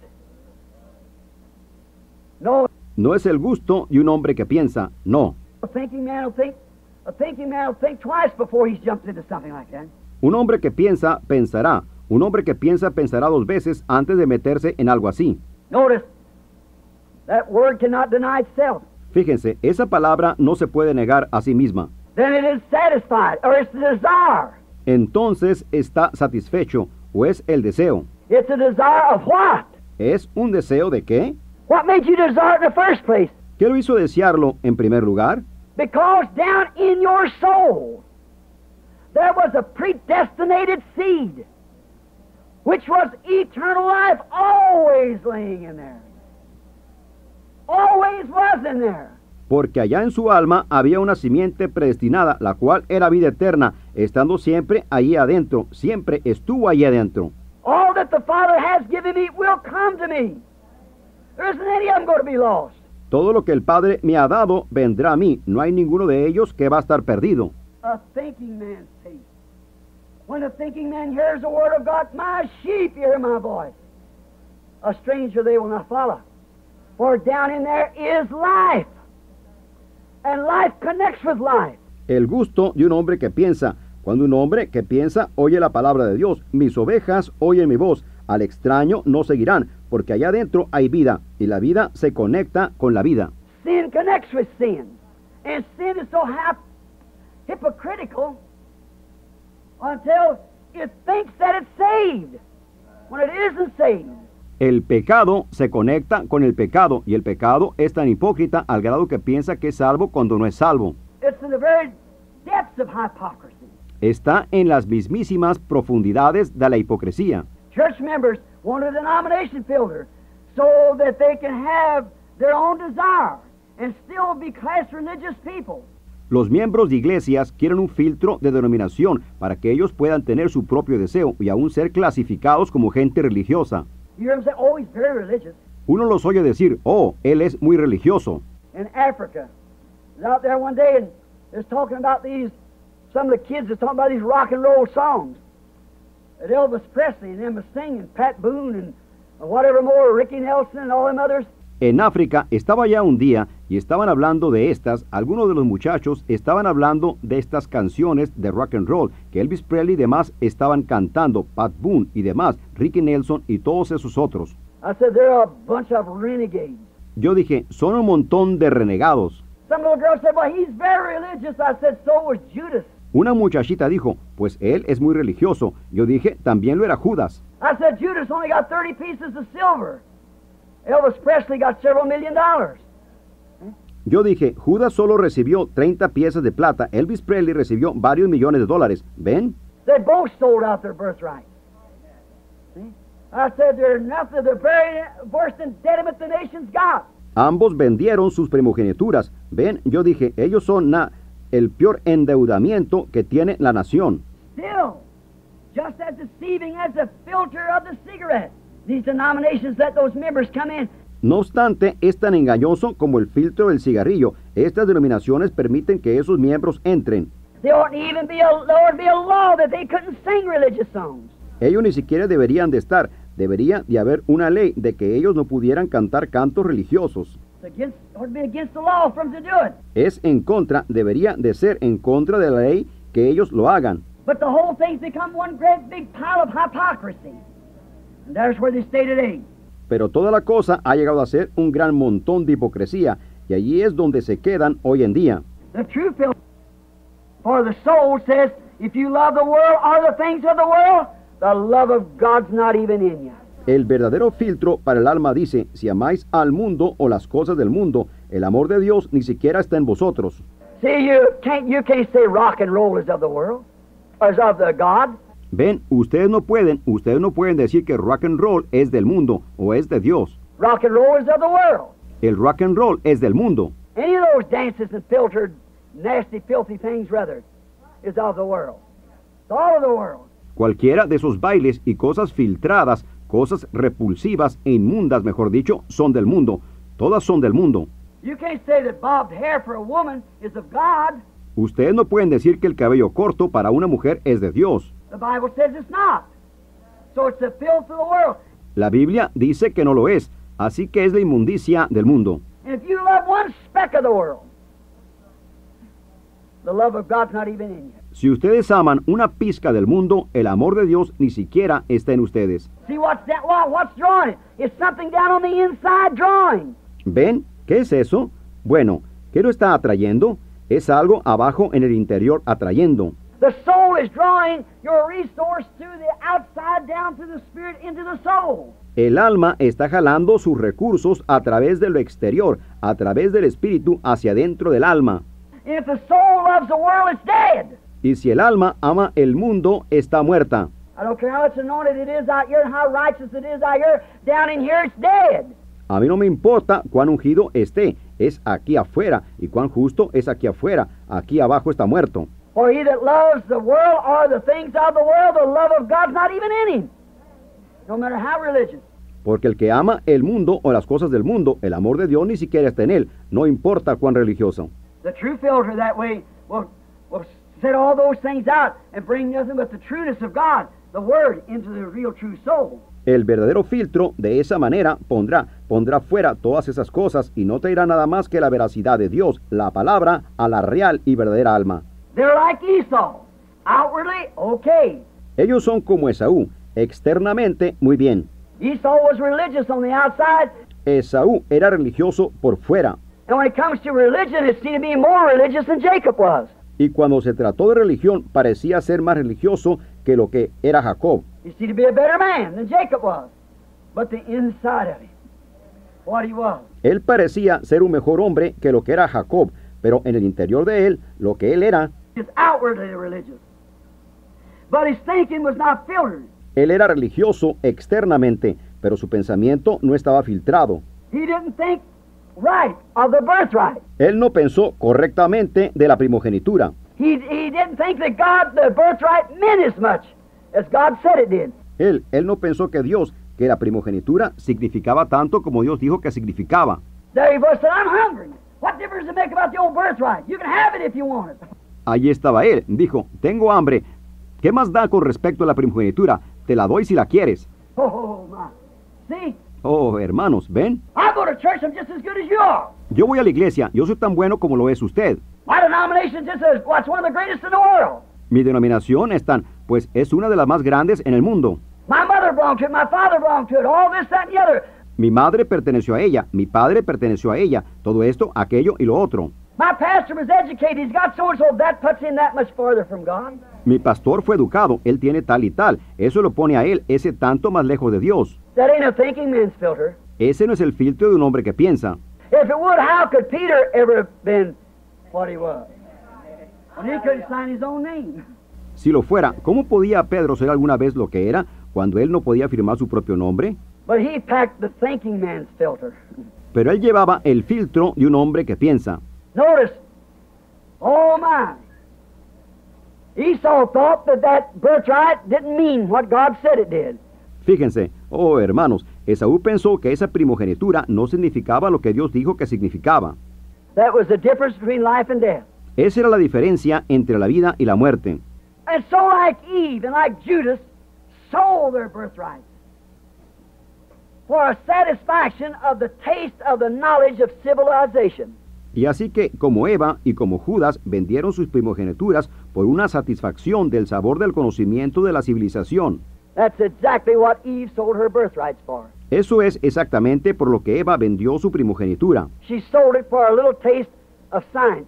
No, No es el gusto de un hombre que piensa, no. a thinking man will think. A thinking man will think twice before he jumps into something like that. Un hombre que piensa, pensará. Un hombre que piensa, pensará dos veces antes de meterse en algo así. Notice that word cannot deny itself. Fíjense, esa palabra no se puede negar a sí misma. Then it is satisfied, or it's the desire. Entonces está satisfecho, o es el deseo. It's a desire of what? ¿Es un deseo de qué? What made you desire it in the first place? ¿Qué lo hizo desearlo en primer lugar? Because down in your soul there was a predestinated seed, which was eternal life, always laying in there. Always was in there. Porque allá en su alma había una simiente predestinada, la cual era vida eterna, estando siempre allí adentro, siempre estuvo allí adentro. All that the Father has given me will come to me. There isn't any of them going to be lost. Todo lo que el Padre me ha dado vendrá a mí, no hay ninguno de ellos que va a estar perdido. A thinking man's taste. When a thinking man hears the word of God, my sheep hear my voice. A stranger they will not follow. For down in there is life. And life connects with life. El gusto de un hombre que piensa. Cuando un hombre que piensa oye la palabra de Dios, mis ovejas oyen mi voz, al extraño no seguirán, porque allá adentro hay vida, y la vida se conecta con la vida. Sin connects with sin. And sin is so hap- hypocritical until it thinks that it's saved, when it isn't saved. El pecado se conecta con el pecado, y el pecado es tan hipócrita al grado que piensa que es salvo cuando no es salvo. It's in the very depths of hypocrisy. Está en las mismísimas profundidades de la hipocresía. Church members want a denomination filter so that they can have their own desire and still be class religious people. Los miembros de iglesias quieren un filtro de denominación para que ellos puedan tener su propio deseo y aún ser clasificados como gente religiosa. You hear them say, oh, he's very religious. Uno los oye decir, oh, él es muy religioso. In Africa, I was out there one day and they was talking about these, some of the kids was talking about these rock and roll songs that Elvis Presley and them was singing, Pat Boone and whatever more, Ricky Nelson and all them others. En África estaba ya un día y estaban hablando de estas, algunos de los muchachos estaban hablando de estas canciones de rock and roll que Elvis Presley y demás estaban cantando, Pat Boone y demás, Ricky Nelson y todos esos otros. I said, they're a bunch of renegades. Yo dije, son un montón de renegados. Some little girl said, well, he's very religious. I said, so was Judas. Una muchachita dijo, pues él es muy religioso. Yo dije, también lo era Judas. I said, Judas only got thirty pieces of silver. Elvis Presley got several million dollars. Yo dije, Judas solo recibió treinta piezas de plata, Elvis Presley recibió varios millones de dólares. ¿Ven? They both sold out their birthright. See? I said, they're nothing, they're very worse than detriment the nation's got. Ambos vendieron sus primogenituras. ¿Ven? Yo dije, ellos son na, el peor endeudamiento que tiene la nación. Still, just as deceiving as the filter of the cigarette. These denominations let those members come in. No obstante, es tan engañoso como el filtro del cigarrillo. Estas denominaciones permiten que esos miembros entren. There oughtn't even be a, there ought to be a law that they couldn't sing religious songs. Ellos ni siquiera deberían de estar. Debería de haber una ley de que ellos no pudieran cantar cantos religiosos. It's against, ought to be against the law for them to do it. Es en contra, debería de ser en contra de la ley que ellos lo hagan. But the whole thing's become one great big pile of hypocrisy. And there's where they stay today. Pero toda la cosa ha llegado a ser un gran montón de hipocresía, y allí es donde se quedan hoy en día. The true filter for the soul says, if you love the world or the things of the world, the love of God's not even in you. El verdadero filtro para el alma dice, si amáis al mundo o las cosas del mundo, el amor de Dios ni siquiera está en vosotros. See, you can't, you can't say rock and roll is of the world, or is of the God. Ven, ustedes no pueden, ustedes no pueden decir que rock and roll es del mundo o es de Dios. Rock and roll is of the world. El rock and roll es del mundo. Any of those dances and filtered, nasty, filthy things, rather, is of the world. It's all of the world. Cualquiera de esos bailes y cosas filtradas, cosas repulsivas e inmundas, mejor dicho, son del mundo. Todas son del mundo. You can't say that bobbed hair for a woman is of God. Ustedes no pueden decir que el cabello corto para una mujer es de Dios. The Bible says it's not. So it's the filth of the world. La Biblia dice que no lo es, así que es la inmundicia del mundo. And if you love one speck of the world, the love of God's not even in you. Si ustedes aman una pizca del mundo, el amor de Dios ni siquiera está en ustedes. See what's that? Well, what's drawing it? It's something down on the inside drawing. ¿Ven? ¿Qué es eso? Bueno, ¿qué lo está atrayendo? Es algo abajo en el interior atrayendo. The soul is drawing your resource through the outside down through the spirit into the soul. El alma está jalando sus recursos a través de lo exterior, a través del espíritu hacia dentro del alma. And if the soul loves the world, it's dead. Y si el alma ama el mundo, está muerta. I don't care how much anointed it is out here and how righteous it is out here. Down in here, it's dead. A mí no me importa cuán ungido esté, es aquí afuera, y cuán justo es aquí afuera, aquí abajo está muerto. For he that loves the world or the things of the world, the love of God's not even in him. No matter how religious. Porque el que ama el mundo o las cosas del mundo, el amor de Dios ni siquiera está en él, no importa cuán religioso. The true filter that way will, will set all those things out and bring nothing but the trueness of God, the Word, into the real true soul. El verdadero filtro de esa manera pondrá, pondrá fuera todas esas cosas y no traerá nada más que la veracidad de Dios, la palabra, a la real y verdadera alma. They're like Esau. Outwardly, okay. Ellos son como Esaú, externamente muy bien. Esau was religious on the outside, Esaú era religioso por fuera. and when it comes to religion, it seemed to be more religious than Jacob was. Y cuando se trató de religión, parecía ser más religioso que lo que era Jacob. He seemed to be a better man than Jacob was. But the inside of him, what he was. Él parecía ser un mejor hombre que lo que era Jacob, pero en el interior de él, lo que él era, Is outwardly religious. But his thinking was not filtered. él era religioso externamente, pero su pensamiento no estaba filtrado. He didn't think right of the birthright. Él no pensó correctamente de la primogenitura. He, he didn't think that God, the birthright, meant as much as God said it did. Él, él no pensó que Dios que la primogenitura significaba tanto como Dios dijo que significaba. There he was, said, I'm hungry. What difference does it make about the old birthright? You can have it if you want it. Allí estaba él, dijo, tengo hambre. ¿Qué más da con respecto a la primogenitura? Te la doy si la quieres. Oh, my. See? Oh, hermanos, ¿ven? I go to church, I'm just as good as you are. Yo voy a la iglesia, yo soy tan bueno como lo es usted. My denomination just as, well, it's one of the greatest in the world. Mi denominación es tan, pues es una de las más grandes en el mundo. My mother belonged to it, my father belonged to it, all this, that, and the other. Mi madre perteneció a ella, mi padre perteneció a ella, todo esto, aquello y lo otro. My pastor was educated, he's got so-and-so, that puts him that much farther from God. Mi pastor fue educado, él tiene tal y tal, eso lo pone a él, ese tanto más lejos de Dios. That ain't a thinking man's filter. Ese no es el filtro de un hombre que piensa. If it would, how could Peter ever have been what he was? When he couldn't sign his own name. Si lo fuera, ¿cómo podía Pedro ser alguna vez lo que era cuando él no podía firmar su propio nombre? But he packed the thinking man's filter. Pero él llevaba el filtro de un hombre que piensa. Notice, oh my, Esau thought that that birthright didn't mean what God said it did. Fíjense, oh hermanos, Esaú pensó que esa primogenitura no significaba lo que Dios dijo que significaba. That was the difference between life and death. Esa era la diferencia entre la vida y la muerte. And so like Eve and like Judas sold their birthright for a satisfaction of the taste of the knowledge of civilization. Y así que, como Eva y como Judas vendieron sus primogenituras por una satisfacción del sabor del conocimiento de la civilización. That's exactly what Eve sold her birthrights for. Eso es exactamente por lo que Eva vendió su primogenitura. She sold it for a little taste of science,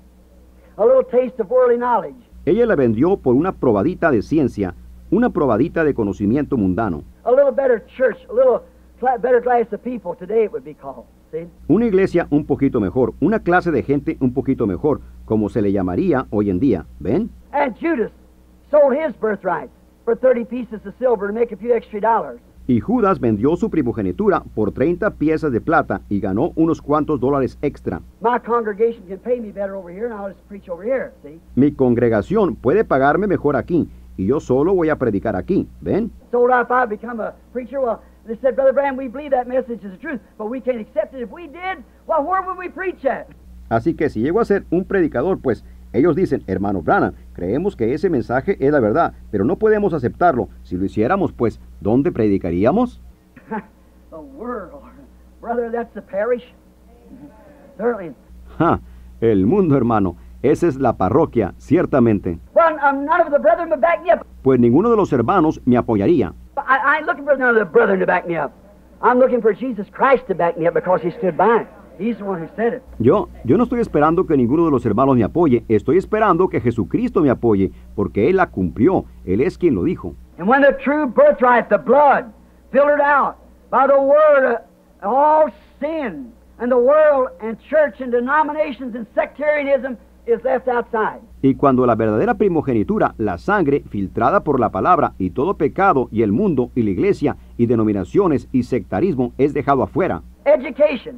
a little taste of worldly knowledge. Ella la vendió por una probadita de ciencia, una probadita de conocimiento mundano. A little better church, a little cla- better class of people, today it would be called. See? Una iglesia un poquito mejor, una clase de gente un poquito mejor, como se le llamaría hoy en día. ¿Ven? And Judas sold his birthright for thirty pieces of silver to make a few extra dollars. Y Judas vendió su primogenitura por treinta piezas de plata y ganó unos cuantos dólares extra. My congregation can pay me better over here, and I'll just preach over here, see? Mi congregación puede pagarme mejor aquí, y yo solo voy a predicar aquí. ¿Ven? So if I become a preacher, well, they said, Brother Branham, we believe that message is the truth, but we can't accept it. If we did, well, where would we preach at? Así que si llego a ser un predicador, pues ellos dicen, hermano Branham, creemos que ese mensaje es la verdad, pero no podemos aceptarlo. Si lo hiciéramos, pues, ¿dónde predicaríamos? The world. Brother, that's the parish. Certainly. Ja, el mundo, hermano, esa es la parroquia, ciertamente. Well, um, none of the brethren would back me up. Pues ninguno de los hermanos me apoyaría. I, I ain't looking for none of the brethren to back me up. I'm looking for Jesus Christ to back me up because he stood by. He's the one who said it. Yo, yo no estoy esperando que ninguno de los hermanos me apoye, estoy esperando que Jesucristo me apoye, porque Él la cumplió, Él es quien lo dijo. And when the true birthright, the blood, filtered out by the word of all sin, and the world and church and denominations and sectarianism is left outside. Y cuando la verdadera primogenitura, la sangre filtrada por la palabra y todo pecado y el mundo y la iglesia y denominaciones y sectarismo es dejado afuera. Education,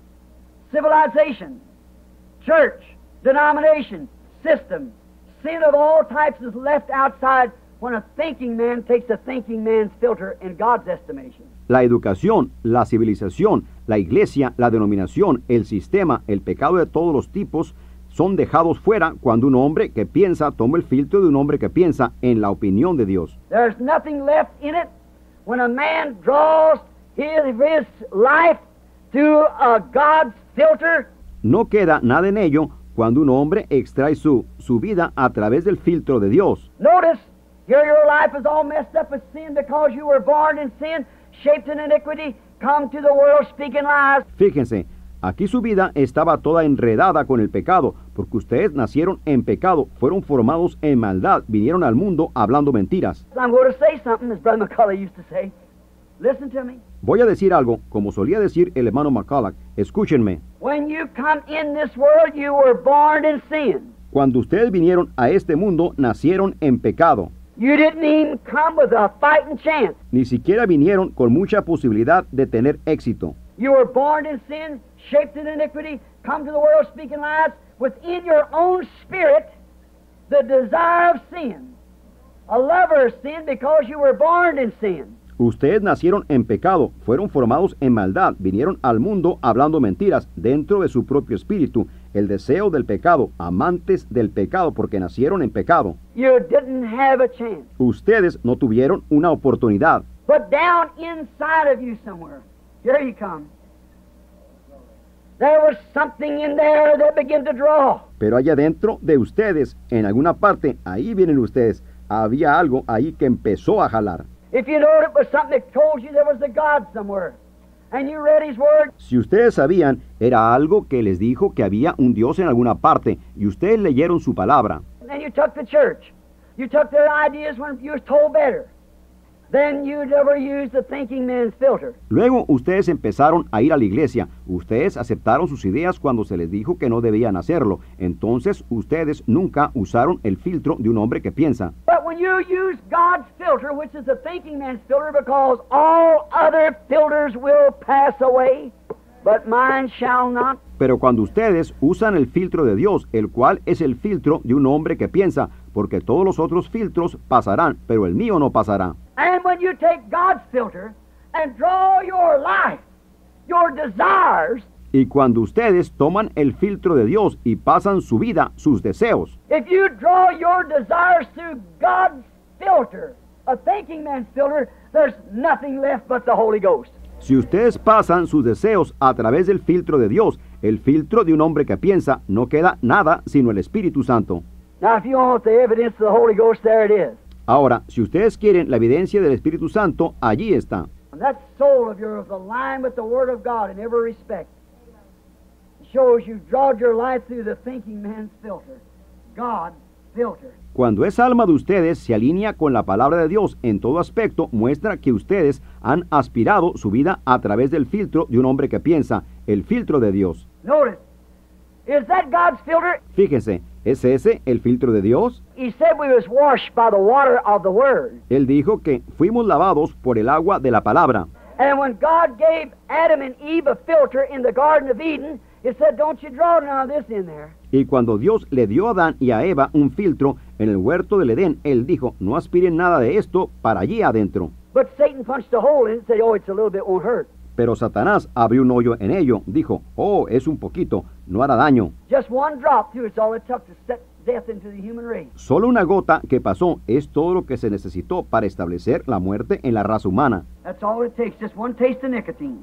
civilization, church, denomination, system, sin of all types is left outside when a thinking man takes a thinking man's filter in God's estimation. La educación, la civilización, la iglesia, la denominación, el sistema, el pecado de todos los tipos son dejados fuera cuando un hombre que piensa toma el filtro de un hombre que piensa en la opinión de Dios. There's nothing left in it when a man draws his, his life through a God's filter. No queda nada en ello cuando un hombre extrae su, su vida a través del filtro de Dios. Notice, here your life is all messed up with sin because you were born in sin, shaped in iniquity, come to the world speaking lies. Fíjense, aquí su vida estaba toda enredada con el pecado, porque ustedes nacieron en pecado, fueron formados en maldad, vinieron al mundo hablando mentiras. I'm going to say something, as Brother McCullough used to say. Listen to me. Voy a decir algo, como solía decir el hermano McCullough, escúchenme. When you come in this world, you were born in sin. Cuando ustedes vinieron a este mundo, nacieron en pecado. You didn't even come with a fighting chance. Ni siquiera vinieron con mucha posibilidad de tener éxito. You were born in sin, shaped in iniquity, come to the world speaking lies, within your own spirit, the desire of sin. A lover of sin because you were born in sin. Ustedes nacieron en pecado, fueron formados en maldad, vinieron al mundo hablando mentiras dentro de su propio espíritu, el deseo del pecado, amantes del pecado porque nacieron en pecado. You didn't have a chance. Ustedes no tuvieron una oportunidad. But down inside of you somewhere, here you come. There was something in there that began to draw. Pero allá dentro de ustedes, en alguna parte, ahí vienen ustedes, había algo ahí que empezó a jalar. If you know it was something that told you there was a God somewhere, and you read His Word, Si ustedes sabían, era algo que les dijo que había un Dios en alguna parte, y ustedes leyeron su palabra. and you took the church, you took their ideas when you was told better, then you never used the thinking man's filter. Luego ustedes empezaron a ir a la iglesia, ustedes aceptaron sus ideas cuando se les dijo que no debían hacerlo, entonces ustedes nunca usaron el filtro de un hombre que piensa. But when you use God's filter, which is the thinking man's filter, because all other filters will pass away, but mine shall not. Pero cuando ustedes usan el filtro de Dios, el cual es el filtro de un hombre que piensa, porque todos los otros filtros pasarán, pero el mío no pasará. And when you take God's filter and draw your life, your desires, Y cuando ustedes toman el filtro de Dios y pasan su vida, sus deseos, if you draw your desires through God's filter, a thinking man's filter, there's nothing left but the Holy Ghost. si ustedes pasan sus deseos a través del filtro de Dios, el filtro de un hombre que piensa, no queda nada sino el Espíritu Santo. Now, if you want the evidence of the Holy Ghost, there it is. Ahora, si ustedes quieren la evidencia del Espíritu Santo, allí está. And that soul of yours is aligned with the Word of God in every respect. It shows you've drawn your life through the thinking man's filter, God's filter. Cuando esa alma de ustedes se alinea con la palabra de Dios en todo aspecto, muestra que ustedes han aspirado su vida a través del filtro de un hombre que piensa, el filtro de Dios. Notice, is that God's filter? Fíjense, ¿es ese el filtro de Dios? He said we was washed by the water of the Word. Él dijo que fuimos lavados por el agua de la palabra. And when God gave Adam and Eve a filter in the Garden of Eden, it said, don't you draw none of this in there. Y cuando Dios le dio a Adán y a Eva un filtro en el huerto del Edén, Él dijo, no aspiren nada de esto para allí adentro. But Satan punched a hole in it and said, oh, it's a little bit, won't hurt. Pero Satanás abrió un hoyo en ello, dijo, oh, es un poquito, no hará daño. Just one drop through, it's all it took to set death into the human race. Solo una gota que pasó es todo lo que se necesitó para establecer la muerte en la raza humana. That's all it takes, just one taste of nicotine.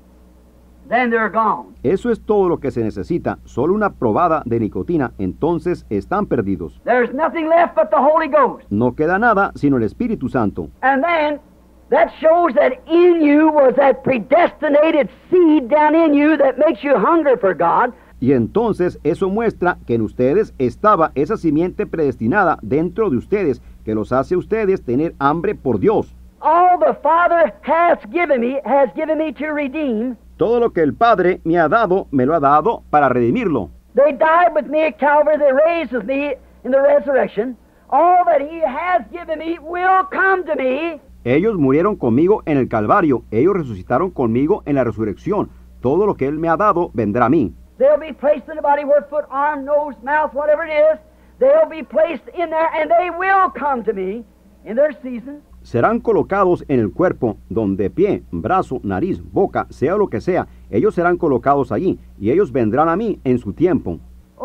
Then they're gone. Eso es todo lo que se necesita, solo una probada de nicotina, entonces están perdidos. There's nothing left but the Holy Ghost. No queda nada sino el Espíritu Santo. And then that shows that in you was that predestinated seed down in you that makes you hunger for God. Y entonces eso muestra que en ustedes estaba esa simiente predestinada dentro de ustedes, que los hace a ustedes tener hambre por Dios. All the Father has given me, has given me to redeem. Todo lo que el Padre me ha dado, me lo ha dado para redimirlo. They died with me at Calvary, they raised with me in the resurrection. All that He has given me will come to me. Ellos murieron conmigo en el Calvario, ellos resucitaron conmigo en la resurrección. Todo lo que Él me ha dado vendrá a mí. They'll be placed in the body where foot, arm, nose, mouth, whatever it is. They'll be placed in there and they will come to me in their season. Serán colocados en el cuerpo, donde pie, brazo, nariz, boca, sea lo que sea, ellos serán colocados allí, y ellos vendrán a mí en su tiempo.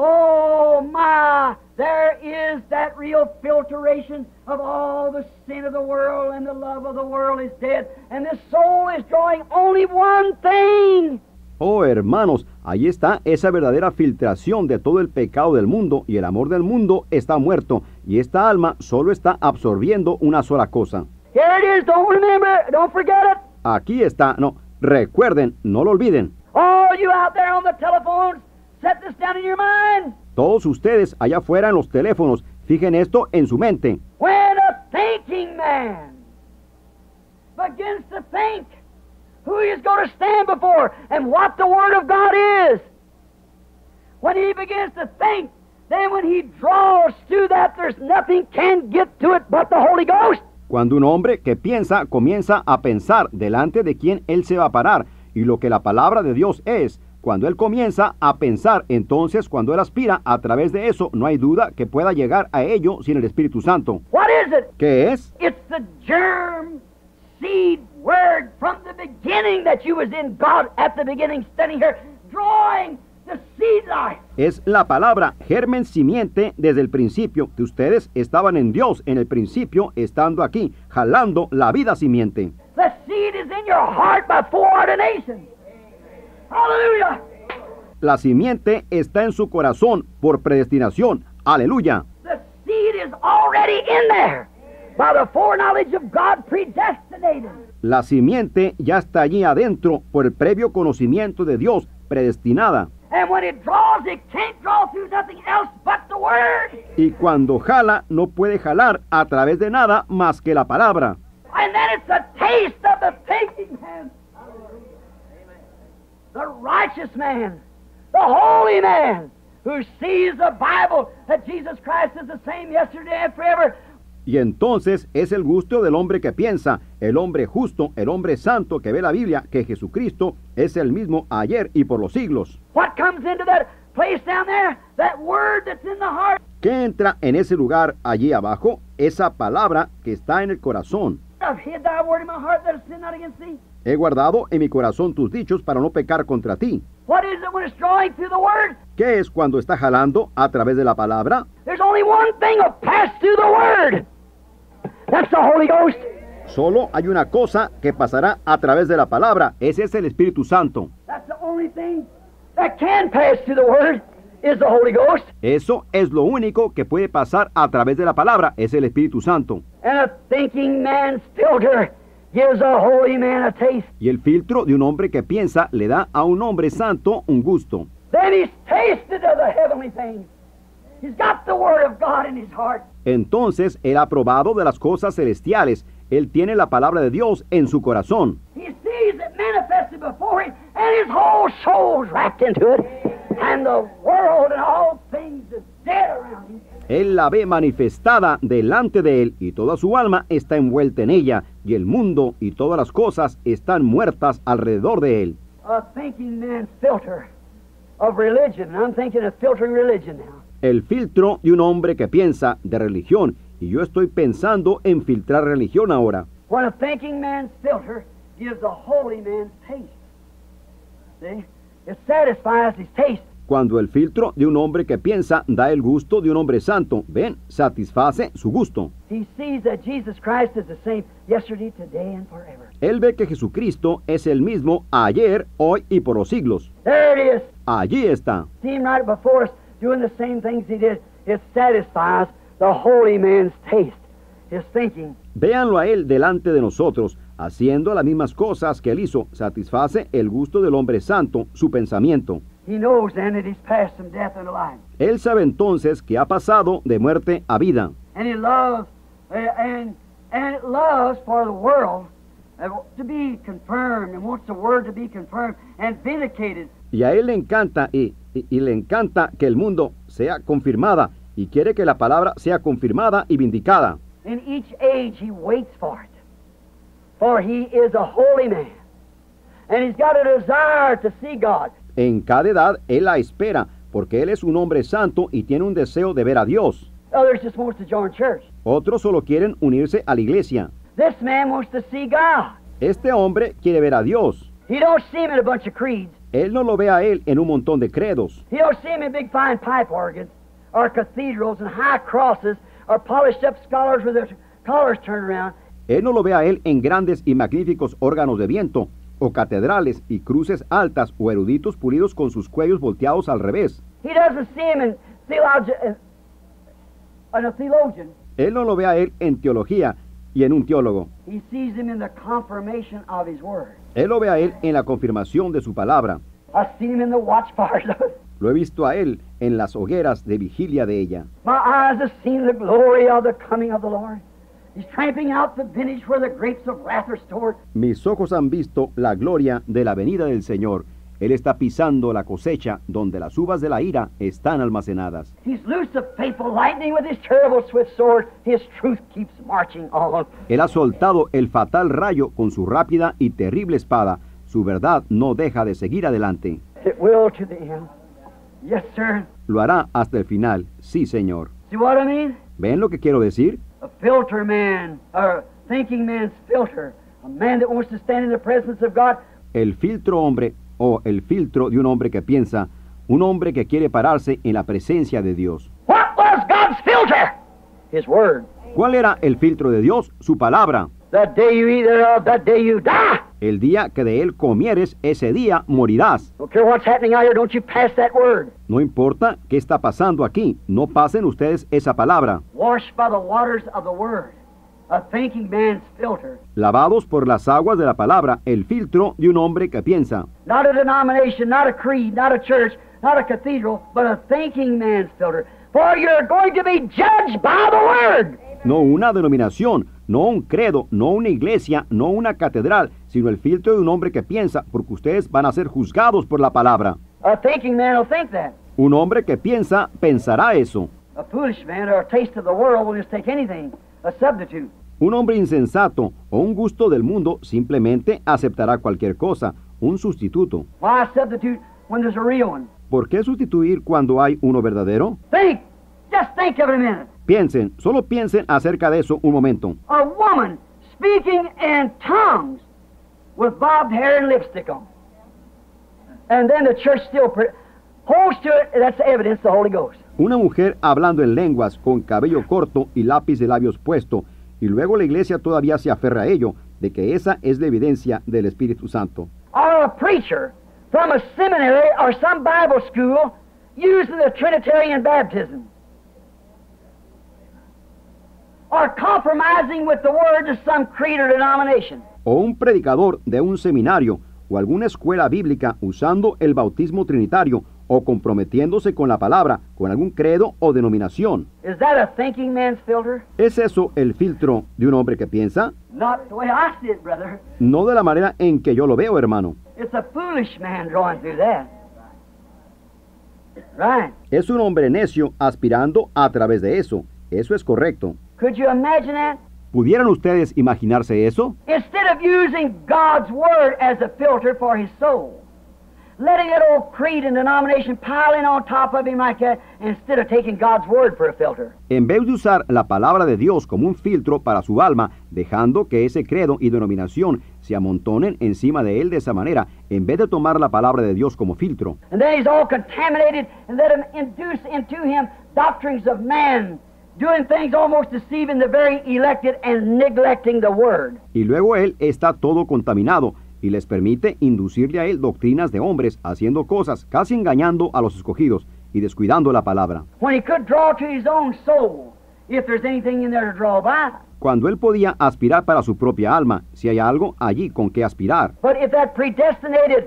Oh my, there is that real filtration of all the sin of the world, and the love of the world is dead, and this soul is drawing only one thing. Oh hermanos, ahí está esa verdadera filtración de todo el pecado del mundo, y el amor del mundo está muerto, y esta alma solo está absorbiendo una sola cosa. Here it is, don't remember it, don't forget it. Aquí está, no, recuerden, no lo olviden. All you out there on the telephones, set this down in your mind. Todos ustedes allá afuera en los teléfonos, fijen esto en su mente. When a thinking man begins to think who he is going to stand before and what the Word of God is, when he begins to think, then when he draws through that, there's nothing can get to it but the Holy Ghost. Cuando un hombre que piensa comienza a pensar delante de quién él se va a parar y lo que la palabra de Dios es, cuando él comienza a pensar, entonces cuando él aspira a través de eso, no hay duda que pueda llegar a ello sin el Espíritu Santo. What is it? ¿Qué es? It's the germ seed word from the beginning that you was in God at the beginning, standing here, drawing the seed life. Es la palabra germen simiente desde el principio, que ustedes estaban en Dios en el principio, estando aquí, jalando la vida simiente. The seed is in your heart by foreordination. Hallelujah. La simiente está en su corazón por predestinación. Aleluya. The seed is already in there by the foreknowledge of God predestinated. La simiente ya está allí adentro por el previo conocimiento de Dios, predestinada. And when it draws, it can't draw through nothing else but the Word. Y cuando jala, no puede jalar a través de nada más que la palabra. And then it's a taste of the thinking man, the righteous man, the holy man, who sees the Bible that Jesus Christ is the same yesterday and forever. Y entonces es el gusto del hombre que piensa, el hombre justo, el hombre santo que ve la Biblia, que Jesucristo es el mismo ayer y por los siglos. What comes into that place down there? That word that's in the heart. ¿Qué entra en ese lugar allí abajo? Esa palabra que está en el corazón. I've hid thy word in my heart that I sin not against thee. He guardado en mi corazón tus dichos para no pecar contra ti. What is it when it's drawing through the word? ¿Qué es cuando está jalando a través de la palabra? There's only one thing will pass through the word. That's the Holy Ghost. Solo hay una cosa que pasará a través de la palabra. Ese es el Espíritu Santo. That's the only thing that can pass through the word is the Holy Ghost. Eso es lo único que puede pasar a través de la palabra. Es el Espíritu Santo. And a thinking man's filter gives a holy man a taste. Y el filtro de un hombre que piensa le da a un hombre santo un gusto. Then he's tasted of the heavenly things. He's got the word of God in his heart. Entonces él ha probado de las cosas celestiales. Él tiene la palabra de Dios en su corazón. He sees it manifested before him, and his whole soul's wrapped into it. And the world and all things is dead around him. Él la ve manifestada delante de él y toda su alma está envuelta en ella, y el mundo y todas las cosas están muertas alrededor de él. A thinking man's filter of religion. And I'm thinking of filtering religion now. El filtro de un hombre que piensa de religión, y yo estoy pensando en filtrar religión ahora. When a thinking man's filter gives a holy man's taste. See? It satisfies his taste. Cuando el filtro de un hombre que piensa da el gusto de un hombre santo, ven, satisface su gusto. He sees that Jesus Christ is the same yesterday, today, and forever. Él ve que Jesucristo es el mismo ayer, hoy y por los siglos. There it is. Allí está. See him right before us doing the same things he did. It satisfies the holy man's taste, his thinking. Véanlo a él delante de nosotros, haciendo las mismas cosas que él hizo. Satisface el gusto del hombre santo, su pensamiento. He knows then that he's passed from death unto life. Él sabe entonces que ha pasado de muerte a vida. And he loves, uh, and, and it loves for the world uh, to be confirmed, and wants the word to be confirmed and vindicated. Y a él le encanta, y, y, y le encanta que el mundo sea confirmada, y quiere que la palabra sea confirmada y vindicada. In each age he waits for it. For he is a holy man. And he's got a desire to see God. En cada edad él la espera, porque él es un hombre santo y tiene un deseo de ver a Dios. Others just wants to join church. Otros solo quieren unirse a la iglesia. This man wants to see God. Este hombre quiere ver a Dios. He don't see him in a bunch of creeds. Él no lo ve a él en un montón de credos. He don't see him in big fine pipe organs, or cathedrals and high crosses, or polished up scholars with their collars turned around. Él no lo ve a él en grandes y magníficos órganos de viento, o catedrales y cruces altas, o eruditos pulidos con sus cuellos volteados al revés. He doesn't see him in theology, in a theologian. Él no lo ve a él en teología y en un teólogo. He sees him in the confirmation of his word. Él lo ve a él en la confirmación de su palabra. I've seen him in the watchfires of it. Lo he visto a él en las hogueras de vigilia de ella. My eyes have seen the glory of the coming of the Lord. He's tramping out the vintage where the grapes of wrath are stored. Mis ojos han visto la gloria de la venida del Señor. Él está pisando la cosecha donde las uvas de la ira están almacenadas. He's loosed the faithful lightning with his terrible swift sword. His truth keeps marching on. Él ha soltado el fatal rayo con su rápida y terrible espada. Su verdad no deja de seguir adelante. It will to the end. Yes, sir. Lo hará hasta el final. Sí, Señor. See what I mean? ¿Ven lo que quiero decir? A filter man, or thinking man's filter, A man that wants to stand in the presence of God. El filtro hombre o el filtro de un hombre que piensa, un hombre que quiere pararse en la presencia de Dios. What was God's filter? His word. ¿Cuál era el filtro de Dios? Su palabra. That day you eat thereof, that day you die. El día que de él comieres, ese día morirás. Don't care what's happening out here, don't you pass that word. No importa qué está pasando aquí, no pasen ustedes esa palabra. Washed by the waters of the word, a thinking man's filter. Lavados por las aguas de la palabra, el filtro de un hombre que piensa. Not a denomination, not a creed, not a church, not a cathedral, but a thinking man's filter. For you're going to be judged by the word. No una denominación, no un credo, no una iglesia, no una catedral, sino el filtro de un hombre que piensa, porque ustedes van a ser juzgados por la palabra. A thinking man will think that. Un hombre que piensa, pensará eso. A foolish man or a taste of the world will just take anything, a substitute. Un hombre insensato o un gusto del mundo simplemente aceptará cualquier cosa, un sustituto. Why substitute when there's a real one? ¿Por qué sustituir cuando hay uno verdadero? Think! Just think of it a minute. Piensen, solo piensen acerca de eso un momento. A woman speaking in tongues with bobbed hair and lipstick on. And then the church still pre- holds to it, that's evidence of the Holy Ghost. Una mujer hablando en lenguas con cabello corto y lápiz de labios puesto, y luego la iglesia todavía se aferra a ello, de que esa es la evidencia del Espíritu Santo. Or a preacher from a seminary or some Bible school using the Trinitarian baptism. Or compromising with the word of some creed or denomination. O un predicador de un seminario o alguna escuela bíblica usando el bautismo trinitario o comprometiéndose con la palabra, con algún credo o denominación. Is that a thinking man's filter? ¿Es eso el filtro de un hombre que piensa? Not the way I see it, brother. No de la manera en que yo lo veo, hermano. It's a foolish man drawing through that. Right. Es un hombre necio aspirando a través de eso. Eso es correcto. Could you imagine that? ¿Pudieran ustedes imaginarse eso? Instead of using God's word as a filter for his soul, letting that old creed and denomination piling on top of him like that, instead of taking God's word for a filter. En vez de usar la palabra de Dios como un filtro para su alma, dejando que ese credo y denominación se amontonen encima de él de esa manera, en vez de tomar la palabra de Dios como filtro. And then he's all contaminated and let him induce into him doctrines of man, doing things almost deceiving the very elected and neglecting the word. Y luego él está todo contaminado y les permite inducirle a él doctrinas de hombres, haciendo cosas, casi engañando a los escogidos y descuidando la palabra. When he could draw to his own soul, if there's anything in there to draw by. Cuando él podía aspirar para su propia alma, si hay algo allí con que aspirar. But if that predestinated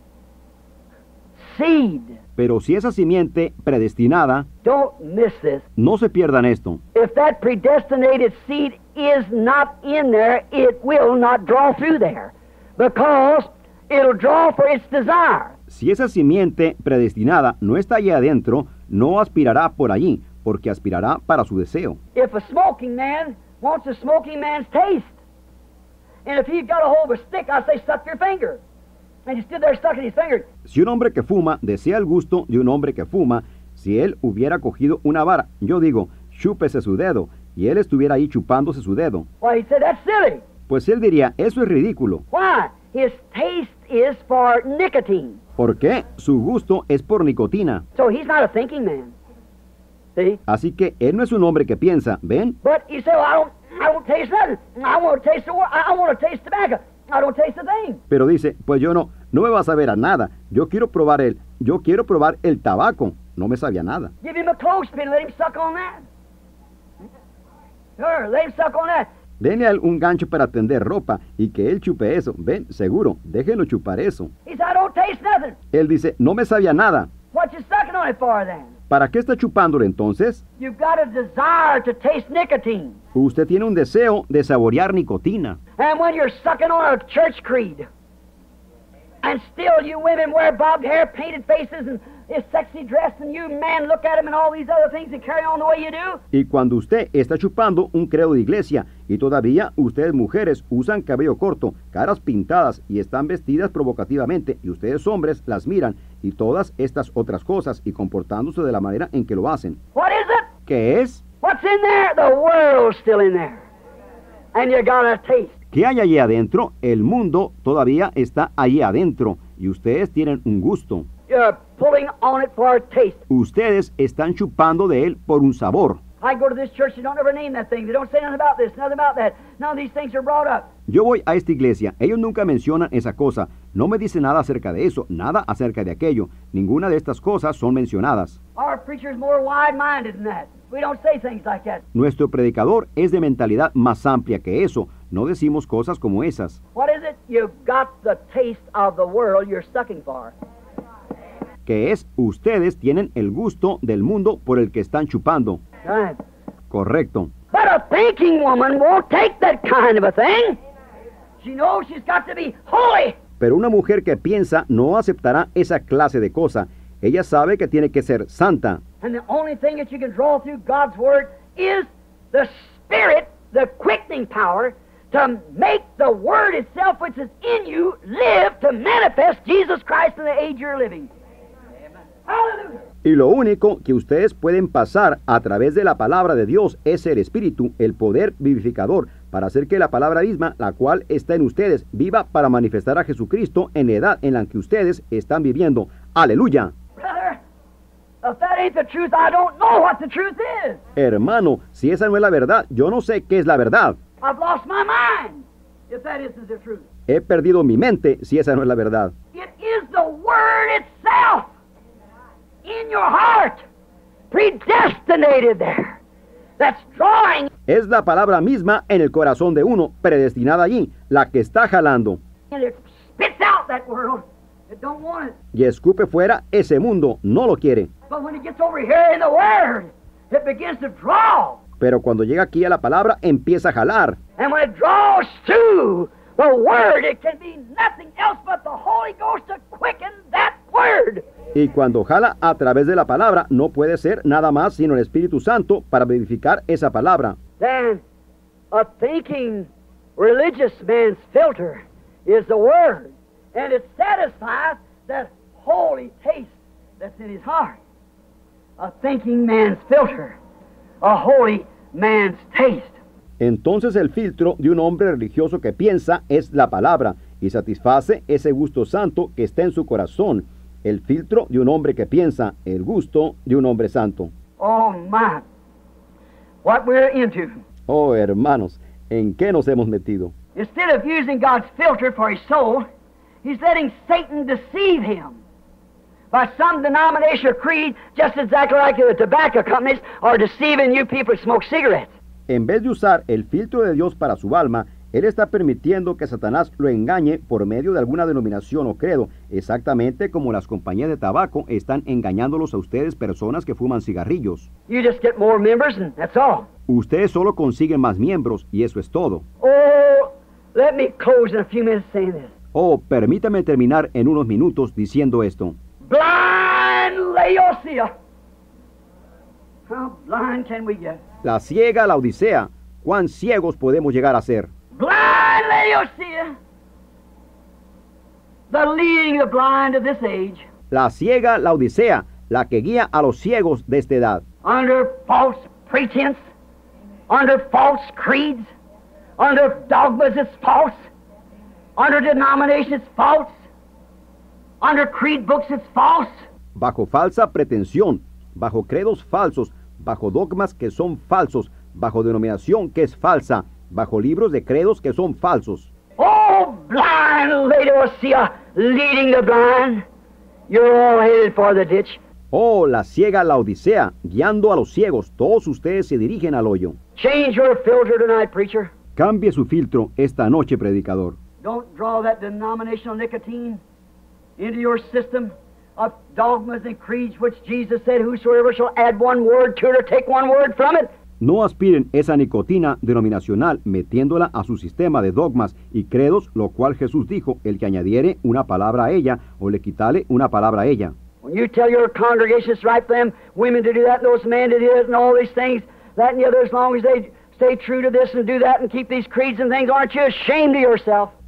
seed, Pero si esa simiente predestinada, don't miss this. no se pierdan esto. If that predestinated seed is not in there, it will not draw through there, because it'll draw for its desire. Si esa simiente predestinada no está allí adentro, no aspirará por allí, porque aspirará para su deseo. If a smoking man wants a smoking man's taste, and if he's got a hold of a stick, I say suck your finger. And he stood there sucking his finger. Si un hombre que fuma desea el gusto de un hombre que fuma, si él hubiera cogido una vara, yo digo, chúpese su dedo, y él estuviera ahí chupándose su dedo, Why, he said, that's silly. pues él diría, eso es ridículo. Why? His taste is for nicotine. ¿Por qué? Su gusto es por nicotina. So he's not a thinking man. See? Así que él no es un hombre que piensa, ¿ven? But you say, well, I don't, I don't taste nothing. I want to taste the, wo- I I want to taste tobacco. I don't taste a thing. Pero dice, pues yo no, no me va a saber a nada. Yo quiero probar el, yo quiero probar el tabaco. No me sabía nada. Give him a clothespin and let him suck on that. Sure, let him suck on that. Denle a él un gancho para tender ropa y que él chupe eso. Ven, seguro, déjenlo chupar eso. He said, I don't taste nothing. Él dice, no me sabía nada. What you sucking on it for then? ¿Para qué está chupándolo entonces? You've got a desire to taste nicotine. Usted tiene un deseo de saborear nicotina. And when you're sucking on a church creed, and still you women wear bobbed hair, painted faces, and is sexy dressed, and you men look at them and all these other things and carry on the way you do. Y cuando usted está chupando un credo de iglesia y todavía ustedes mujeres usan cabello corto, caras pintadas y están vestidas provocativamente y ustedes hombres las miran y todas estas otras cosas y comportándose de la manera en que lo hacen. What is it? ¿Qué es? What's in there? The world's still in there. And you got a taste. ¿Qué hay allí adentro? El mundo todavía está allí adentro y ustedes tienen un gusto. You're pulling on it for a taste. Ustedes están chupando de él por un sabor. I go to this church, they don't ever name that thing. They don't say nothing about this, nothing about that. None of these things are brought up. Yo voy a esta iglesia, ellos nunca mencionan esa cosa, no me dicen nada acerca de eso, nada acerca de aquello, ninguna de estas cosas son mencionadas. Our preacher's more wide-minded than that. We don't say things like that. Nuestro predicador es de mentalidad más amplia que eso, no decimos cosas como esas. What is it? You've got the taste of the world you're sucking for. Que es, ustedes tienen el gusto del mundo por el que están chupando. Right. Correcto. But a thinking woman won't take that kind of a thing. She knows she's got to be holy. Pero una mujer que piensa no aceptará esa clase de cosa. Ella sabe que tiene que ser santa. And the only thing that you can draw through God's Word is the Spirit, the quickening power, to make the Word itself, which is in you, live to manifest Jesus Christ in the age you're living. Hallelujah. Y lo único que ustedes pueden pasar a través de la palabra de Dios es el Espíritu, el poder vivificador, para hacer que la palabra misma, la cual está en ustedes, viva para manifestar a Jesucristo en la edad en la que ustedes están viviendo. ¡Aleluya! Brother, if that ain't the truth, I don't know what the truth is. Hermano, si esa no es la verdad, yo no sé qué es la verdad. I've lost my mind if that isn't the truth. He perdido mi mente si esa no es la verdad. It is the Word itself in your heart, predestinated there, that's drawing. Es la palabra misma en el corazón de uno, predestinada allí, la que está jalando. And it spits out that world. It don't want it. Y escupe fuera ese mundo, no lo quiere. But when it gets over here in the Word, it begins to draw. Pero cuando llega aquí a la palabra, empieza a jalar. And when it draws through the Word, it can be nothing else but the Holy Ghost to quicken that Word. Y cuando jala a través de la palabra, no puede ser nada más sino el Espíritu Santo para vivificar esa palabra. Then a thinking religious man's filter is the Word, and it satisfies that holy taste that's in his heart. A thinking man's filter, a holy man's taste. Entonces el filtro de un hombre religioso que piensa es la palabra y satisface ese gusto santo que está en su corazón. El filtro de un hombre que piensa, el gusto de un hombre santo. Oh my, what we're into. Oh, hermanos, ¿en qué nos hemos metido? Instead of using God's filter for his soul, he's letting Satan deceive him by some denomination or creed, just exactly like the tobacco companies are deceiving you people who smoke cigarettes. En vez de usar el filtro de Dios para su alma, él está permitiendo que Satanás lo engañe por medio de alguna denominación o credo, exactamente como las compañías de tabaco están engañándolos a ustedes, personas que fuman cigarrillos. You just get more members and that's all. Ustedes solo consiguen más miembros y eso es todo. Oh, let me close in a few minutes saying this. Oh, permítame terminar en unos minutos diciendo esto. Blind Laodicea. How blind can we get? La ciega Laodicea. ¿Cuán ciegos podemos llegar a ser? Blind Laodicea. The leading the blind of this age. La ciega Laodicea, la que guía a los ciegos de esta edad. Under false pretense, under false creeds, under dogmas it's false, under denominations it's false, under creed books it's false. Bajo falsa pretensión, bajo credos falsos, bajo dogmas que son falsos, bajo denominación que es falsa, bajo libros de credos que son falsos. Oh, blind Laodicea, leading the blind, you're all headed for the ditch. Oh, la ciega Laodicea, guiando a los ciegos, todos ustedes se dirigen al hoyo. Change your filter tonight, preacher. Cambie su filtro esta noche, predicador. Don't draw that denominational nicotine into your system of dogmas and creeds, which Jesus said, whosoever shall add one word to it or take one word from it. No aspiren esa nicotina denominacional metiéndola a su sistema de dogmas y credos, lo cual Jesús dijo, el que añadiere una palabra a ella o le quitale una palabra a ella. When you tell your congregation it's right for them women to do that and those men to do it and all these things, that and the other, as long as they stay true to this and do that and keep these creeds and things, aren't you ashamed of yourself?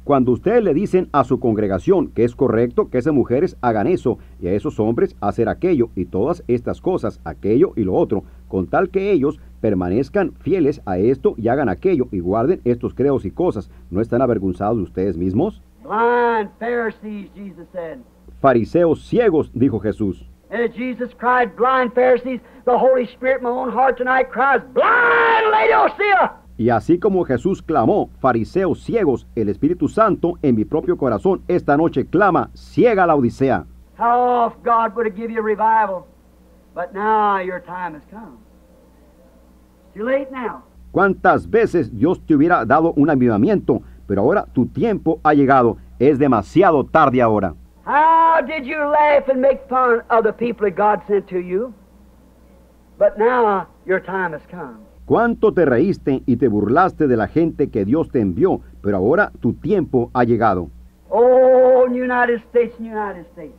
Cuando ustedes le dicen a su congregación que es correcto que esas mujeres hagan eso y a esos hombres hacer aquello y todas estas cosas, aquello y lo otro, con tal que ellos permanezcan fieles a esto y hagan aquello y guarden estos credos y cosas, ¿no están avergonzados de ustedes mismos? Blind Pharisees, Jesus said. Fariseos ciegos, dijo Jesús. And as Jesus cried, blind Pharisees, the Holy Spirit in my own heart tonight cries, blind Laodicea! Y así como Jesús clamó, fariseos ciegos, el Espíritu Santo en mi propio corazón esta noche clama, ciega la Odisea. How oft God would have given you a revival, but now your time has come. It's too late now. ¿Cuántas veces Dios te hubiera dado un avivamiento, pero ahora tu tiempo ha llegado, es demasiado tarde ahora? How did you laugh and make fun of the people that God sent to you? But now your time has come. ¿Cuánto te reíste y te burlaste de la gente que Dios te envió, pero ahora tu tiempo ha llegado? Oh, in the United States, in the United States.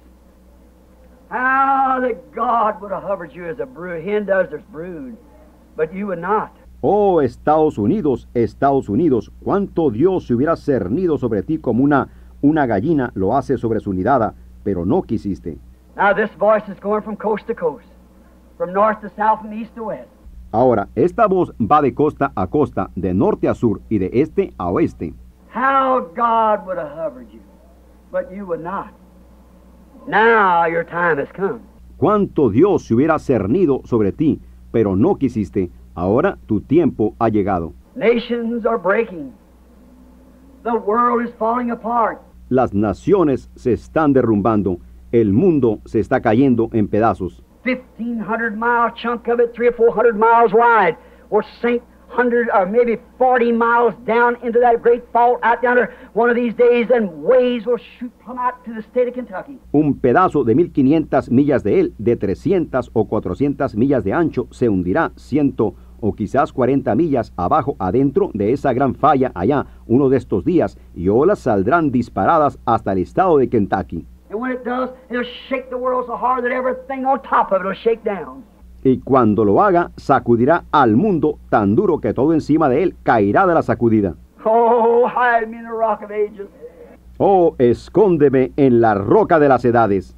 How that God would have hovered you as a brood, hen does her brood, but you would not. Oh, Estados Unidos, Estados Unidos, cuánto Dios se hubiera cernido sobre ti como una, una gallina lo hace sobre su nidada, pero no quisiste. Now this voice is going from coast to coast, from north to south and east to west. Ahora, esta voz va de costa a costa, de norte a sur y de este a oeste. How God would have hovered you, but you would not. Now your time has come. Cuánto Dios se hubiera cernido sobre ti, pero no quisiste. Ahora tu tiempo ha llegado. Nations are breaking. The world is falling apart. Las naciones se están derrumbando. El mundo se está cayendo en pedazos. fifteen hundred mile chunk of it, three or four hundred miles wide, will sink hundred or maybe forty miles down into that great fault out yonder one of these days, and waves will shoot plumb out to the state of Kentucky. Un pedazo de mil quinientas millas de él, de trescientas o cuatrocientas millas de ancho, se hundirá ciento o quizás cuarenta millas abajo adentro de esa gran falla allá uno de estos días, y olas saldrán disparadas hasta el estado de Kentucky. And when it does, it'll shake the world so hard that everything on top of it will shake down. Y cuando lo haga, sacudirá al mundo tan duro que todo encima de él caerá de la sacudida. Oh, hide me in the rock of ages. Oh, escóndeme en la roca de las edades.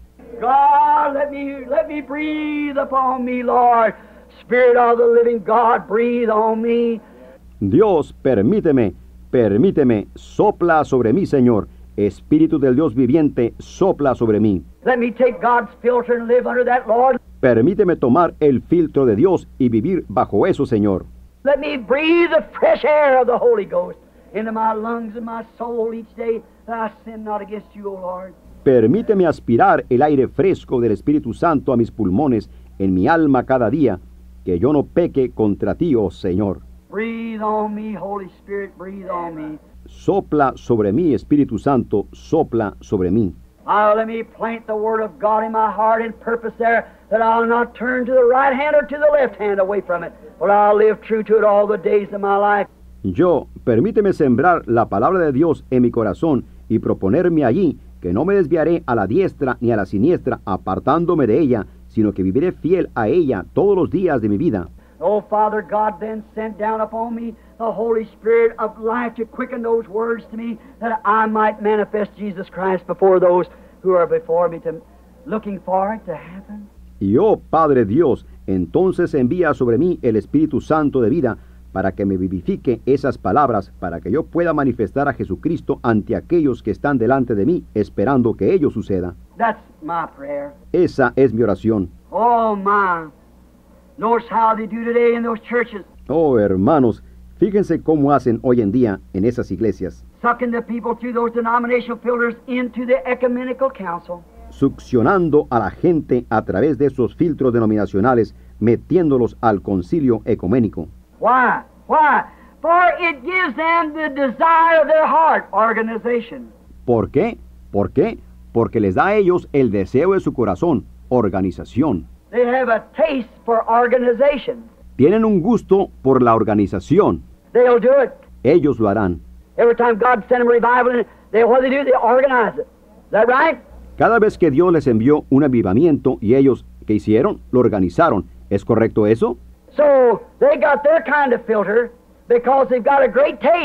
God, let me, let me breathe upon me, Lord. Spirit of the living God, breathe on me. Dios, permíteme, permíteme, sopla sobre mí, Señor. Espíritu del Dios viviente, sopla sobre mí. Let me take God's filter and live under that, Lord. Permíteme tomar el filtro de Dios y vivir bajo eso, Señor. Let me breathe the fresh air of the Holy Ghost into my lungs and my soul each day, that I sin not against you, O Lord. Permíteme aspirar el aire fresco del Espíritu Santo a mis pulmones, en mi alma cada día, que yo no peque contra ti, oh Señor. Breathe on me, Holy Spirit, breathe on me. Sopla sobre mí, Espíritu Santo, sopla sobre mí. Oh, let me plant the word of God in my heart and purpose there, that I'll not turn to the right hand or to the left hand away from it, but I'll live true to it all the days of my life. Yo, permíteme sembrar la palabra de Dios en mi corazón y proponerme allí que no me desviaré a la diestra ni a la siniestra apartándome de ella, sino que viviré fiel a ella todos los días de mi vida. Oh, Father God, then send down upon me the Holy Spirit of life to quicken those words to me, that I might manifest Jesus Christ before those who are before me, to looking for it to happen. Y oh Padre Dios, entonces envía sobre mí el Espíritu Santo de vida, para que me vivifique esas palabras, para que yo pueda manifestar a Jesucristo ante aquellos que están delante de mí, esperando que ello suceda. That's my prayer. Esa es mi oración. Oh, my. Notice how they do today in those churches. Oh, hermanos, fíjense cómo hacen hoy en día en esas iglesias, Sucking the people through those denominational filters into the ecumenical council. succionando a la gente a través de esos filtros denominacionales, metiéndolos al concilio ecuménico. Why? Why? For it gives them the desire of their heart, organization. ¿Por qué? ¿Por qué? Porque les da a ellos el deseo de su corazón, organización. They have a taste for organization. Tienen un gusto por la organización. They'll do it. Ellos lo harán. Every time God sent them a revival, they, what do they do? They organize it. Is that right? Cada vez que Dios les envió un avivamiento y ellos, ¿qué hicieron? Lo organizaron. ¿Es correcto eso? So they got their kind of filter because they've got a great taste.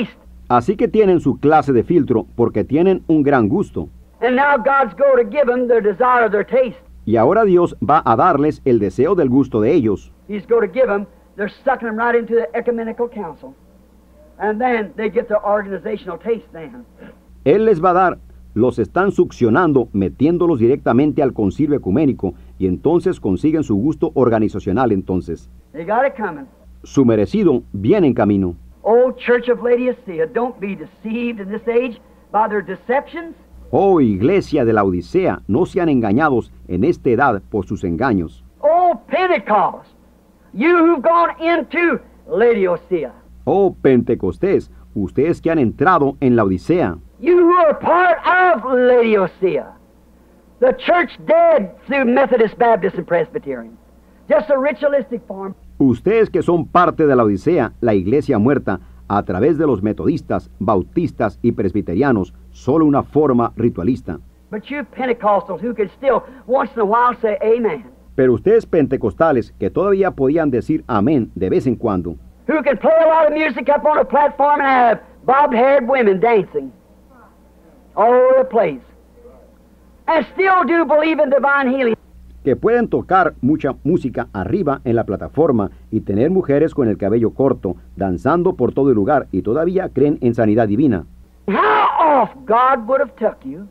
Así que tienen su clase de filtro porque tienen un gran gusto. And now God's going to give them their desire of their taste. Y ahora Dios va a darles el deseo del gusto de ellos. He's going to give them, they're sucking them right into the ecumenical council. And then they get their organizational taste then. Él les va a dar, los están succionando, metiéndolos directamente al concilio ecuménico, y entonces consiguen su gusto organizacional entonces. They got it coming. Su merecido viene en camino. Oh, Church of Laodicea, don't be deceived in this age by their deceptions. Oh, iglesia de la Odisea, no sean engañados en esta edad por sus engaños. Oh, Pentecost, you who've gone into Laodicea. Oh, Pentecostés, ustedes que han entrado en la Odisea. You who are part of Laodicea. The church dead through Methodist, Baptist, and Presbyterian. Just a ritualistic form. Ustedes que son parte de la Odisea, la iglesia muerta, a través de los metodistas, bautistas y presbiterianos, solo una forma ritualista. But you Pentecostals who could still once in a while say amen. Pero ustedes pentecostales que todavía podían decir amén de vez en cuando, Who can play a lot of music up on a platform and have bob-haired women dancing all over the place. And still do believe in divine healing. que pueden tocar mucha música arriba en la plataforma y tener mujeres con el cabello corto, danzando por todo el lugar y todavía creen en sanidad divina. How off God would have took you,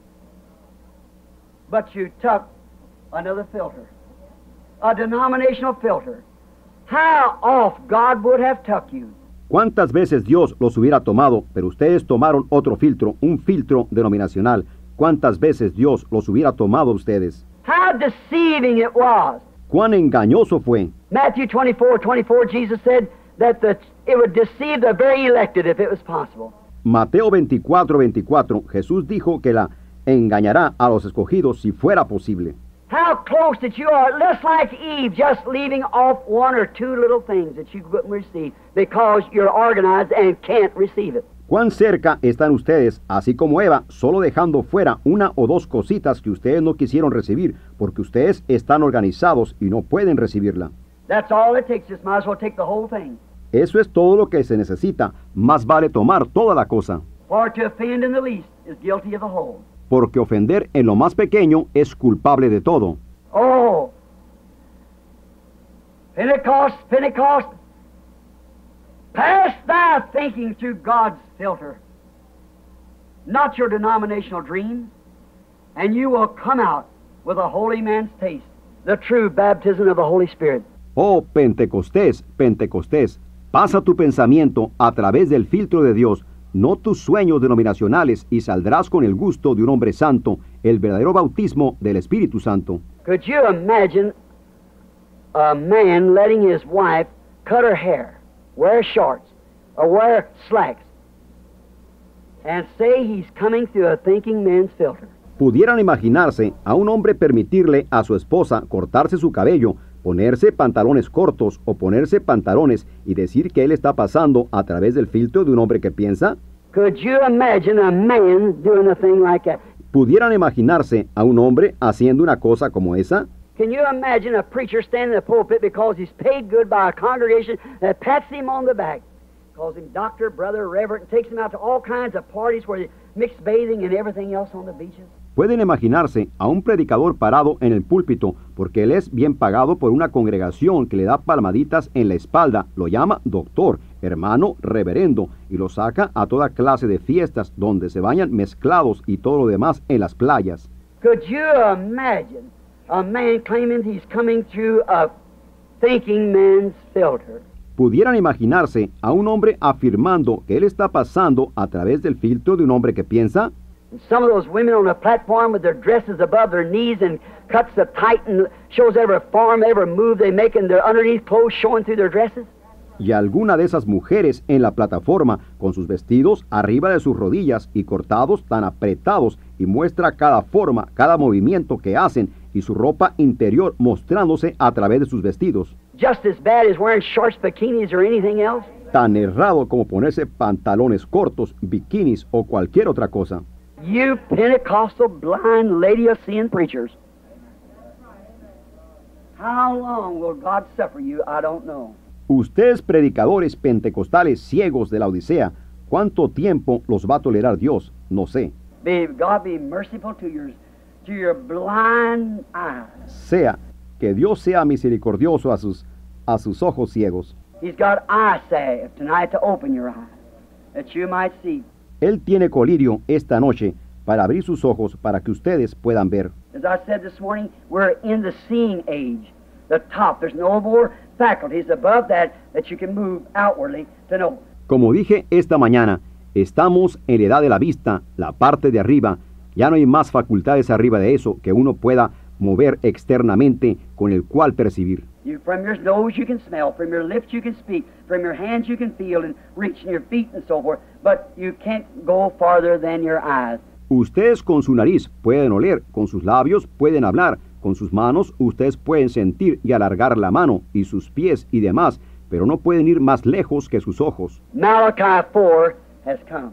but you took another filter, a denominational filter. How off God would have took you. ¿Cuántas veces Dios los hubiera tomado, pero ustedes tomaron otro filtro, un filtro denominacional? ¿Cuántas veces Dios los hubiera tomado a ustedes? How deceiving it was. ¿Cuán engañoso fue? Matthew twenty-four twenty-four, Jesus said that the, it would deceive the very elected if it was possible. Mateo veinticuatro veinticuatro, Jesús dijo que la engañará a los escogidos si fuera posible. How close that you are, just like Eve, just leaving off one or two little things that you couldn't receive because you're organized and can't receive it. ¿Cuán cerca están ustedes, así como Eva, solo dejando fuera una o dos cositas que ustedes no quisieron recibir porque ustedes están organizados y no pueden recibirla? That's all it takes. Just might as well take the whole thing. Eso es todo lo que se necesita. Más vale tomar toda la cosa. For to offend in the least is guilty of the whole. Porque ofender en lo más pequeño es culpable de todo. Oh, Pentecost, Pentecost, pass thy thinking through God's filter, not your denominational dreams, and you will come out with a holy man's taste, the true baptism of the Holy Spirit. Oh, Pentecostés, Pentecostés, pasa tu pensamiento a través del filtro de Dios, no tus sueños denominacionales, y saldrás con el gusto de un hombre santo, el verdadero bautismo del Espíritu Santo. Could you imagine a man letting his wife cut her hair, wear shorts, or wear slacks, and say he's coming through a thinking man's filter? Pudieran imaginarse a un hombre permitirle a su esposa cortarse su cabello, ponerse pantalones cortos o ponerse pantalones y decir que él está pasando a través del filtro de un hombre que piensa. Could you imagine a man doing a thing like that? ¿Pudieran imaginarse a un hombre haciendo una cosa como esa? Can you imagine a preacher standing in the pulpit because he's paid good by a congregation that pats him on the back, calls him doctor, brother, reverend, and takes him out to all kinds of parties where they mix bathing and everything else on the beaches? Pueden imaginarse a un predicador parado en el púlpito porque él es bien pagado por una congregación que le da palmaditas en la espalda, lo llama doctor, hermano, reverendo, y lo saca a toda clase de fiestas donde se bañan mezclados y todo lo demás en las playas. Could you imagine a man claiming he's coming through a thinking man's filter? Pudieran imaginarse a un hombre afirmando que él está pasando a través del filtro de un hombre que piensa. And some of those women on the platform with their dresses above their knees and cuts so tight and shows every form, every move they make, and their underneath clothes showing through their dresses. Y alguna de esas mujeres en la plataforma con sus vestidos arriba de sus rodillas y cortados tan apretados y muestra cada forma, cada movimiento que hacen y su ropa interior mostrándose a través de sus vestidos. Just as bad as wearing shorts, bikinis, or anything else. Tan errado como ponerse pantalones cortos, bikinis o cualquier otra cosa. You Pentecostal blind Laodicean preachers. How long will God suffer you? I don't know. Ustedes predicadores pentecostales ciegos de la Odisea, ¿Cuánto tiempo los va a tolerar Dios? No sé. May God be merciful to your, to your blind eyes. Sea que Dios sea misericordioso a sus, a sus ojos ciegos. He's got eye salve tonight to open your eyes, that you might see. Él tiene colirio esta noche para abrir sus ojos para que ustedes puedan ver. As I said this morning, we're in the seeing age, the top. There's no more faculties above that that you can move outwardly to know. Como dije esta mañana, estamos en la edad de la vista, la parte de arriba. Ya no hay más facultades arriba de eso que uno pueda mover externamente con el cual percibir. You, from your nose you can smell, from your lips you can speak, from your hands you can feel and reach in your feet and so forth, but you can't go farther than your eyes. Ustedes con su nariz pueden oler, con sus labios pueden hablar, con sus manos ustedes pueden sentir y alargar la mano, y sus pies y demás, pero no pueden ir más lejos que sus ojos. Malachi four has come.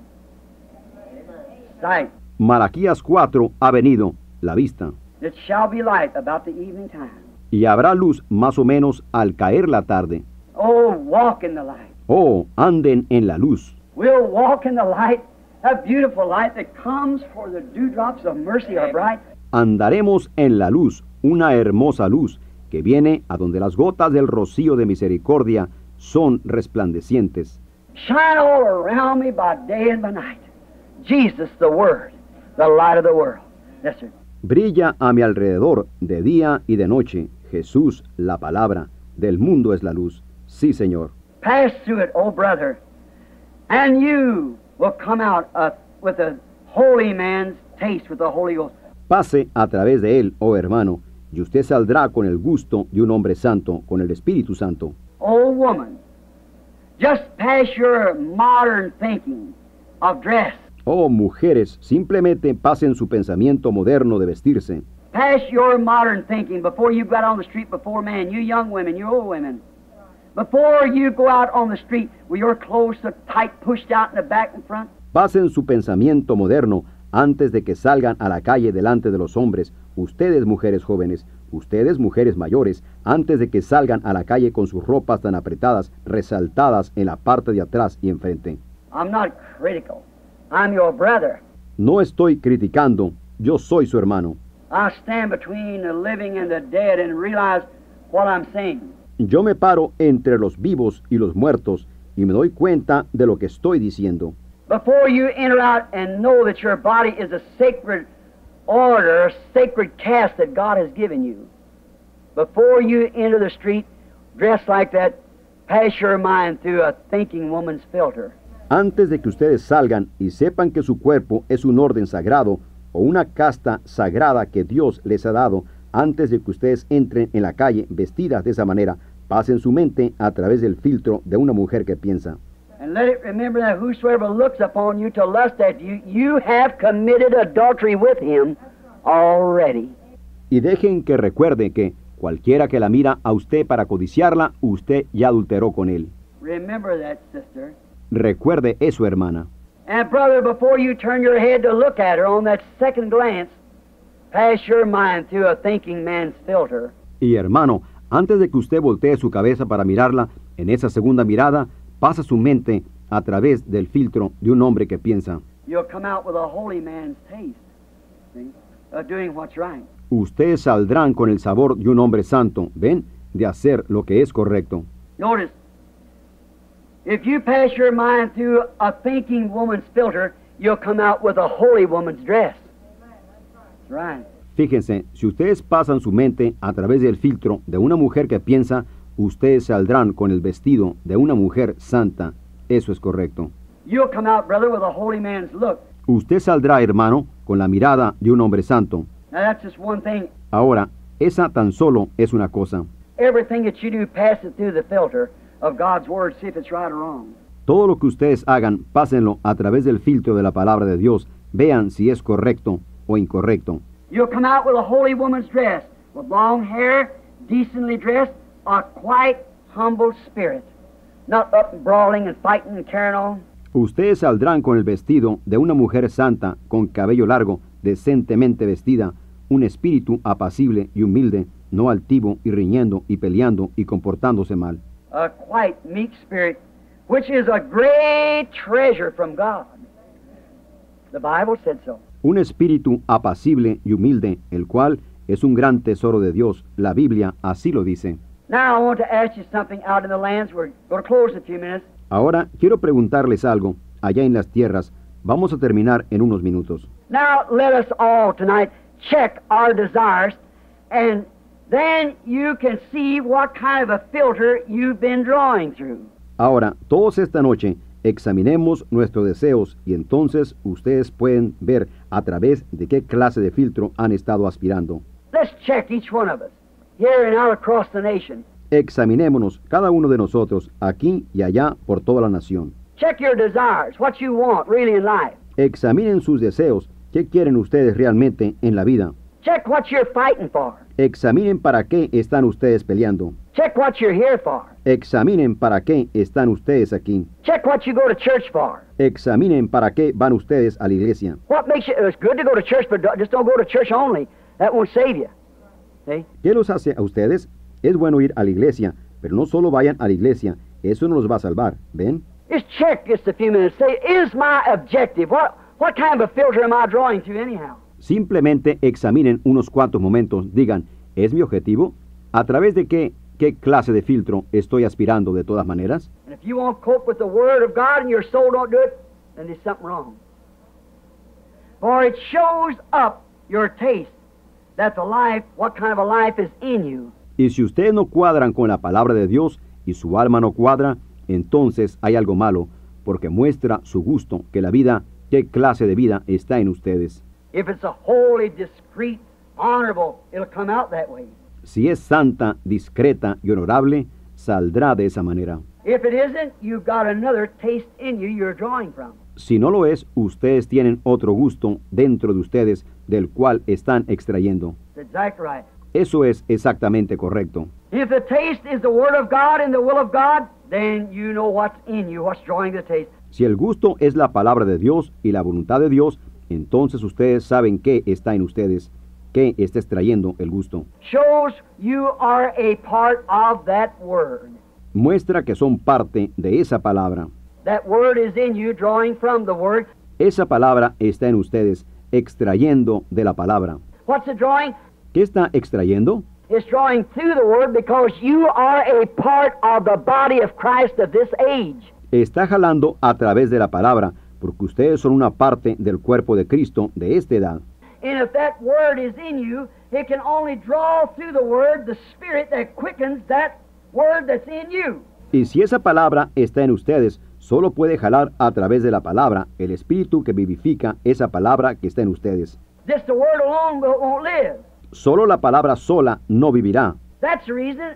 Sight. Malaquías cuatro ha venido, la vista. It shall be light about the evening time. Y habrá luz más o menos al caer la tarde. Oh, walk in the light. Oh, anden en la luz. We'll walk in the light, that beautiful light that comes for the dewdrops of mercy are bright. Andaremos en la luz, una hermosa luz, que viene a donde las gotas del rocío de misericordia son resplandecientes. Shine all around me by day and by night. Jesus, the Word, the light of the world. Yes, sir. Brilla a mi alrededor de día y de noche. Jesús, la palabra del mundo es la luz. Sí, Señor. Pass through it, oh brother, and you will come out uh, with a holy man's taste with the Holy Ghost. Pase a través de él, oh hermano, y usted saldrá con el gusto de un hombre santo, con el Espíritu Santo. Oh woman, just pass your modern thinking of dress. Oh mujeres, simplemente pasen su pensamiento moderno de vestirse. Pass your modern thinking before you go out on the street before man, you young women, you old women. Before you go out on the street with your clothes so tight pushed out in the back and front. Pasen su pensamiento moderno antes de que salgan a la calle delante de los hombres. Ustedes mujeres jóvenes, ustedes mujeres mayores, antes de que salgan a la calle con sus ropas tan apretadas, resaltadas en la parte de atrás y enfrente. I'm not critical. I'm your brother. No estoy criticando, yo soy su hermano. I stand between the living and the dead and realize what I'm saying. Yo me paro entre los vivos y los muertos y me doy cuenta de lo que estoy diciendo. Before you enter out and know that your body is a sacred order, a sacred cast that God has given you. Before you enter the street dressed like that, pass your mind through a thinking woman's filter. Antes de que ustedes salgan y sepan que su cuerpo es un orden sagrado o una casta sagrada que Dios les ha dado, antes de que ustedes entren en la calle vestidas de esa manera, pasen su mente a través del filtro de una mujer que piensa. And let it remember that whosoever looks upon you to lust at you, you have committed adultery with him already. Y dejen que recuerde que cualquiera que la mira a usted para codiciarla, usted ya adulteró con él. Remember that, sister. Recuerde eso, hermana. And brother, before you turn your head to look at her on that second glance, pass your mind through a thinking man's filter. Y hermano, antes de que usted voltee su cabeza para mirarla, en esa segunda mirada, pasa su mente a través del filtro de un hombre que piensa. You'll come out with a holy man's taste, see, of doing what's right. Ustedes saldrán con el sabor de un hombre santo, ¿ven? De hacer lo que es correcto. Notice, if you pass your mind through a thinking woman's filter, you'll come out with a holy woman's dress. That's right. Fíjense, si ustedes pasan su mente a través del filtro de una mujer que piensa, ustedes saldrán con el vestido de una mujer santa. Eso es correcto. You'll come out, brother, with a holy man's look. Usted saldrá, hermano, con la mirada de un hombre santo. Now that's just one thing. Ahora, esa tan solo es una cosa. Everything that you do, pass it through the filter of God's Word, see if it's right or wrong. Todo lo que ustedes hagan, pásenlo a través del filtro de la palabra de Dios. Vean si es correcto o incorrecto. You'll come out with a holy woman's dress, with long hair, decently dressed, a quiet, humble spirit, not up and brawling and fighting and carrying on. Ustedes saldrán con el vestido de una mujer santa, con cabello largo, decentemente vestida, un espíritu apacible y humilde, no altivo y riñendo y peleando y comportándose mal. A quiet, meek spirit which is a great treasure from God. The Bible said so. Un espíritu apacible y humilde, el cual es un gran tesoro de Dios. La Biblia así lo dice. Now I want to ask you something out in the lands. We're going to close in a few minutes. Ahora quiero preguntarles algo. Allá en las tierras, vamos a terminar en unos minutos. Now let us all tonight check our desires, and then you can see what kind of a filter you've been drawing through. Ahora, todos esta noche, examinemos nuestros deseos y entonces ustedes pueden ver a través de qué clase de filtro han estado aspirando. Let's check each one of us, here and out across the nation. Examinémonos cada uno de nosotros, aquí y allá por toda la nación. Check your desires, what you want really in life. Examinen sus deseos, qué quieren ustedes realmente en la vida. Check what you're fighting for. Examinen para qué están ustedes peleando. Check what you're here for. Examinen para qué están ustedes aquí. Check what you go to church for. Examinen para qué van ustedes a la iglesia. What makes you, it's good to go to church, but don't- just don't go to church only. That won't save you. See? ¿Qué los hace a ustedes? Es bueno ir a la iglesia, pero no solo vayan a la iglesia. Eso no los va a salvar. ¿Ven? Just check just a few minutes. Say, is my objective? What, what kind of a filter am I drawing through anyhow? Simplemente examinen unos cuantos momentos. Digan, ¿es mi objetivo? ¿A través de qué, qué clase de filtro estoy aspirando de todas maneras? And if you won't cope with the Word of God and your soul don't do it, then there's something wrong. For it shows up your taste that the life, what kind of a life is in you. Y si ustedes no cuadran con la palabra de Dios y su alma no cuadra, entonces hay algo malo, porque muestra su gusto, que la vida, qué clase de vida está en ustedes. If it's a holy, discreet, honorable, it'll come out that way. Si es santa, discreta y honorable, saldrá de esa manera. If it isn't, you've got another taste in you you're drawing from. Si no lo es, ustedes tienen otro gusto dentro de ustedes del cual están extrayendo. That's exactly right. Eso es exactamente correcto. If the taste is the Word of God and the will of God, then you know what's in you, what's drawing the taste. Si el gusto es la palabra de Dios y la voluntad de Dios, entonces ustedes saben qué está en ustedes, qué está extrayendo el gusto. Shows you are a part of that Word. Muestra que son parte de esa palabra. That Word is in you, drawing from the Word. Esa palabra está en ustedes, extrayendo de la palabra. What's it drawing? ¿Qué está extrayendo? It's drawing through the Word because you are a part of the body of Christ of this age. Está jalando a través de la palabra, porque ustedes son una parte del cuerpo de Cristo de esta edad. And if that Word is in you, it can only draw through the Word the Spirit that quickens that Word that's in you. Y si esa palabra está en ustedes, solo puede jalar a través de la palabra el espíritu que vivifica esa palabra que está en ustedes. Just the Word alone will- won't live. Solo la palabra sola no vivirá. That's the reason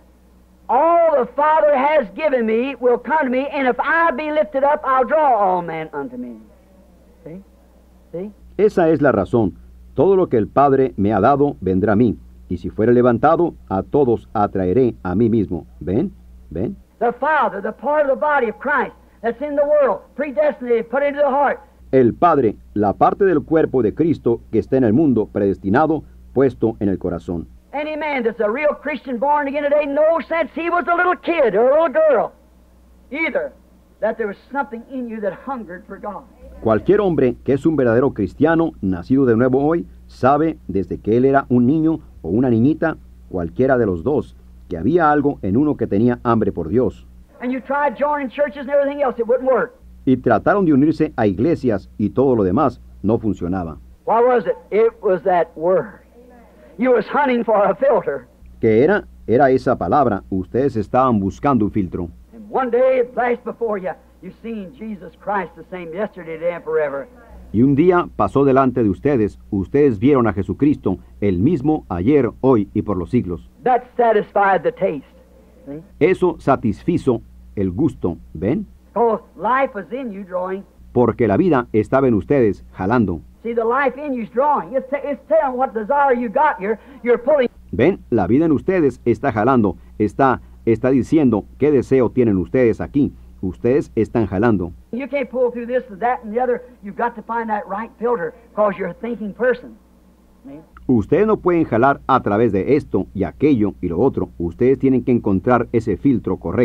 all the Father has given me will come to me, and if I be lifted up, I'll draw all men unto me. See? See? Esa es la razón. Todo lo que el Padre me ha dado vendrá a mí, y si fuere levantado, a todos atraeré a mí mismo. ¿Ven? ¿Ven? The Father, the part of the body of Christ that's in the world, predestinated, put into the heart. El Padre, la parte del cuerpo de Cristo que está en el mundo, predestinado, puesto en el corazón. Any man that's a real Christian born again today knows since he was a little kid or a little girl, either that there was something in you that hungered for God. Cualquier hombre que es un verdadero cristiano, nacido de nuevo hoy, sabe desde que él era un niño o una niñita, cualquiera de los dos, que había algo en uno que tenía hambre por Dios. And you tried joining churches and everything else, it wouldn't work. Y trataron de unirse a iglesias y todo lo demás no funcionaba. What was it? It was that Word. You was hunting for a filter. ¿Qué era? Era esa palabra. Ustedes estaban buscando un filtro. And one day it flashed before you. You've seen Jesus Christ the same yesterday, today, and forever. Y un día pasó delante de ustedes. Ustedes vieron a Jesucristo, el mismo ayer, hoy y por los siglos. That satisfied the taste. See? Eso satisfizo el gusto. ¿Ven? Because life was in you drawing. Porque la vida estaba en ustedes, jalando. See, the life in you's drawing. It's, t- it's telling what desire you got here. You're pulling. ¿Ven? La vida en ustedes está jalando. Está, está diciendo qué deseo tienen ustedes aquí. Ustedes están jalando. You can't pull through this and that and the other. You've got to find that right filter because you're a thinking person. See? Ustedes no pueden jalar a través de esto y aquello y lo otro. Ustedes tienen que encontrar ese filtro correcto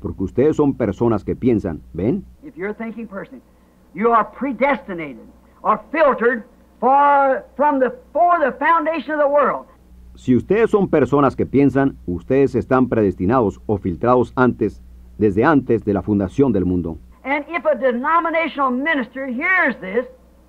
porque ustedes son personas que piensan, ¿ven? If you're a thinking person, you are predestinated or filtered for from the for the foundation of the world. Si ustedes son personas que piensan, ustedes están predestinados o filtrados antes, desde antes de la fundación del mundo. And if a denominational minister hears this,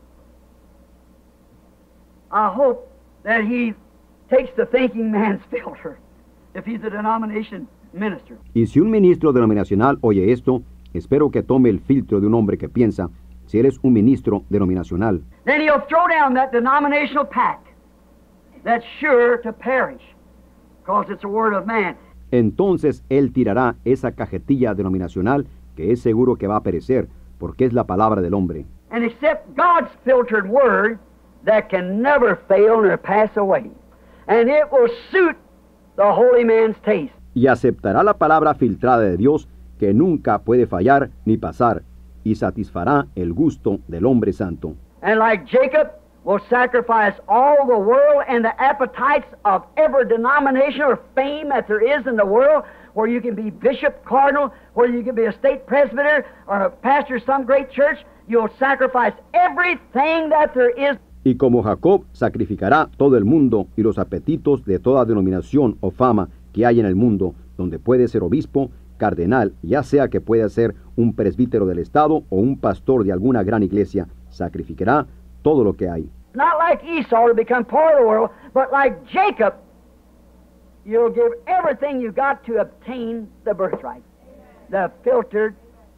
I hope that he takes the thinking man's filter, if he's a denomination minister. Y si un ministro denominacional oye esto, espero que tome el filtro de un hombre que piensa, si él es un ministro denominacional. Then he'll throw down that denominational pack that's sure to perish, because it's a word of man. Entonces él tirará esa cajetilla denominacional que es seguro que va a perecer, porque es la palabra del hombre. And accept God's filtered word that can never fail nor pass away. And it will suit the holy man's taste. Y aceptará la palabra filtrada de Dios que nunca puede fallar ni pasar, y satisfará el gusto del hombre santo. And like Jacob will sacrifice all the world and the appetites of every denomination or fame that there is in the world, where you can be bishop, cardinal, where you can be a state presbyter or a pastor of some great church, you'll sacrifice everything that there is. Y como Jacob sacrificará todo el mundo y los apetitos de toda denominación o fama que hay en el mundo, donde puede ser obispo, cardenal, ya sea que pueda ser un presbítero del Estado o un pastor de alguna gran iglesia, sacrificará todo lo que hay. Not like Esau to become part of the world, but like Jacob, you'll give everything you got to obtain the birthright. The filtered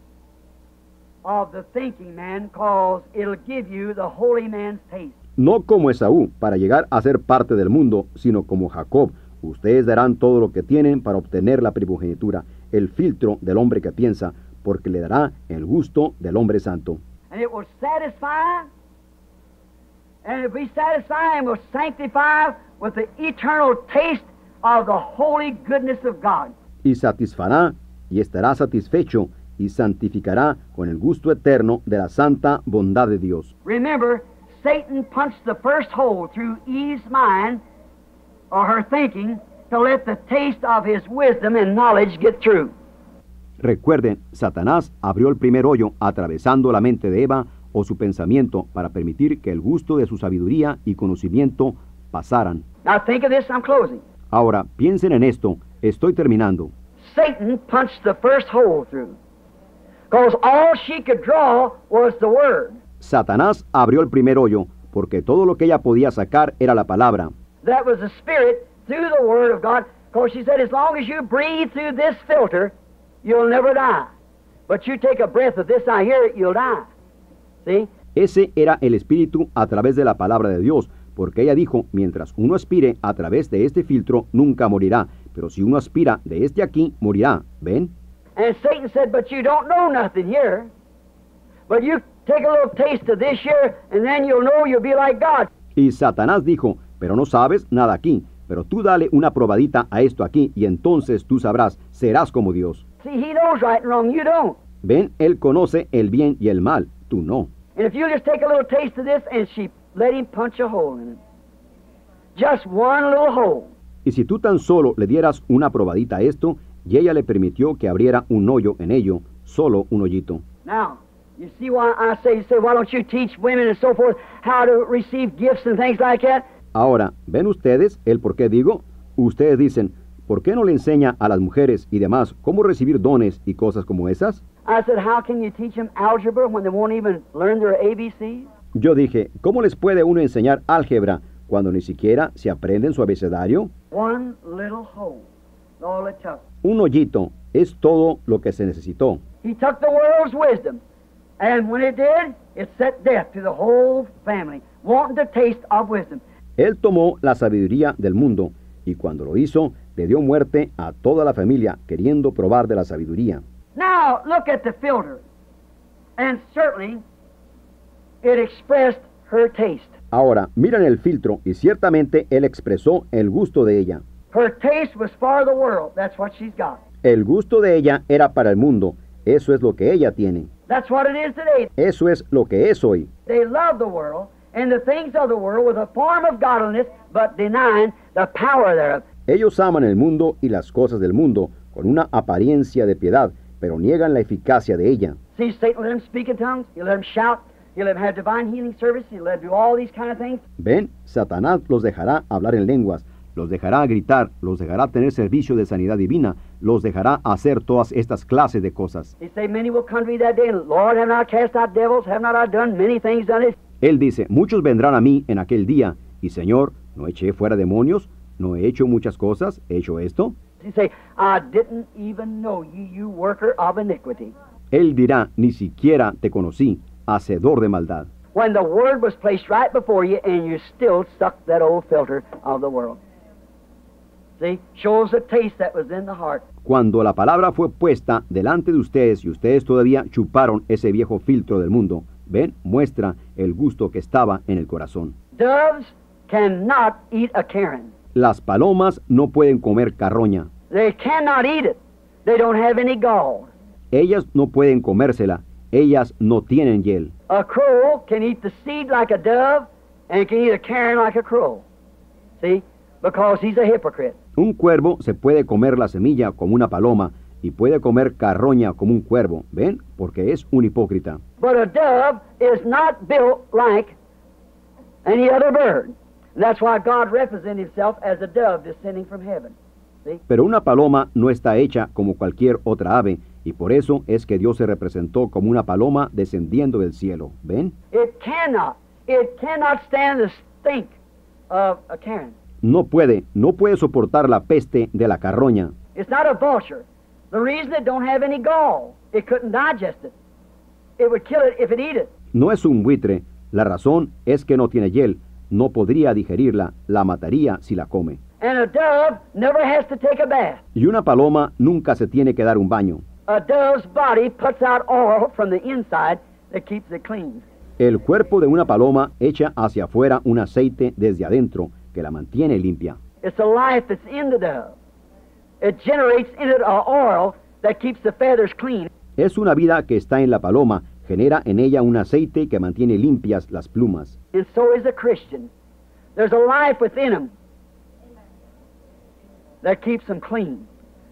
of the thinking man, cause it'll give you the holy man's taste. No como Esaú, para llegar a ser parte del mundo, sino como Jacob. Ustedes darán todo lo que tienen para obtener la primogenitura, el filtro del hombre que piensa, porque le dará el gusto del hombre santo. And it will satisfy, and it will be satisfied and will sanctify with the eternal taste of the holy goodness of God. Y satisfará y estará satisfecho y santificará con el gusto eterno de la santa bondad de Dios. Remember, Satan punched the first hole through Eve's mind or her thinking to let the taste of his wisdom and knowledge get through. Recuerden, Satanás abrió el primer hoyo atravesando la mente de Eva o su pensamiento para permitir que el gusto de su sabiduría y conocimiento pasaran. Now think of this, I'm closing. Ahora, piensen en esto, estoy terminando. Satan punched the first hole through, because all she could draw was the word. Satanás abrió el primer hoyo porque todo lo que ella podía sacar era la palabra. That was the spirit through the word of God, because she said, as long as you breathe through this filter, you'll never die. But you take a breath of this, I hear it, you'll die. See? Ese era el espíritu a través de la palabra de Dios, porque ella dijo, mientras uno aspire a través de este filtro, nunca morirá, pero si uno aspira de este aquí, morirá. ¿Ven? And Satan said, but you don't know nothing here. But you take a little taste of this here, and then you'll know you'll be like God. Y Satanás dijo, pero no sabes nada aquí, pero tú dale una probadita a esto aquí, y entonces tú sabrás, serás como Dios. See, he knows right and wrong, you don't. Ven, él conoce el bien y el mal, tú no. And if you just take a little taste of this, and she let him punch a hole in it. Just one little hole. Y si tú tan solo le dieras una probadita a esto, y ella le permitió que abriera un hoyo en ello, solo un hoyito. Now, you see why I say, you say, why don't you teach women and so forth how to receive gifts and things like that? Ahora, ¿ven ustedes el por qué digo? Ustedes dicen, ¿por qué no le enseña a las mujeres y demás cómo recibir dones y cosas como esas? I said, how can you teach them algebra when they won't even learn their A B Cs? Yo dije, ¿cómo les puede uno enseñar álgebra cuando ni siquiera se aprenden su abecedario? One little hole, all it took. Un hoyito es todo lo que se necesitó. He took the world's wisdom, and when it did, it set death to the whole family, wanting the taste of wisdom. Él tomó la sabiduría del mundo, y cuando lo hizo, le dio muerte a toda la familia, queriendo probar de la sabiduría. Now, look at the filter, and certainly it expressed her taste. Ahora, miren el filtro, y ciertamente él expresó el gusto de ella. Her taste was for the world. That's what she's got. El gusto de ella era para el mundo. Eso es lo que ella tiene. That's what it is today. Eso es lo que es hoy. They love the world and the things of the world with a form of godliness, but denying the power thereof. Ellos aman el mundo y las cosas del mundo, con una apariencia de piedad, pero niegan la eficacia de ella. See, Satan let them speak in tongues. He'll let them shout. He'll let them have divine healing service. He'll let them do all these kind of things. Ven, Satanás los dejará hablar en lenguas, los dejará gritar, los dejará tener servicio de sanidad divina, los dejará hacer todas estas clases de cosas. He say, many will come to me that day, and Lord, have not I cast out devils? Have not I done many things done this? Él dice, muchos vendrán a mí en aquel día, y Señor, ¿no eché fuera demonios? ¿No he hecho muchas cosas? ¿He hecho esto? He say, I didn't even know you, you worker of iniquity. Él dirá, ni siquiera te conocí, hacedor de maldad. When the word was placed right before you, and you still sucked that old filter of the world. See, shows the taste that was in the heart. Cuando la palabra fue puesta delante de ustedes y ustedes todavía chuparon ese viejo filtro del mundo, ven, muestra el gusto que estaba en el corazón. Doves cannot eat a caron. Las palomas no pueden comer carroña. They cannot eat it. They don't have any gall. Ellas no pueden comérsela. Ellas no tienen hiel. A crow can eat the seed like a dove and can eat a caron like a crow. See? Because he's a hypocrite. Un cuervo se puede comer la semilla como una paloma y puede comer carroña como un cuervo. ¿Ven? Porque es un hipócrita. But a dove is not built like any other bird. That's why God represents himself as a dove descending from heaven. See? Pero una paloma no está hecha como cualquier otra ave, y por eso es que Dios se representó como una paloma descendiendo del cielo. ¿Ven? It cannot, it cannot stand the stink of a caron. No puede, no puede soportar la peste de la carroña. It's not a vulture. The reason it don't have any gall, it couldn't digest it. It would kill it if it eat it. No es un buitre. La razón es que no tiene hiel. No podría digerirla, la mataría si la come. And a dove never has to take a bath. Y una paloma nunca se tiene que dar un baño. A dove's body puts out oil from the inside that keeps it clean. El cuerpo de una paloma echa hacia afuera un aceite desde adentro que la mantiene limpia. It's the life that's in the dove. It generates in it a oil that keeps the feathers clean. Es una vida que está en la paloma, genera en ella un aceite que mantiene limpias las plumas. And so is a Christian. There's a life within him that keeps them clean.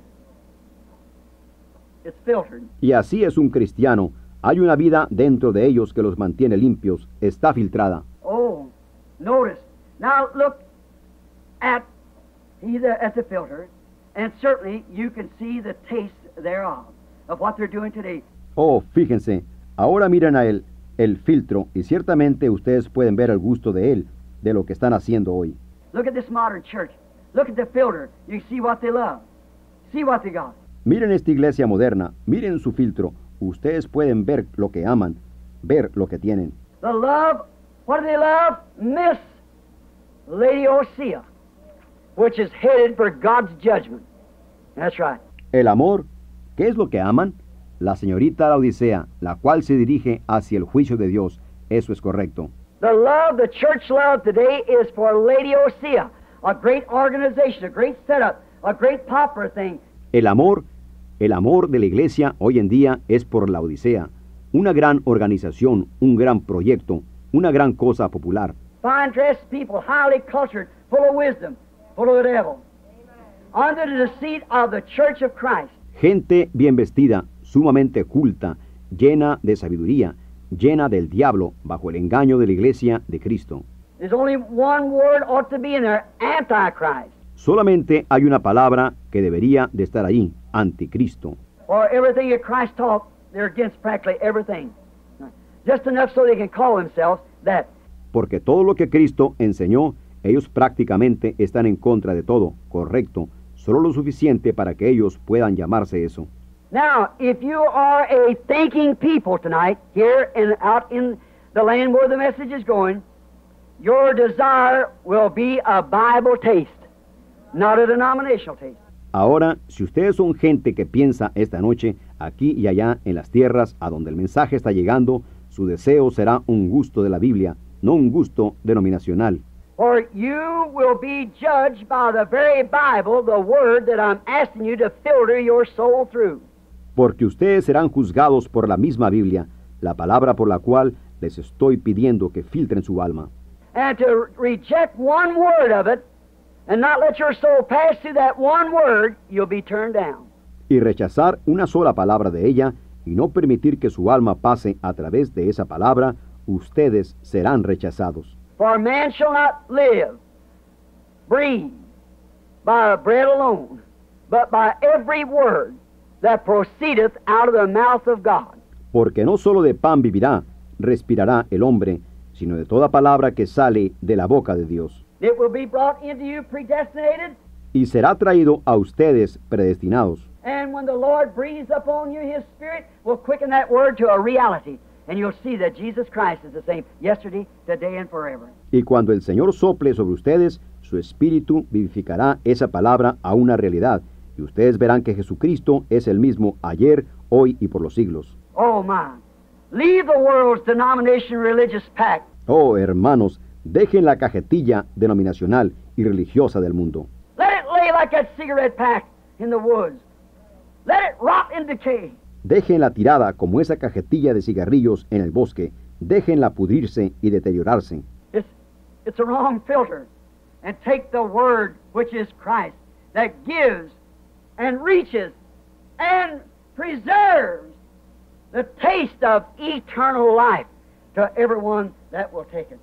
It's filtered. Y así es un cristiano. Hay una vida dentro de ellos que los mantiene limpios. Está filtrada. Oh, notice. Now look at he the, at the filter, and certainly you can see the taste thereof, of what they're doing today. Oh, fíjense. Ahora miren a él, el filtro, y ciertamente ustedes pueden ver el gusto de él, de lo que están haciendo hoy. Look at this modern church. Look at the filter. You see what they love. See what they got. Miren esta iglesia moderna, miren su filtro. Ustedes pueden ver lo que aman, ver lo que tienen. The love, what do they love? Miss Laodicea, which is headed for God's judgment. That's right. El amor, ¿qué es lo que aman? La señorita Laodicea, la cual se dirige hacia el juicio de Dios. Eso es correcto. The love the church love today is for Laodicea, a great organization, a great setup, a great popular thing. El amor, el amor de la iglesia hoy en día es por la Odisea, una gran organización, un gran proyecto, una gran cosa popular. Fine dressed people, highly cultured, full of wisdom, full of the devil. Under the deceit of the church of Christ. Gente bien vestida, sumamente culta, llena de sabiduría, llena del diablo, bajo el engaño de la iglesia de Cristo. There's only one word ought to be in there, Antichrist. Solamente hay una palabra que debería de estar ahí, anticristo. Or everything that Christ taught, they're against practically everything. Just enough so they can call themselves that. Porque todo lo que Cristo enseñó, ellos prácticamente están en contra de todo, correcto, solo lo suficiente para que ellos puedan llamarse eso. Now, if you are a thinking people tonight, here and out in the land where the message is going, your desire will be a Bible taste, not a denominational taste. Ahora, si ustedes son gente que piensa esta noche, aquí y allá en las tierras a donde el mensaje está llegando, su deseo será un gusto de la Biblia, no un gusto denominacional. For you will be judged by the very Bible, the word that I'm asking you to filter your soul through. Porque ustedes serán juzgados por la misma Biblia, la palabra por la cual les estoy pidiendo que filtren su alma. And to reject one word of it, and not let your soul pass through that one word, you'll be turned down. y rechazar una sola palabra de ella y no permitir que su alma pase a través de esa palabra, ustedes serán rechazados. For man shall not live, breathe, by bread alone, but by every word that proceedeth out of the mouth of God. Porque no solo de pan vivirá, respirará el hombre, sino de toda palabra que sale de la boca de Dios. It will be brought into you predestinated, Y será traído a ustedes predestinados. and when the Lord breathes upon you, His Spirit will quicken that word to a reality, and you'll see that Jesus Christ is the same yesterday, today, and forever. Y cuando el Señor sople sobre ustedes, su espíritu vivificará esa palabra a una realidad, y ustedes verán que Jesucristo es el mismo ayer, hoy y por los siglos. Oh my! Leave the world's denomination religious pact. Oh, hermanos, dejen la cajetilla denominacional y religiosa del mundo. Let it lay like that cigarette pack in the woods. Let it rot and decay. Déjenla tirada como esa cajetilla de cigarrillos en el bosque. Déjenla pudrirse y deteriorarse. It's, it's a wrong filter. And take the Word, which is Christ, that gives and reaches and preserves the taste of eternal life to everyone that will take it.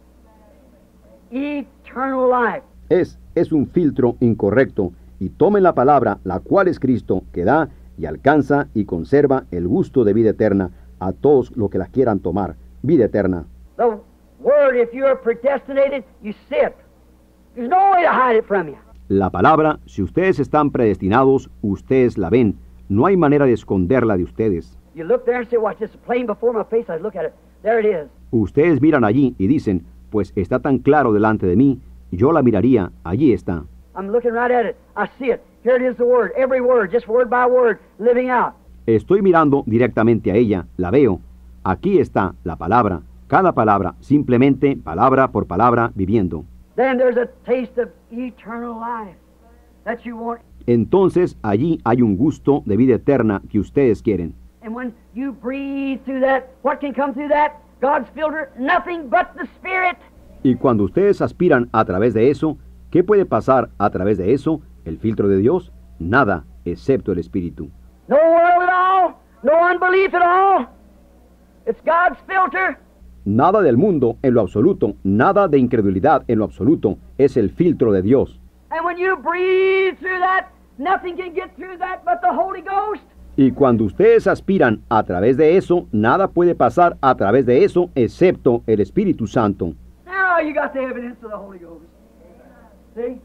Eternal life. Es, es un filtro incorrecto, y tomen la palabra, la cual es Cristo, que da y alcanza y conserva el gusto de vida eterna a todos los que la quieran tomar. Vida eterna. The Word, if you are predestinated, you see it. There's no way to hide it from you. La palabra, si ustedes están predestinados, ustedes la ven. No hay manera de esconderla de ustedes. You look there and say, watch, this is plain before my face. I look at it. There it is. Ustedes miran allí y dicen, pues está tan claro delante de mí, yo la miraría, allí está. I'm looking right at it. I see it. Here it is, the Word. Every word, just word by word, living out. Estoy mirando directamente a ella, la veo. Aquí está la palabra, cada palabra, simplemente palabra por palabra, viviendo. Then there's a taste of eternal life that you want. Entonces allí hay un gusto de vida eterna que ustedes quieren. And when you breathe through that, what can come through that? God's filter, nothing but the Spirit. Y cuando ustedes aspiran a través de eso, ¿qué puede pasar a través de eso? ¿El filtro de Dios? Nada, excepto el Espíritu. No world at all, no unbelief at all. It's God's filter. Nada del mundo en lo absoluto, nada de incredulidad en lo absoluto, es el filtro de Dios. And when you breathe through that, nothing can get through that but the Holy Ghost. Y cuando ustedes aspiran a través de eso, nada puede pasar a través de eso, excepto el Espíritu Santo. Now you got the evidence of the Holy Ghost. See?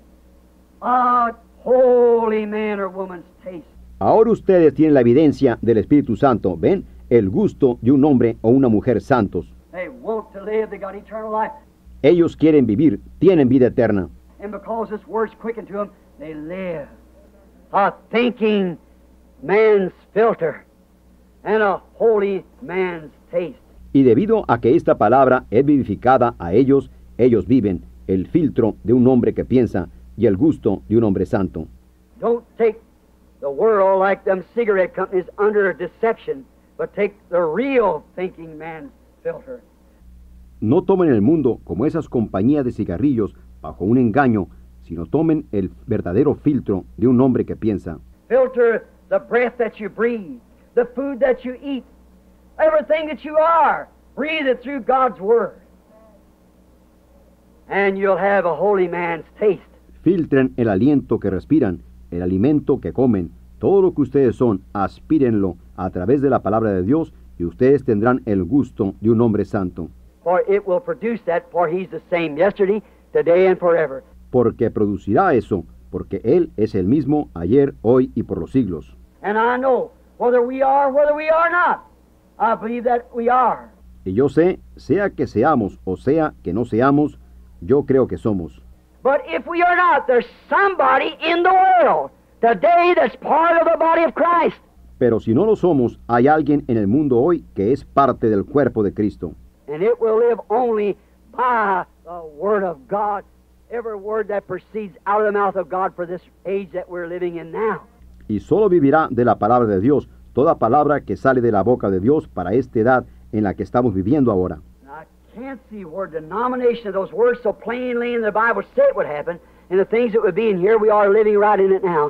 A holy man or woman's taste. Ahora ustedes tienen la evidencia del Espíritu Santo, ¿ven? El gusto de un hombre o una mujer santos. They want to live, they got eternal life. Ellos quieren vivir, tienen vida eterna. And because this word's quickened to them, they live. A thinking man's filter and a holy man's taste. Y debido a que esta palabra es vivificada a ellos, ellos viven el filtro de un hombre que piensa y el gusto de un hombre santo. Don't take the world like them cigarette companies under deception, but take the real thinking man's filter. No tomen el mundo como esas compañías de cigarrillos bajo un engaño, sino tomen el verdadero filtro de un hombre que piensa. Filter the breath that you breathe, the food that you eat, everything that you are. Breathe it through God's Word. And you'll have a holy man's taste. Filtren el aliento que respiran, el alimento que comen, todo lo que ustedes son, aspírenlo a través de la palabra de Dios y ustedes tendrán el gusto de un hombre santo. For it will produce that, for He's the same yesterday, today, and forever. Porque producirá eso, porque Él es el mismo ayer, hoy y por los siglos. And I know, whether we are, whether we are not, I believe that we are. Y yo sé, sea que seamos o sea que no seamos, yo creo que somos. But if we are not, there's somebody in the world today that's part of the body of Christ. Pero si no lo somos, hay alguien en el mundo hoy que es parte del cuerpo de Cristo. And it will live only by the Word of God. Every word that proceeds out of the mouth of God for this age that we're living in now. Y solo vivirá de la palabra de Dios, toda palabra que sale de la boca de Dios para esta edad en la que estamos viviendo ahora. I can't see where denomination of those words so plainly in the Bible say it would happen, and the things that would be, and here we are living right in it now.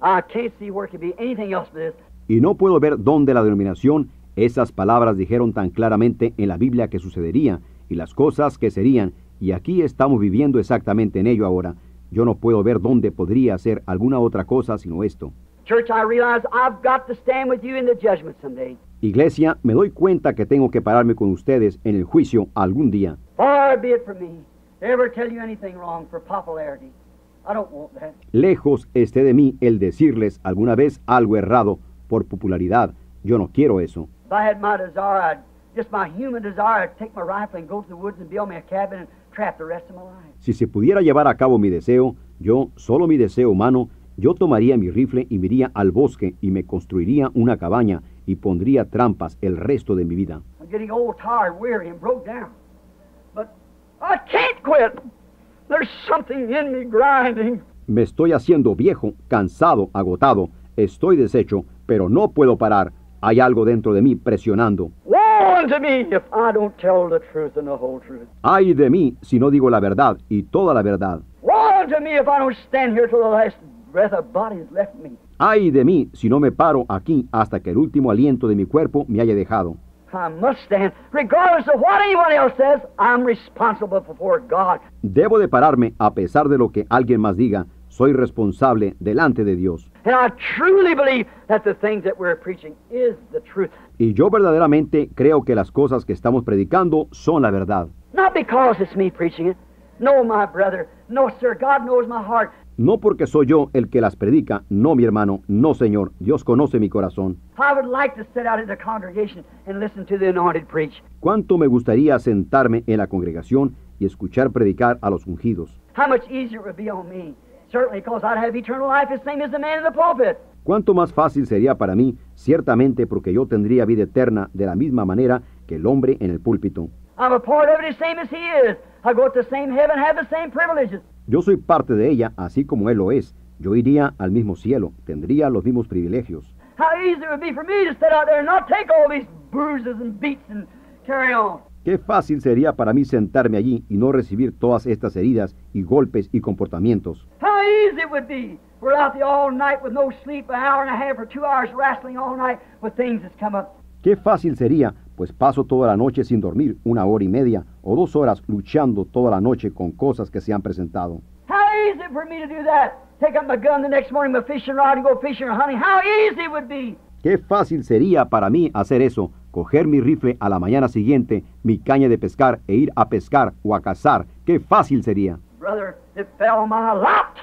I can't see where it could be anything else but this. Y no puedo ver dónde la denominación, esas palabras dijeron tan claramente en la Biblia que sucedería, y las cosas que serían, y aquí estamos viviendo exactamente en ello ahora. Yo no puedo ver dónde podría ser alguna otra cosa sino esto. Church, I realize I've got to stand with you in the judgment someday. Iglesia, me doy cuenta que tengo que pararme con ustedes en el juicio algún día. Far be it from me to ever tell you anything wrong for popularity. I don't want that. Lejos esté de mí el decirles alguna vez algo errado por popularidad. Yo no quiero eso. If I had my desire, I'd, just my human desire, I'd take my rifle and go to the woods and build me a cabin and trap the rest of my life. Si se pudiera llevar a cabo mi deseo, yo, solo mi deseo humano, yo tomaría mi rifle y me iría al bosque y me construiría una cabaña y pondría trampas el resto de mi vida. I'm getting old, tired, weary, and broke down. But I can't quit. There's something in me grinding. Me estoy haciendo viejo, cansado, agotado. Estoy deshecho, pero no puedo parar. Hay algo dentro de mí presionando. Woe unto me if I don't tell the truth and the whole truth. Ay de mí si no digo la verdad y toda la verdad. Woe unto me if I don't stand here till the last breath of body has left me. Ay de mí si no me paro aquí hasta que el último aliento de mi cuerpo me haya dejado. I must stand. Regardless of what anyone else says, I'm responsible before God. Debo de pararme a pesar de lo que alguien más diga. Soy responsable delante de Dios. And I truly believe that the things that we're preaching is the truth. Y yo verdaderamente creo que las cosas que estamos predicando son la verdad. Not because it's me preaching it. No, my brother. No, sir. God knows my heart. No porque soy yo el que las predica, no mi hermano, no Señor, Dios conoce mi corazón. I would like to sit out in the congregation and listen to the anointed preach. Cuánto me gustaría sentarme en la congregación y escuchar predicar a los ungidos. How much easier it would be on me. Certainly, because I'd have eternal life the same as the man in the pulpit. Cuánto más fácil sería para mí, ciertamente porque yo tendría vida eterna de la misma manera que el hombre en el púlpito. I'm a part of it the same as he is. I go to the same heaven, have the same privileges. Yo soy parte de ella, así como él lo es. Yo iría al mismo cielo, tendría los mismos privilegios. How easy it would be for me to sit out there and not take all these bruises and beats and carry on. Qué fácil sería para mí sentarme allí y no recibir todas estas heridas y golpes y comportamientos. How easy it would be. We're out there all night with no sleep, an hour and a half or two hours wrestling all night with things that's come up. Qué fácil sería, pues paso toda la noche sin dormir, una hora y media o dos horas luchando toda la noche con cosas que se han presentado. How easy for me to do that. Take up my gun the next morning, my fishing rod, and go fishing or hunting. How easy it would be. Qué fácil sería para mí hacer eso, coger mi rifle a la mañana siguiente, mi caña de pescar e ir a pescar o a cazar. Qué fácil sería. Brother, it fell on my lot.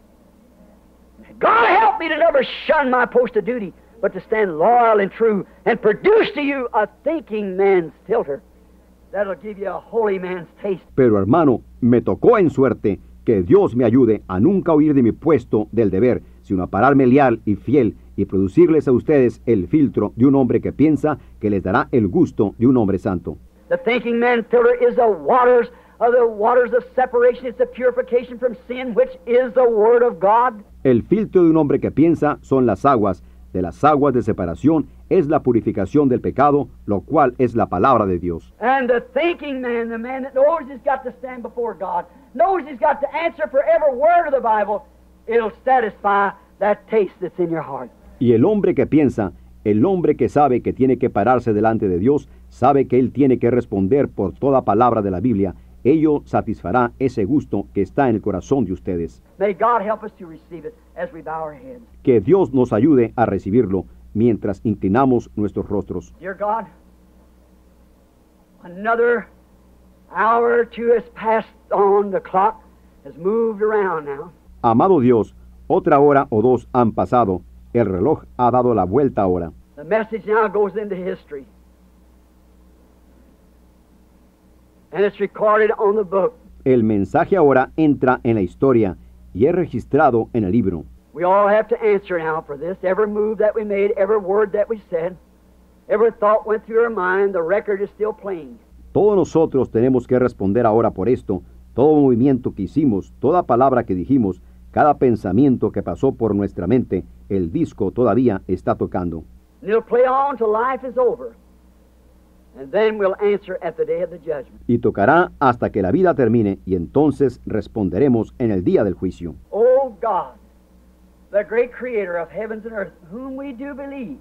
God help me to never shun my post of duty, but to stand loyal and true and produce to you a thinking man's filter that'll give you a holy man's taste. Pero hermano, me tocó en suerte que Dios me ayude a nunca huir de mi puesto del deber, sino a pararme leal y fiel y producirles a ustedes el filtro de un hombre que piensa que les dará el gusto de un hombre santo. The thinking man's filter is the waters of the waters of separation. It's the purification from sin, which is the Word of God. El filtro de un hombre que piensa son las aguas. De las aguas de separación es la purificación del pecado, lo cual es la palabra de Dios. And the thinking man, the man that knows he's got to stand before God, knows he's got to answer for every word of the Bible, it'll satisfy that taste that's in your heart. Y el hombre que piensa, el hombre que sabe que tiene que pararse delante de Dios, sabe que él tiene que responder por toda palabra de la Biblia. Ello satisfará ese gusto que está en el corazón de ustedes. May God help us to receive it as we bow our heads. Que Dios nos ayude a recibirlo mientras inclinamos nuestros rostros. Dear God, another hour or two has passed on. The clock has moved around now. Amado Dios, otra hora o dos han pasado. El reloj ha dado la vuelta ahora. The message now goes into history. And it's recorded on the book. El mensaje ahora entra en la historia y es registrado en el libro. We all have to answer now for this. Every move that we made, every word that we said, every thought went through our mind, the record is still playing. Todos nosotros tenemos que responder ahora por esto. Todo movimiento que hicimos, toda palabra que dijimos, cada pensamiento que pasó por nuestra mente, el disco todavía está tocando. And it'll play on till life is over. And then we'll answer at the day of the judgment. Y tocará hasta que la vida termine y entonces responderemos en el día del juicio. Oh God, the great creator of heavens and earth, whom we do believe,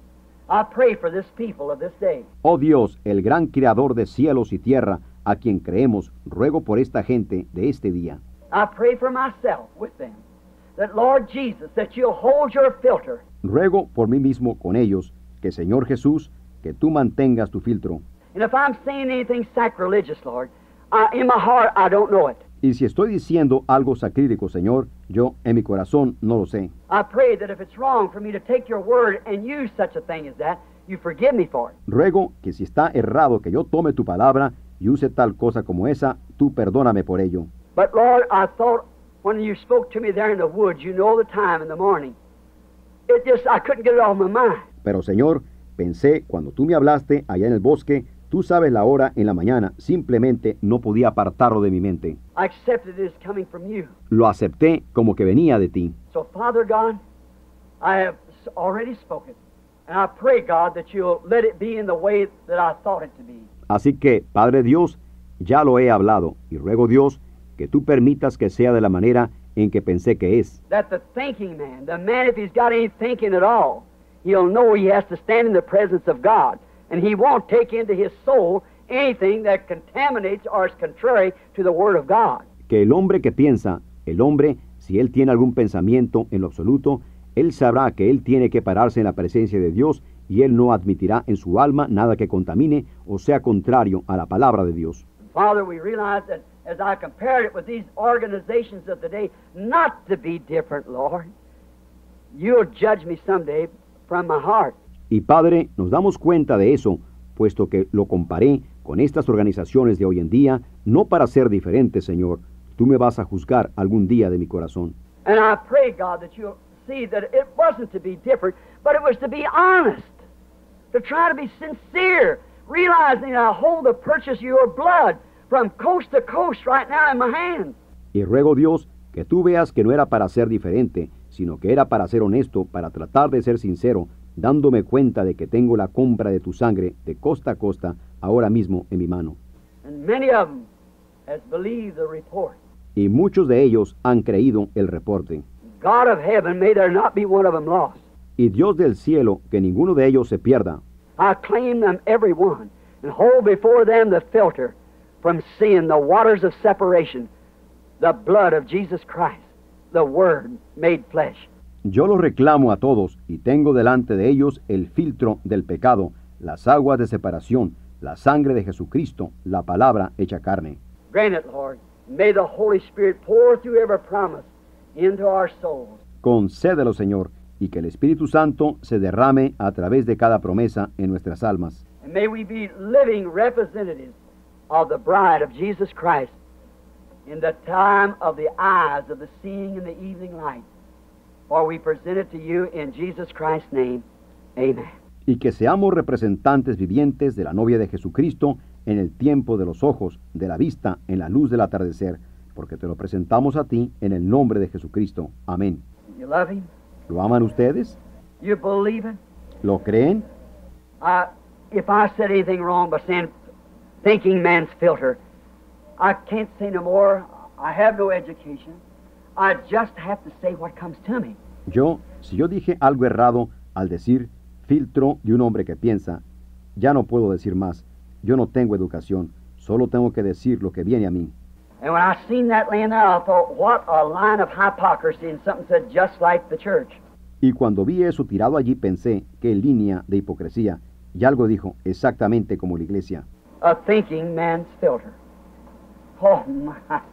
I pray for this people of this day. Oh Dios, el gran creador de cielos y tierra, a quien creemos, ruego por esta gente de este día. I pray for myself with them, that Lord Jesus, that you'll hold your filter. Ruego por mí mismo con ellos, que Señor Jesús, que tú mantengas tu filtro. And if I'm saying anything sacrilegious, Lord, I, in my heart I don't know it. Y si estoy diciendo algo sacrílego, Señor, yo en mi corazón no lo sé. I pray that if it's wrong for me to take your word and use such a thing as that, you forgive me for it. Ruego que si está errado que yo tome tu palabra y use tal cosa como esa, tú perdóname por ello. But Lord, I thought when you spoke to me there in the woods, you know the time in the morning. It just, I couldn't get it off my mind. Pero Señor, pensé cuando tú me hablaste allá en el bosque, tú sabes la hora en la mañana, simplemente no podía apartarlo de mi mente. I accepted it as coming from you. Lo acepté como que venía de ti. So Father God, I have s- already spoken. And I pray, God, that you'll let it be in the way that I thought it to be. Así que, Padre Dios, ya lo he hablado, y ruego Dios que tú permitas que sea de la manera en que pensé que es. That the thinking man, the man, if he's got any thinking at all, he'll know he has to stand in the presence of God. And he won't take into his soul anything that contaminates or is contrary to the Word of God. Que el hombre que piensa, el hombre, si él tiene algún pensamiento en lo absoluto, él sabrá que él tiene que pararse en la presencia de Dios y él no admitirá en su alma nada que contamine o sea contrario a la palabra de Dios. Father, we realize that as I compared it with these organizations of the day, not to be different, Lord. You'll judge me someday from my heart. Y Padre, nos damos cuenta de eso, puesto que lo comparé con estas organizaciones de hoy en día, no para ser diferentes, Señor. Tú me vas a juzgar algún día de mi corazón. And I pray, God, that you'll see that it wasn't to be different, but it was to be honest, to try to be sincere, realizing I hold the purchase of your blood from coast to coast right now in my hands. Y ruego, Dios, que tú veas que no era para ser diferente, sino que era para ser honesto, para tratar de ser sincero, dándome cuenta de que tengo la compra de tu sangre de costa a costa ahora mismo en mi mano. And many of them has believed the report. Y muchos de ellos han creído el reporte. God of heaven, may there not be one of them lost. Y Dios del cielo, que ninguno de ellos se pierda. I claim them every one and hold before them the filter from seeing the waters of separation, the blood of Jesus Christ, the Word made flesh. Yo los reclamo a todos y tengo delante de ellos el filtro del pecado, las aguas de separación, la sangre de Jesucristo, la palabra hecha carne. Grant it, Lord. May the Holy Spirit pour through every promise into our souls. Concédelo, Señor, y que el Espíritu Santo se derrame a través de cada promesa en nuestras almas. And may we be living representatives of the bride of Jesus Christ in the time of the eyes of the seeing in the evening light. For we present it to you in Jesus Christ's name. Amen. Y que seamos representantes vivientes de la novia de Jesucristo en el tiempo de los ojos, de la vista, en la luz del atardecer, porque te lo presentamos a ti en el nombre de Jesucristo. Amén. You love Him? ¿Lo aman ustedes? You believe it? ¿Lo creen? I, if I said anything wrong by saying thinking man's filter, I can't say no more. I have no education. I just have to say what comes to me. Yo, si yo dije algo errado al decir filtro de un hombre que piensa, ya no puedo decir más. Yo no tengo educación, solo tengo que decir lo que viene a mí. And when I seen that laying there, I thought, what a line of hypocrisy, and something said, just like the church. Y cuando vi eso tirado allí pensé, qué línea de hipocresía. Y algo dijo, exactamente como la iglesia. A thinking man's filter. Oh my.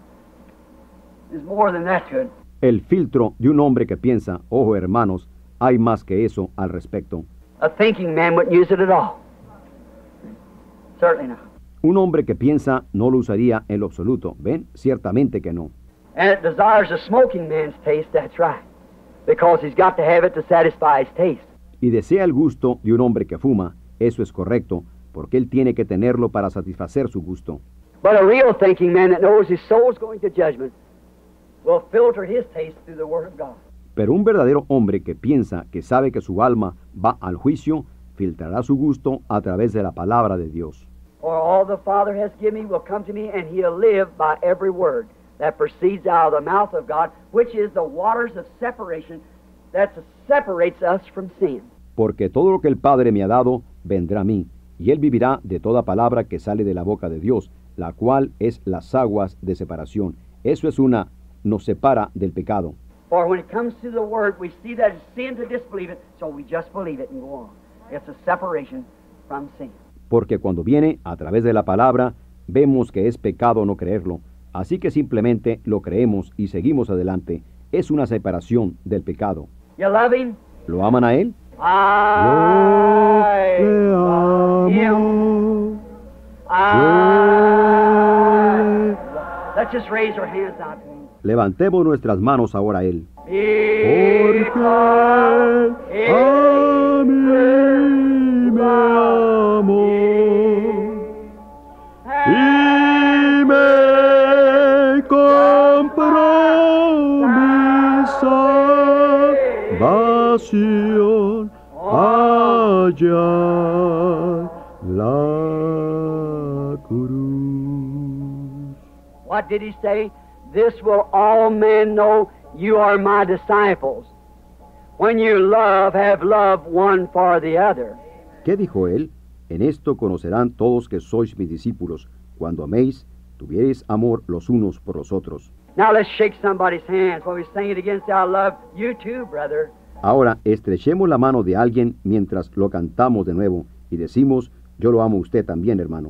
There's more than that to it. El filtro de un hombre que piensa, ojo hermanos, hay más que eso al respecto. A thinking man wouldn't use it at all. Certainly not. Un hombre que piensa no lo usaría en lo absoluto. ¿Ven? Ciertamente que no. And it desires a smoking man's taste, that's right. Because he's got to have it to satisfy his taste. Y desea el gusto de un hombre que fuma. Eso es correcto, porque él tiene que tenerlo para satisfacer su gusto. But a real thinking man that knows his soul's going to judgment will filter his taste through the Word of God. Pero un verdadero hombre que piensa que sabe que su alma va al juicio, filtrará su gusto a través de la palabra de Dios. For all the Father has given me will come to me, and he'll live by every word that proceeds out of the mouth of God, which is the waters of separation that separates us from sin. Porque todo lo que el Padre me ha dado vendrá a mí, y él vivirá de toda palabra que sale de la boca de Dios, la cual es las aguas de separación. Eso es una, nos separa del pecado. For when it comes to the Word, we see that it's sin to disbelieve it, so we just believe it and go on. It's a separation from sin. Porque cuando viene a través de la palabra, vemos que es pecado no creerlo, así que simplemente lo creemos y seguimos adelante. Es una separación del pecado. You love Him? ¿Lo aman a él? I love Him. I. Let's just raise our hands out to Him. Levantemos nuestras manos ahora a él. Porque Él a mí me amó y me compró mi salvación allá la cruz. What did He say? This will all men know you are my disciples. When you love, have love one for the other. ¿Qué dijo él? En esto conocerán todos que sois mis discípulos, cuando améis, tuviereis amor los unos por los otros. Now let's shake somebody's hands while we sing it again. Say, I love you too, brother. Ahora estrechemos la mano de alguien mientras lo cantamos de nuevo y decimos, yo lo amo a usted también, hermano.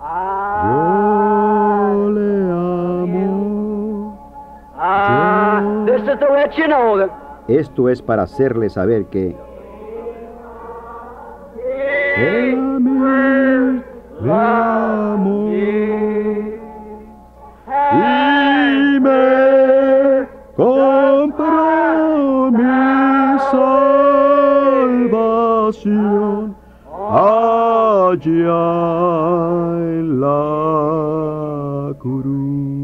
Yo le amo. Ah, this is to let you know that Esto es para hacerle saber que Él a mí me amó y me compró mi salvación allá en la cruz.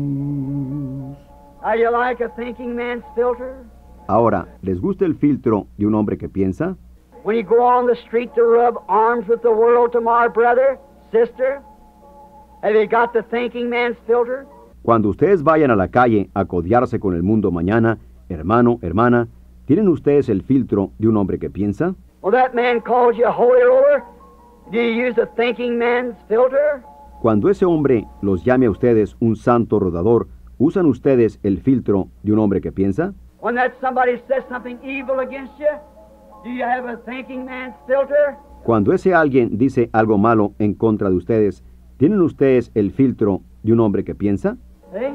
how you like a thinking man's filter? Ahora, ¿les gusta el filtro de un hombre que piensa? When you go on the street to rub arms with the world tomorrow, brother, sister, have you got the thinking man's filter? Cuando ustedes vayan a la calle a codearse con el mundo mañana, hermano, hermana, ¿tienen ustedes el filtro de un hombre que piensa? Well, that man calls you a holy roller. Do you use a thinking man's filter? Cuando ese hombre los llame a ustedes un santo rodador, ¿usan ustedes el filtro de un hombre que piensa? When that somebody says something evil against you, do you have a thinking man's filter? Cuando ese alguien dice algo malo en contra de ustedes, ¿tienen ustedes el filtro de un hombre que piensa? See?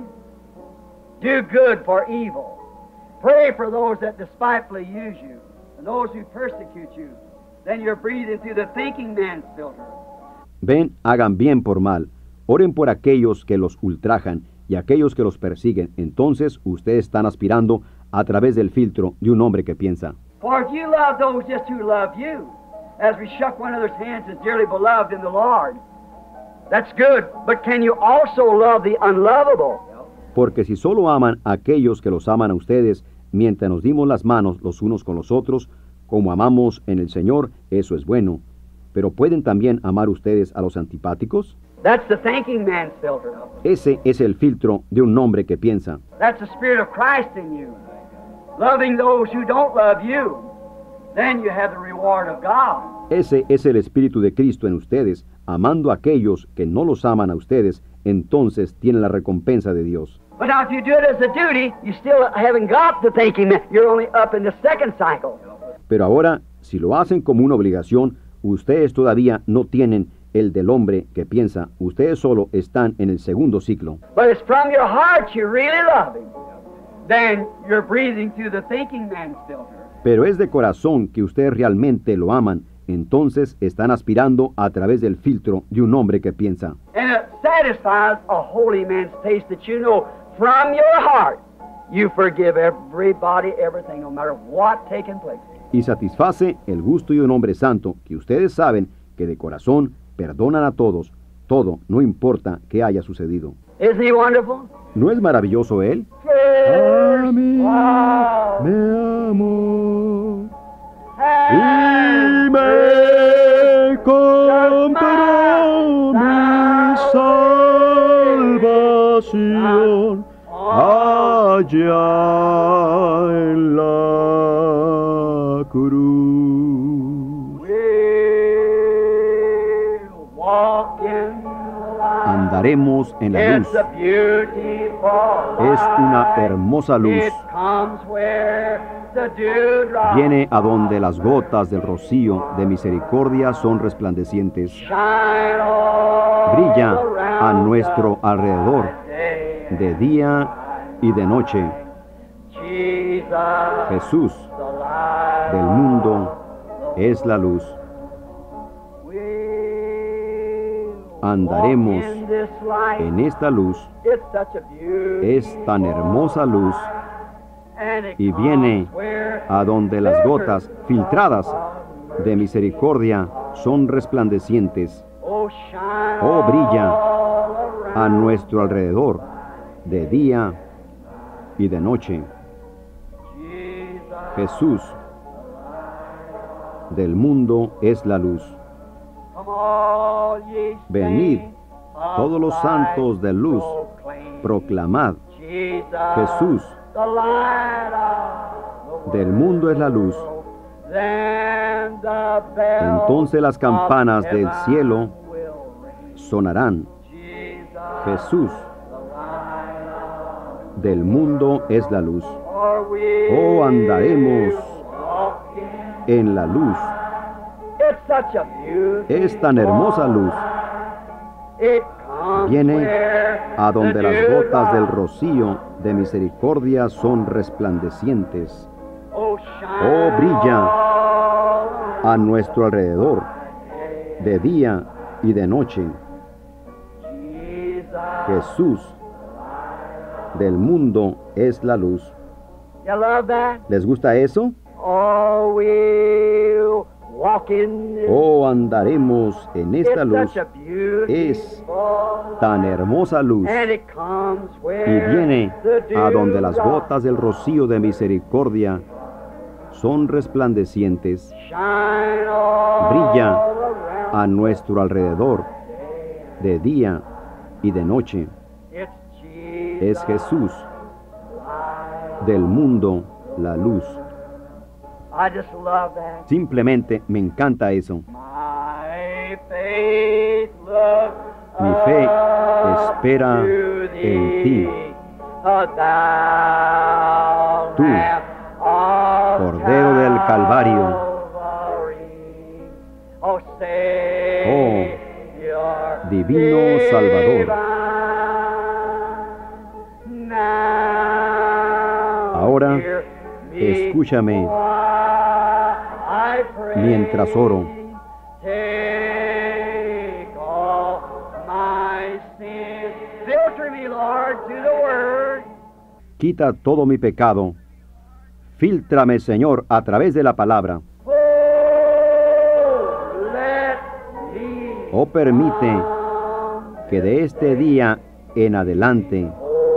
Do good for evil. Pray for those that despitefully use you and those who persecute you. Then you're breathing through the thinking man's filter. Ven, hagan bien por mal. Oren por aquellos que los ultrajan y aquellos que los persiguen. Entonces ustedes están aspirando a través del filtro de un hombre que piensa. For if you love those just who love you, as we shook one another's hands as dearly beloved in the Lord, that's good. But can you also love the unlovable? Porque si solo aman a aquellos que los aman a ustedes, mientras nos dimos las manos los unos con los otros, como amamos en el Señor, eso es bueno. Pero ¿pueden también amar ustedes a los antipáticos? That's the thinking man's filter. Ese es el filtro de un hombre que piensa. That's the Spirit of Christ in you. Loving those who don't love you, then you have the reward of God. Ese es el Espíritu de Cristo en ustedes, amando a aquellos que no los aman a ustedes, entonces tienen la recompensa de Dios. But now if you do it as a duty, you still haven't got the thinking man. You're only up in the second cycle. Pero ahora, si lo hacen como una obligación, ustedes todavía no tienen el del hombre que piensa. Ustedes solo están en el segundo ciclo. But it's from your heart you really love him. Then you're breathing through the thinking man's filter. Pero es de corazón que ustedes realmente lo aman, entonces están aspirando a través del filtro de un hombre que piensa. And it satisfies a holy man's taste that you know from your heart you forgive everybody, everything, no matter what taking place. Y satisface el gusto de un hombre santo, que ustedes saben que de corazón perdonan a todos, todo, no importa qué haya sucedido. Isn't he wonderful? ¿No es maravilloso él? A mí me amó y me compró mi salvación allá en la cruz. We'll walk in the light. Andaremos en la luz. It's a beautiful Es una light. hermosa luz. It comes where the dewdrop Viene a donde las gotas del rocío de misericordia son resplandecientes. shine all Brilla a around nuestro us alrededor, by day. de día y de noche. Jesus, Jesús the light del mundo es la luz. We'll Andaremos walk in this light. En esta luz. It's such a beautiful Es tan hermosa luz and it y viene comes where a donde las gotas filtradas de misericordia son resplandecientes. oh, shine Oh, brilla all a around. nuestro alrededor, de día y de noche. Jesus, Jesús del mundo es la luz. come all ye Venid, saints of todos los light, santos de luz, proclaim proclamad, Jesus, Jesús the light of the del mundo es la luz. world. Then the bells Entonces las campanas of del heaven cielo will ring. sonarán. Jesus, Jesús the light of del mundo es la luz. For we Oh, andaremos walk in- en la luz. It's such a beautiful Es tan hermosa luz. It comes Viene where a donde the las gotas del dewdrop, rocío de misericordia son resplandecientes. oh, shine Oh, brilla all a nuestro alrededor, day. de día y de noche. Jesus, Jesús del mundo es la luz. you love that? ¿Les gusta eso? Oh, we'll walk in this. Oh, andaremos en esta It's luz, such a beautiful es tan hermosa luz, and it comes y where viene the a donde las dewdrop gotas del rocío de misericordia son resplandecientes. shine all Brilla around. a nuestro alrededor, de día y de noche. It's Jesus, Es Jesús del mundo la luz. I just love that. Simplemente me encanta eso. My faith looks Mi fe up espera to en ti. thee, a thou Tú, Lamb of Cordero del Calvario. Calvary. Oh, Savior, Oh, Divino Salvador. divine. Now, Ahora, hear me escúchame while I pray. mientras oro. Take all my sins. Filter me, Lord, to the word. Quita todo mi pecado. Fíltrame, Señor, a través de la palabra. Oh, let me Oh, permite que de este día en adelante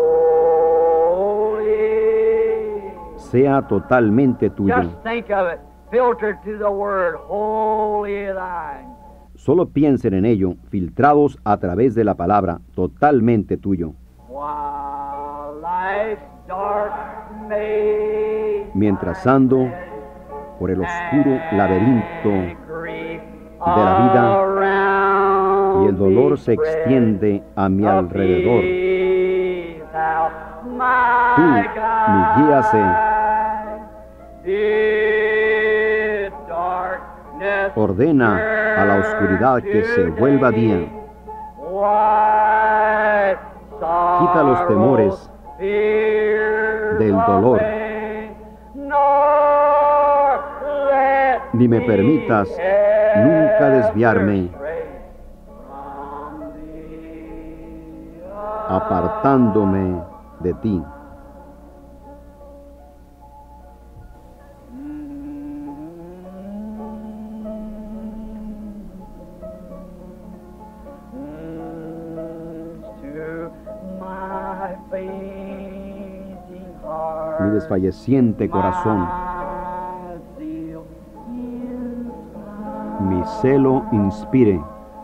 holy. sea totalmente tuyo. Just think of it. Filtered to the word, holy thine. Solo piensen en ello, filtrados a través de la palabra, totalmente tuyo. While life's dark maze Mientras ando por el oscuro laberinto and grief de la vida, around y el dolor se me extiende a mi spread, alrededor. be thou my Tú, mi guía, sé. Bid darkness Ordena a la oscuridad que se vuelva día. Quita los temores del dolor. Ni me permitas nunca desviarme, apartándome de ti. Mi desfalleciente corazón, mi celo inspire.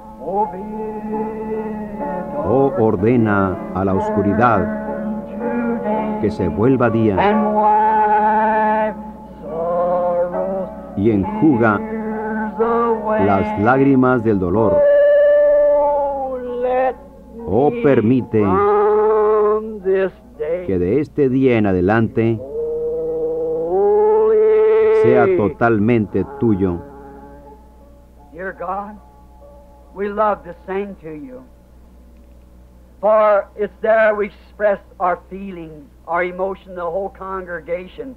Oh, ordena a la oscuridad que se vuelva día. And wipe sorrows y enjuga las lágrimas del dolor. Oh, permite que de este día en adelante sea totalmente tuyo. Dear God, we love to sing to you. For it's there we express our feelings, our emotion, the whole congregation,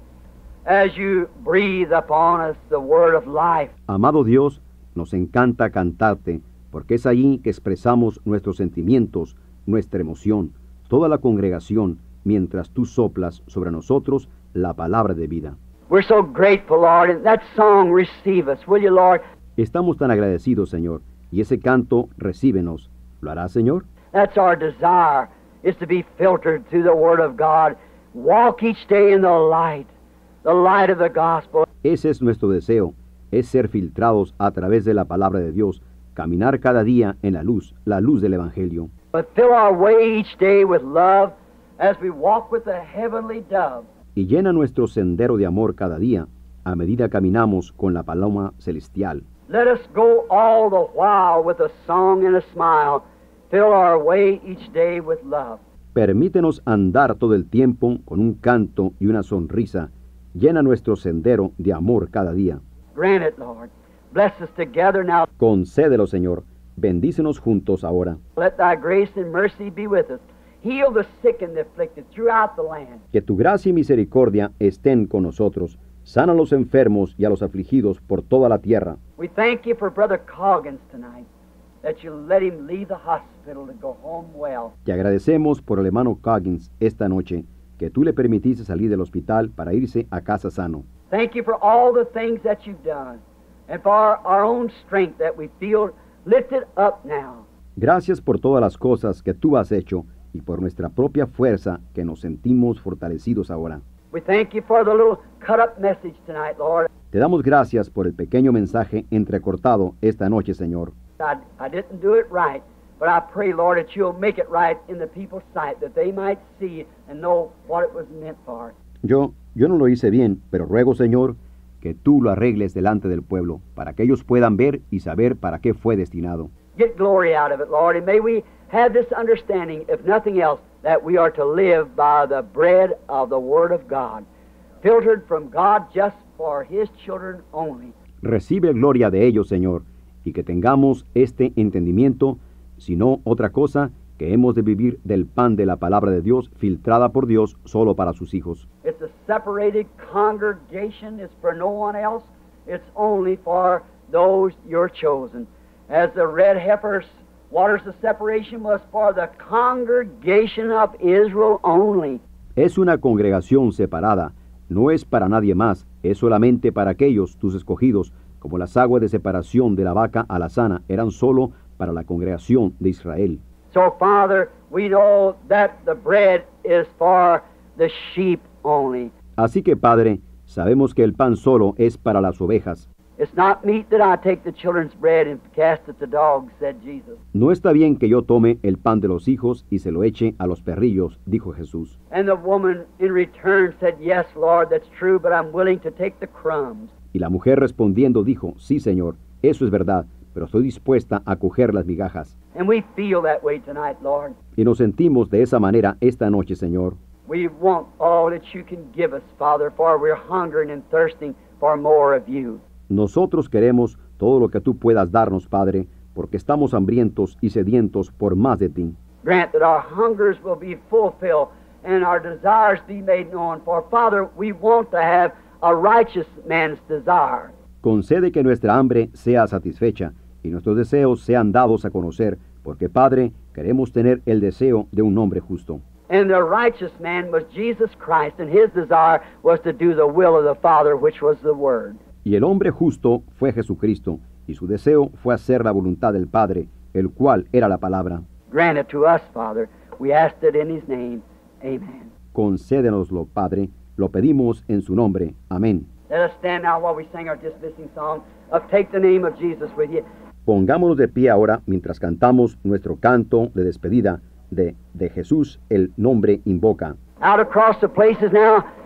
as you breathe upon us the word of life. Amado Dios, nos encanta cantarte, porque es allí que expresamos nuestros sentimientos, nuestra emoción, toda la congregación, mientras tú soplas sobre nosotros la palabra de vida. We're so grateful, Lord, and that song receive us, will you, Lord? Estamos tan agradecidos, Señor, y ese canto, recíbenos. ¿Lo hará, Señor? That's our desire, is to be filtered through the Word of God. Walk each day in the light, the light of the gospel. Ese es nuestro deseo, es ser filtrados a través de la palabra de Dios, caminar cada día en la luz, la luz del Evangelio. But fill our way each day with love as we walk with the heavenly dove. Y llena nuestro sendero de amor cada día, a medida caminamos con la paloma celestial. Let us go all the while with a song and a smile. Fill our way each day with love. Permítenos andar todo el tiempo con un canto y una sonrisa. Llena nuestro sendero de amor cada día. Grant it, Lord. Bless us together now. Concédelo, Señor. Bendícenos juntos ahora. Let thy grace and mercy be with us. Heal the sick and the afflicted throughout the land. Que tu gracia y misericordia estén con nosotros. Sana a los enfermos y a los afligidos por toda la tierra. We thank you for Brother Coggins tonight, that you let him leave the hospital to go home well. Te agradecemos por el hermano Coggins esta noche, que tú le permitiste salir del hospital para irse a casa sano. Thank you for all the things that you've done, and for our, our own strength that we feel lifted up now. Gracias por todas las cosas que tú has hecho y por nuestra propia fuerza que nos sentimos fortalecidos ahora. We thank you for the little cut-up message tonight, Lord. Te damos gracias por el pequeño mensaje entrecortado esta noche, Señor. I, I didn't do it right, but I pray, Lord, that you'll make it right in the people's sight, that they might see and know what it was meant for. Yo, yo no lo hice bien, pero ruego, Señor, que tú lo arregles delante del pueblo, para que ellos puedan ver y saber para qué fue destinado. Get glory out of it, Lord, and may we have this understanding, if nothing else, that we are to live by the bread of the Word of God, filtered from God just for His children only. Recibe gloria de ellos, Señor, y que tengamos este entendimiento, sino otra cosa, que hemos de vivir del pan de la palabra de Dios, filtrada por Dios solo para sus hijos. It's a separated congregation. It's for no one else. It's only for those you're chosen. As the red heifer's waters of separation was for the congregation of Israel only. Es una congregación separada, no es para nadie más, es solamente para aquellos, tus escogidos, como las aguas de separación de la vaca a la sana, eran solo para la congregación de Israel. So, Father, we know that the bread is for the sheep only. Así que, Padre, sabemos que el pan solo es para las ovejas. It's not meet that I take the children's bread and cast it to dogs, said Jesus. No está bien que yo tome el pan de los hijos y se lo eche a los perrillos, dijo Jesús. And the woman in return said, yes, Lord, that's true, but I'm willing to take the crumbs. Y la mujer respondiendo dijo, sí, Señor, eso es verdad, pero estoy dispuesta a coger las migajas. And we feel that way tonight, Lord. Y nos sentimos de esa manera esta noche, Señor. We want all that you can give us, Father, for we're hungering and thirsting for more of you. Nosotros queremos todo lo que tú puedas darnos, Padre, porque estamos hambrientos y sedientos por más de ti. Grant that our hungers will be fulfilled and our desires be made known. For, Father, we want to have a righteous man's desire. Concede que nuestra hambre sea satisfecha y nuestros deseos sean dados a conocer, porque, Padre, queremos tener el deseo de un hombre justo. And the righteous man was Jesus Christ, and his desire was to do the will of the Father, which was the Word. Y el hombre justo fue Jesucristo, y su deseo fue hacer la voluntad del Padre, el cual era la palabra. Grant it to us, Father. We ask it in His name. Amen. Concédenoslo, Padre, lo pedimos en su nombre. Amén. Let us stand now while we sing our dismissing song of Take the Name of Jesus with you. Pongámonos de pie ahora mientras cantamos nuestro canto de despedida de, de Jesús, el nombre invoca. Out across the places now,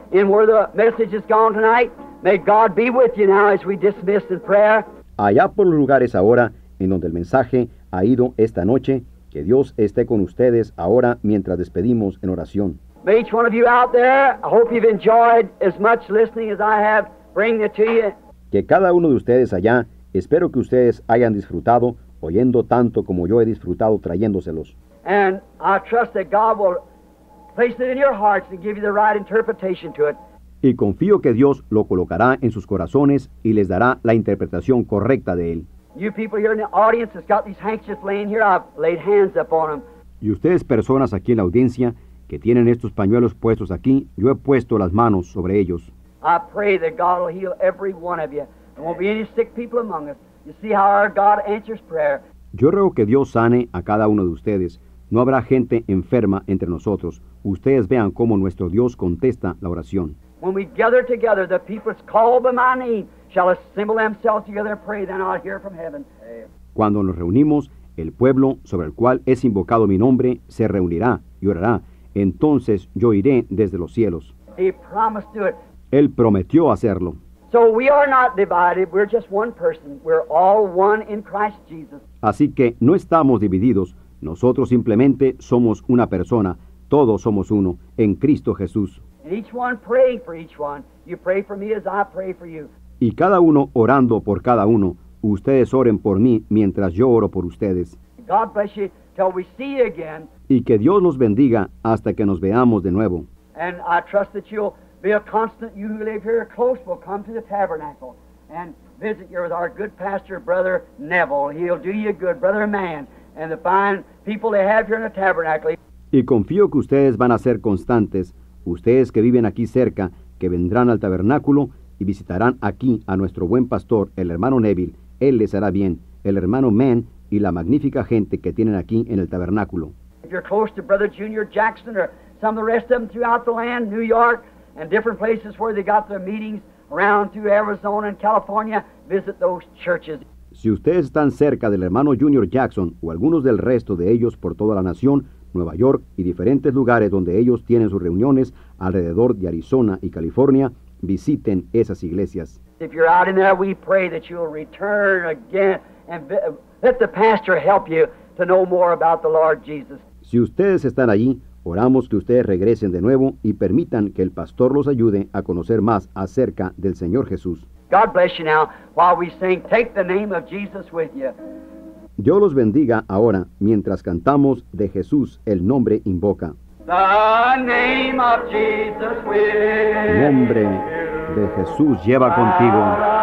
in where the message has gone tonight. May God be with you now as we dismiss in prayer. Allá por los lugares ahora en donde el mensaje ha ido esta noche, que Dios esté con ustedes ahora mientras despedimos en oración. May each one of you out there, I hope you've enjoyed as much listening as I have bringing it to you. Que cada uno de ustedes allá, espero que ustedes hayan disfrutado oyendo tanto como yo he disfrutado trayéndoselos. And I trust that God will place it in your hearts and give you the right interpretation to it. Y confío que Dios lo colocará en sus corazones y les dará la interpretación correcta de él. You people here in the audience that's got these handkerchiefs laying here, I've laid hands upon them. Y ustedes personas aquí en la audiencia que tienen estos pañuelos puestos aquí, yo he puesto las manos sobre ellos. I pray that God will heal every one of you. There won't be any sick people among us. You see how our God answers prayer. Yo ruego que Dios sane a cada uno de ustedes. No habrá gente enferma entre nosotros. Ustedes vean cómo nuestro Dios contesta la oración. When we gather together, the people that's called by my name shall assemble themselves together and pray, then I'll hear from heaven. Cuando nos reunimos, el pueblo sobre el cual es invocado mi nombre se reunirá y orará. Entonces yo iré desde los cielos. He promised to it. Él prometió hacerlo. So we are not divided. We're just one person. We're all one in Christ Jesus. Así que no estamos divididos. Nosotros simplemente somos una persona. Todos somos uno en Cristo Jesús. And each one praying for each one. You pray for me as I pray for you. Y cada uno orando por cada uno. Ustedes oren por mí mientras yo oro por ustedes. God bless you till we see you again. Y que Dios los bendiga hasta que nos veamos de nuevo. And I trust that you'll be a constant. You who live here close will come to the tabernacle and visit here with our good pastor, Brother Neville. He'll do you good, Brother Man, and the fine people they have here in the tabernacle. Y confío que ustedes van a ser constantes, ustedes que viven aquí cerca, que vendrán al tabernáculo y visitarán aquí a nuestro buen pastor, el hermano Neville. Él les hará bien, el hermano Mann y la magnífica gente que tienen aquí en el tabernáculo. If you're close to Brother Junior Jackson or some of the rest of them throughout the land, New York, and different places where they got their meetings around through Arizona and California, visit those churches. Si ustedes están cerca del hermano Junior Jackson o algunos del resto de ellos por toda la nación, Nueva York y diferentes lugares donde ellos tienen sus reuniones alrededor de Arizona y California, visiten esas iglesias. If you're out in there, we pray that you'll return again and vi- let the pastor help you to know more about the Lord Jesus. Si ustedes están allí, oramos que ustedes regresen de nuevo y permitan que el pastor los ayude a conocer más acerca del Señor Jesús. God bless you now while we sing, take the name of Jesus with you. Dios los bendiga ahora mientras cantamos de Jesús el nombre invoca. The name of Jesus with Nombre de Jesús lleva contigo,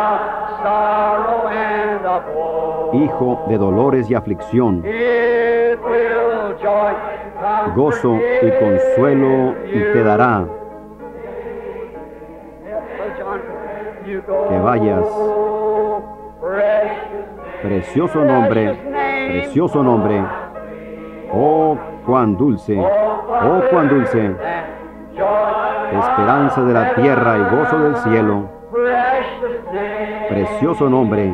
sorrow and of woe. Hijo de dolores y aflicción, It will joy, comfort, gozo y consuelo y te dará. You go, Que vayas. precious Precioso nombre, precioso nombre. Oh, cuán dulce, oh, cuán dulce. Esperanza de la tierra y gozo del cielo. Precioso nombre.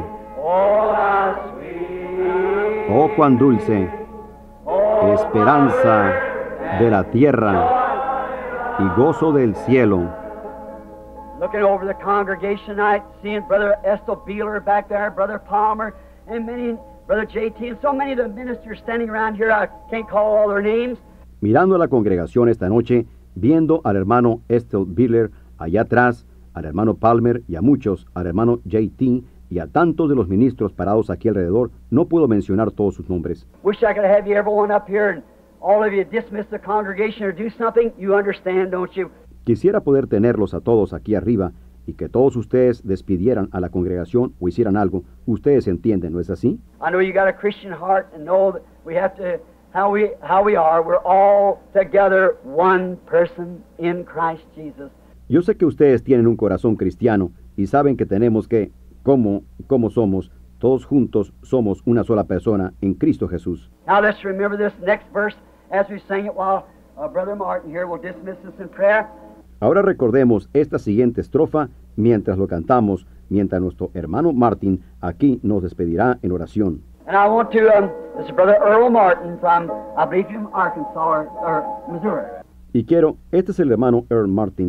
Oh, cuán dulce. Esperanza de la tierra y gozo del cielo. Looking over the congregation tonight, seeing Brother Estel Beeler back there, Brother Palmer, and many, Brother J T, and so many of the ministers standing around here, I can't call all their names. Mirando a la congregación esta noche, viendo al hermano Estel Biller allá atrás, al hermano Palmer y a muchos, al hermano J T y a tantos de los ministros parados aquí alrededor, no puedo mencionar todos sus nombres. Wish I could have you everyone up here and all of you dismiss the congregation or do something. You understand, don't you? Quisiera poder tenerlos a todos aquí arriba y que todos ustedes despidieran a la congregación o hicieran algo. Ustedes entienden, ¿no es así? I know you got a Christian heart and know that we have to, how we, how we are, we're all together one person in Christ Jesus. Yo sé que ustedes tienen un corazón cristiano y saben que tenemos que, como, como somos, todos juntos somos una sola persona en Cristo Jesús. Now let's remember this next verse as we sing it while uh, Brother Martin here will dismiss us in prayer. Ahora recordemos esta siguiente estrofa mientras lo cantamos, mientras nuestro hermano Martin aquí nos despedirá en oración. And I want to, um, this is Brother Earl Martin from, I believe from Arkansas or, or Missouri. Y quiero, este es el hermano Earl Martin,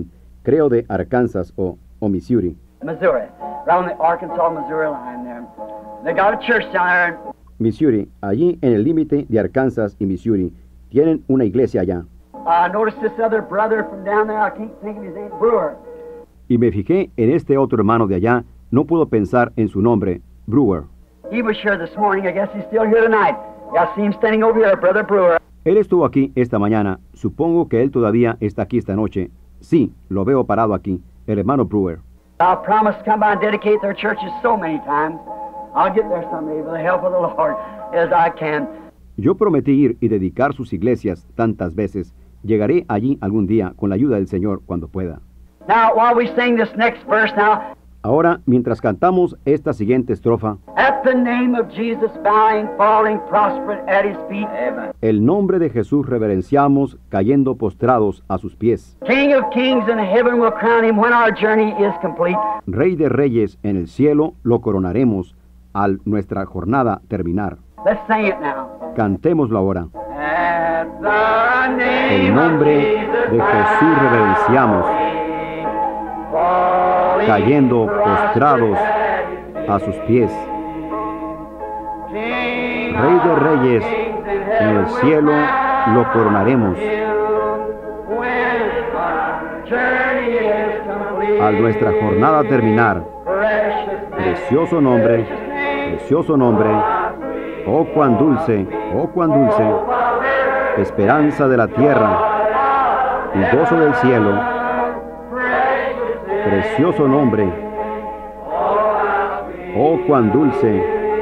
creo de Arkansas o, o Missouri. Missouri, around the Arkansas-Missouri line there. They got a church down there. Missouri, allí en el límite de Arkansas y Missouri, tienen una iglesia allá. I noticed this other brother from down there, I can't think of his name, Brewer. Y me fijé en este otro hermano de allá, no puedo pensar en su nombre, Brewer. He was here this morning, I guess he's still here tonight. Yeah, I see him standing over here, Brother Brewer. Él estuvo aquí esta mañana, supongo que él todavía está aquí esta noche. Sí, lo veo parado aquí, el hermano Brewer. I promised to come by and dedicate their churches so many times. I'll get there someday with the help of the Lord as I can. Yo prometí ir y dedicar sus iglesias tantas veces. Llegaré allí algún día con la ayuda del Señor cuando pueda. Now, while we sing this next verse now, Ahora, mientras cantamos esta siguiente estrofa, at the name of Jesus, bowing, falling, prostrate at his feet. Amen. el nombre de Jesús reverenciamos, cayendo postrados a sus pies. King of kings in heaven will crown him when our journey is complete. Rey de reyes en el cielo lo coronaremos al nuestra jornada terminar. Let's sing it now. Cantémoslo ahora. At the name El nombre of de Jesús reverenciamos, falling, cayendo postrados a sus pies. King Rey de reyes en el cielo lo coronaremos when our journey is complete. al nuestra jornada terminar. Precious name. Precioso nombre, precioso nombre, oh cuán dulce, oh cuán dulce, esperanza de la tierra y gozo del cielo, precioso nombre, oh cuán dulce,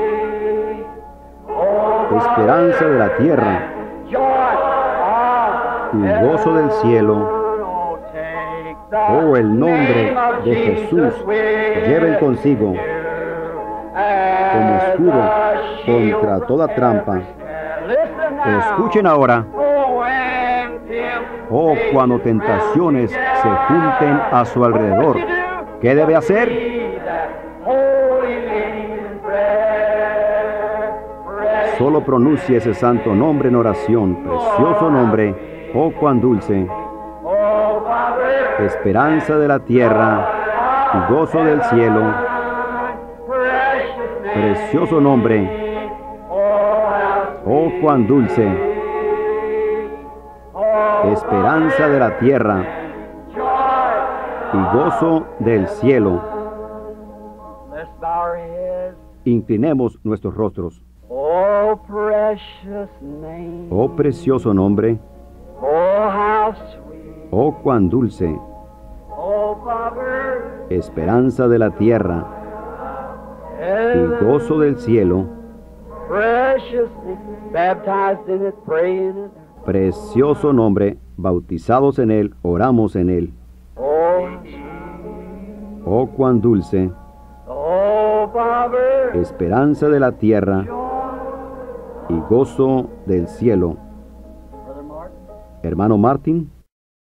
esperanza de la tierra y gozo del cielo, oh el nombre de Jesús, lleven consigo como escudo contra toda trampa. Escuchen ahora, oh cuando tentaciones se junten a su alrededor, ¿qué debe hacer? Solo pronuncie ese santo nombre en oración, precioso nombre, oh cuán dulce, esperanza de la tierra y gozo del cielo, precioso nombre, oh cuán dulce, esperanza de la tierra y gozo del cielo. Let's bow our heads. Inclinemos nuestros rostros. Oh, precious name. Oh precioso nombre, Oh, how sweet. oh cuán dulce, Oh, Father. esperanza de la tierra y gozo del cielo, Precious name. Baptized in it, pray in it. precioso nombre, bautizados en él, oramos en él. Oh, Oh cuán dulce, oh, Father. esperanza de la tierra y gozo del cielo. Brother Martin. Hermano Martin.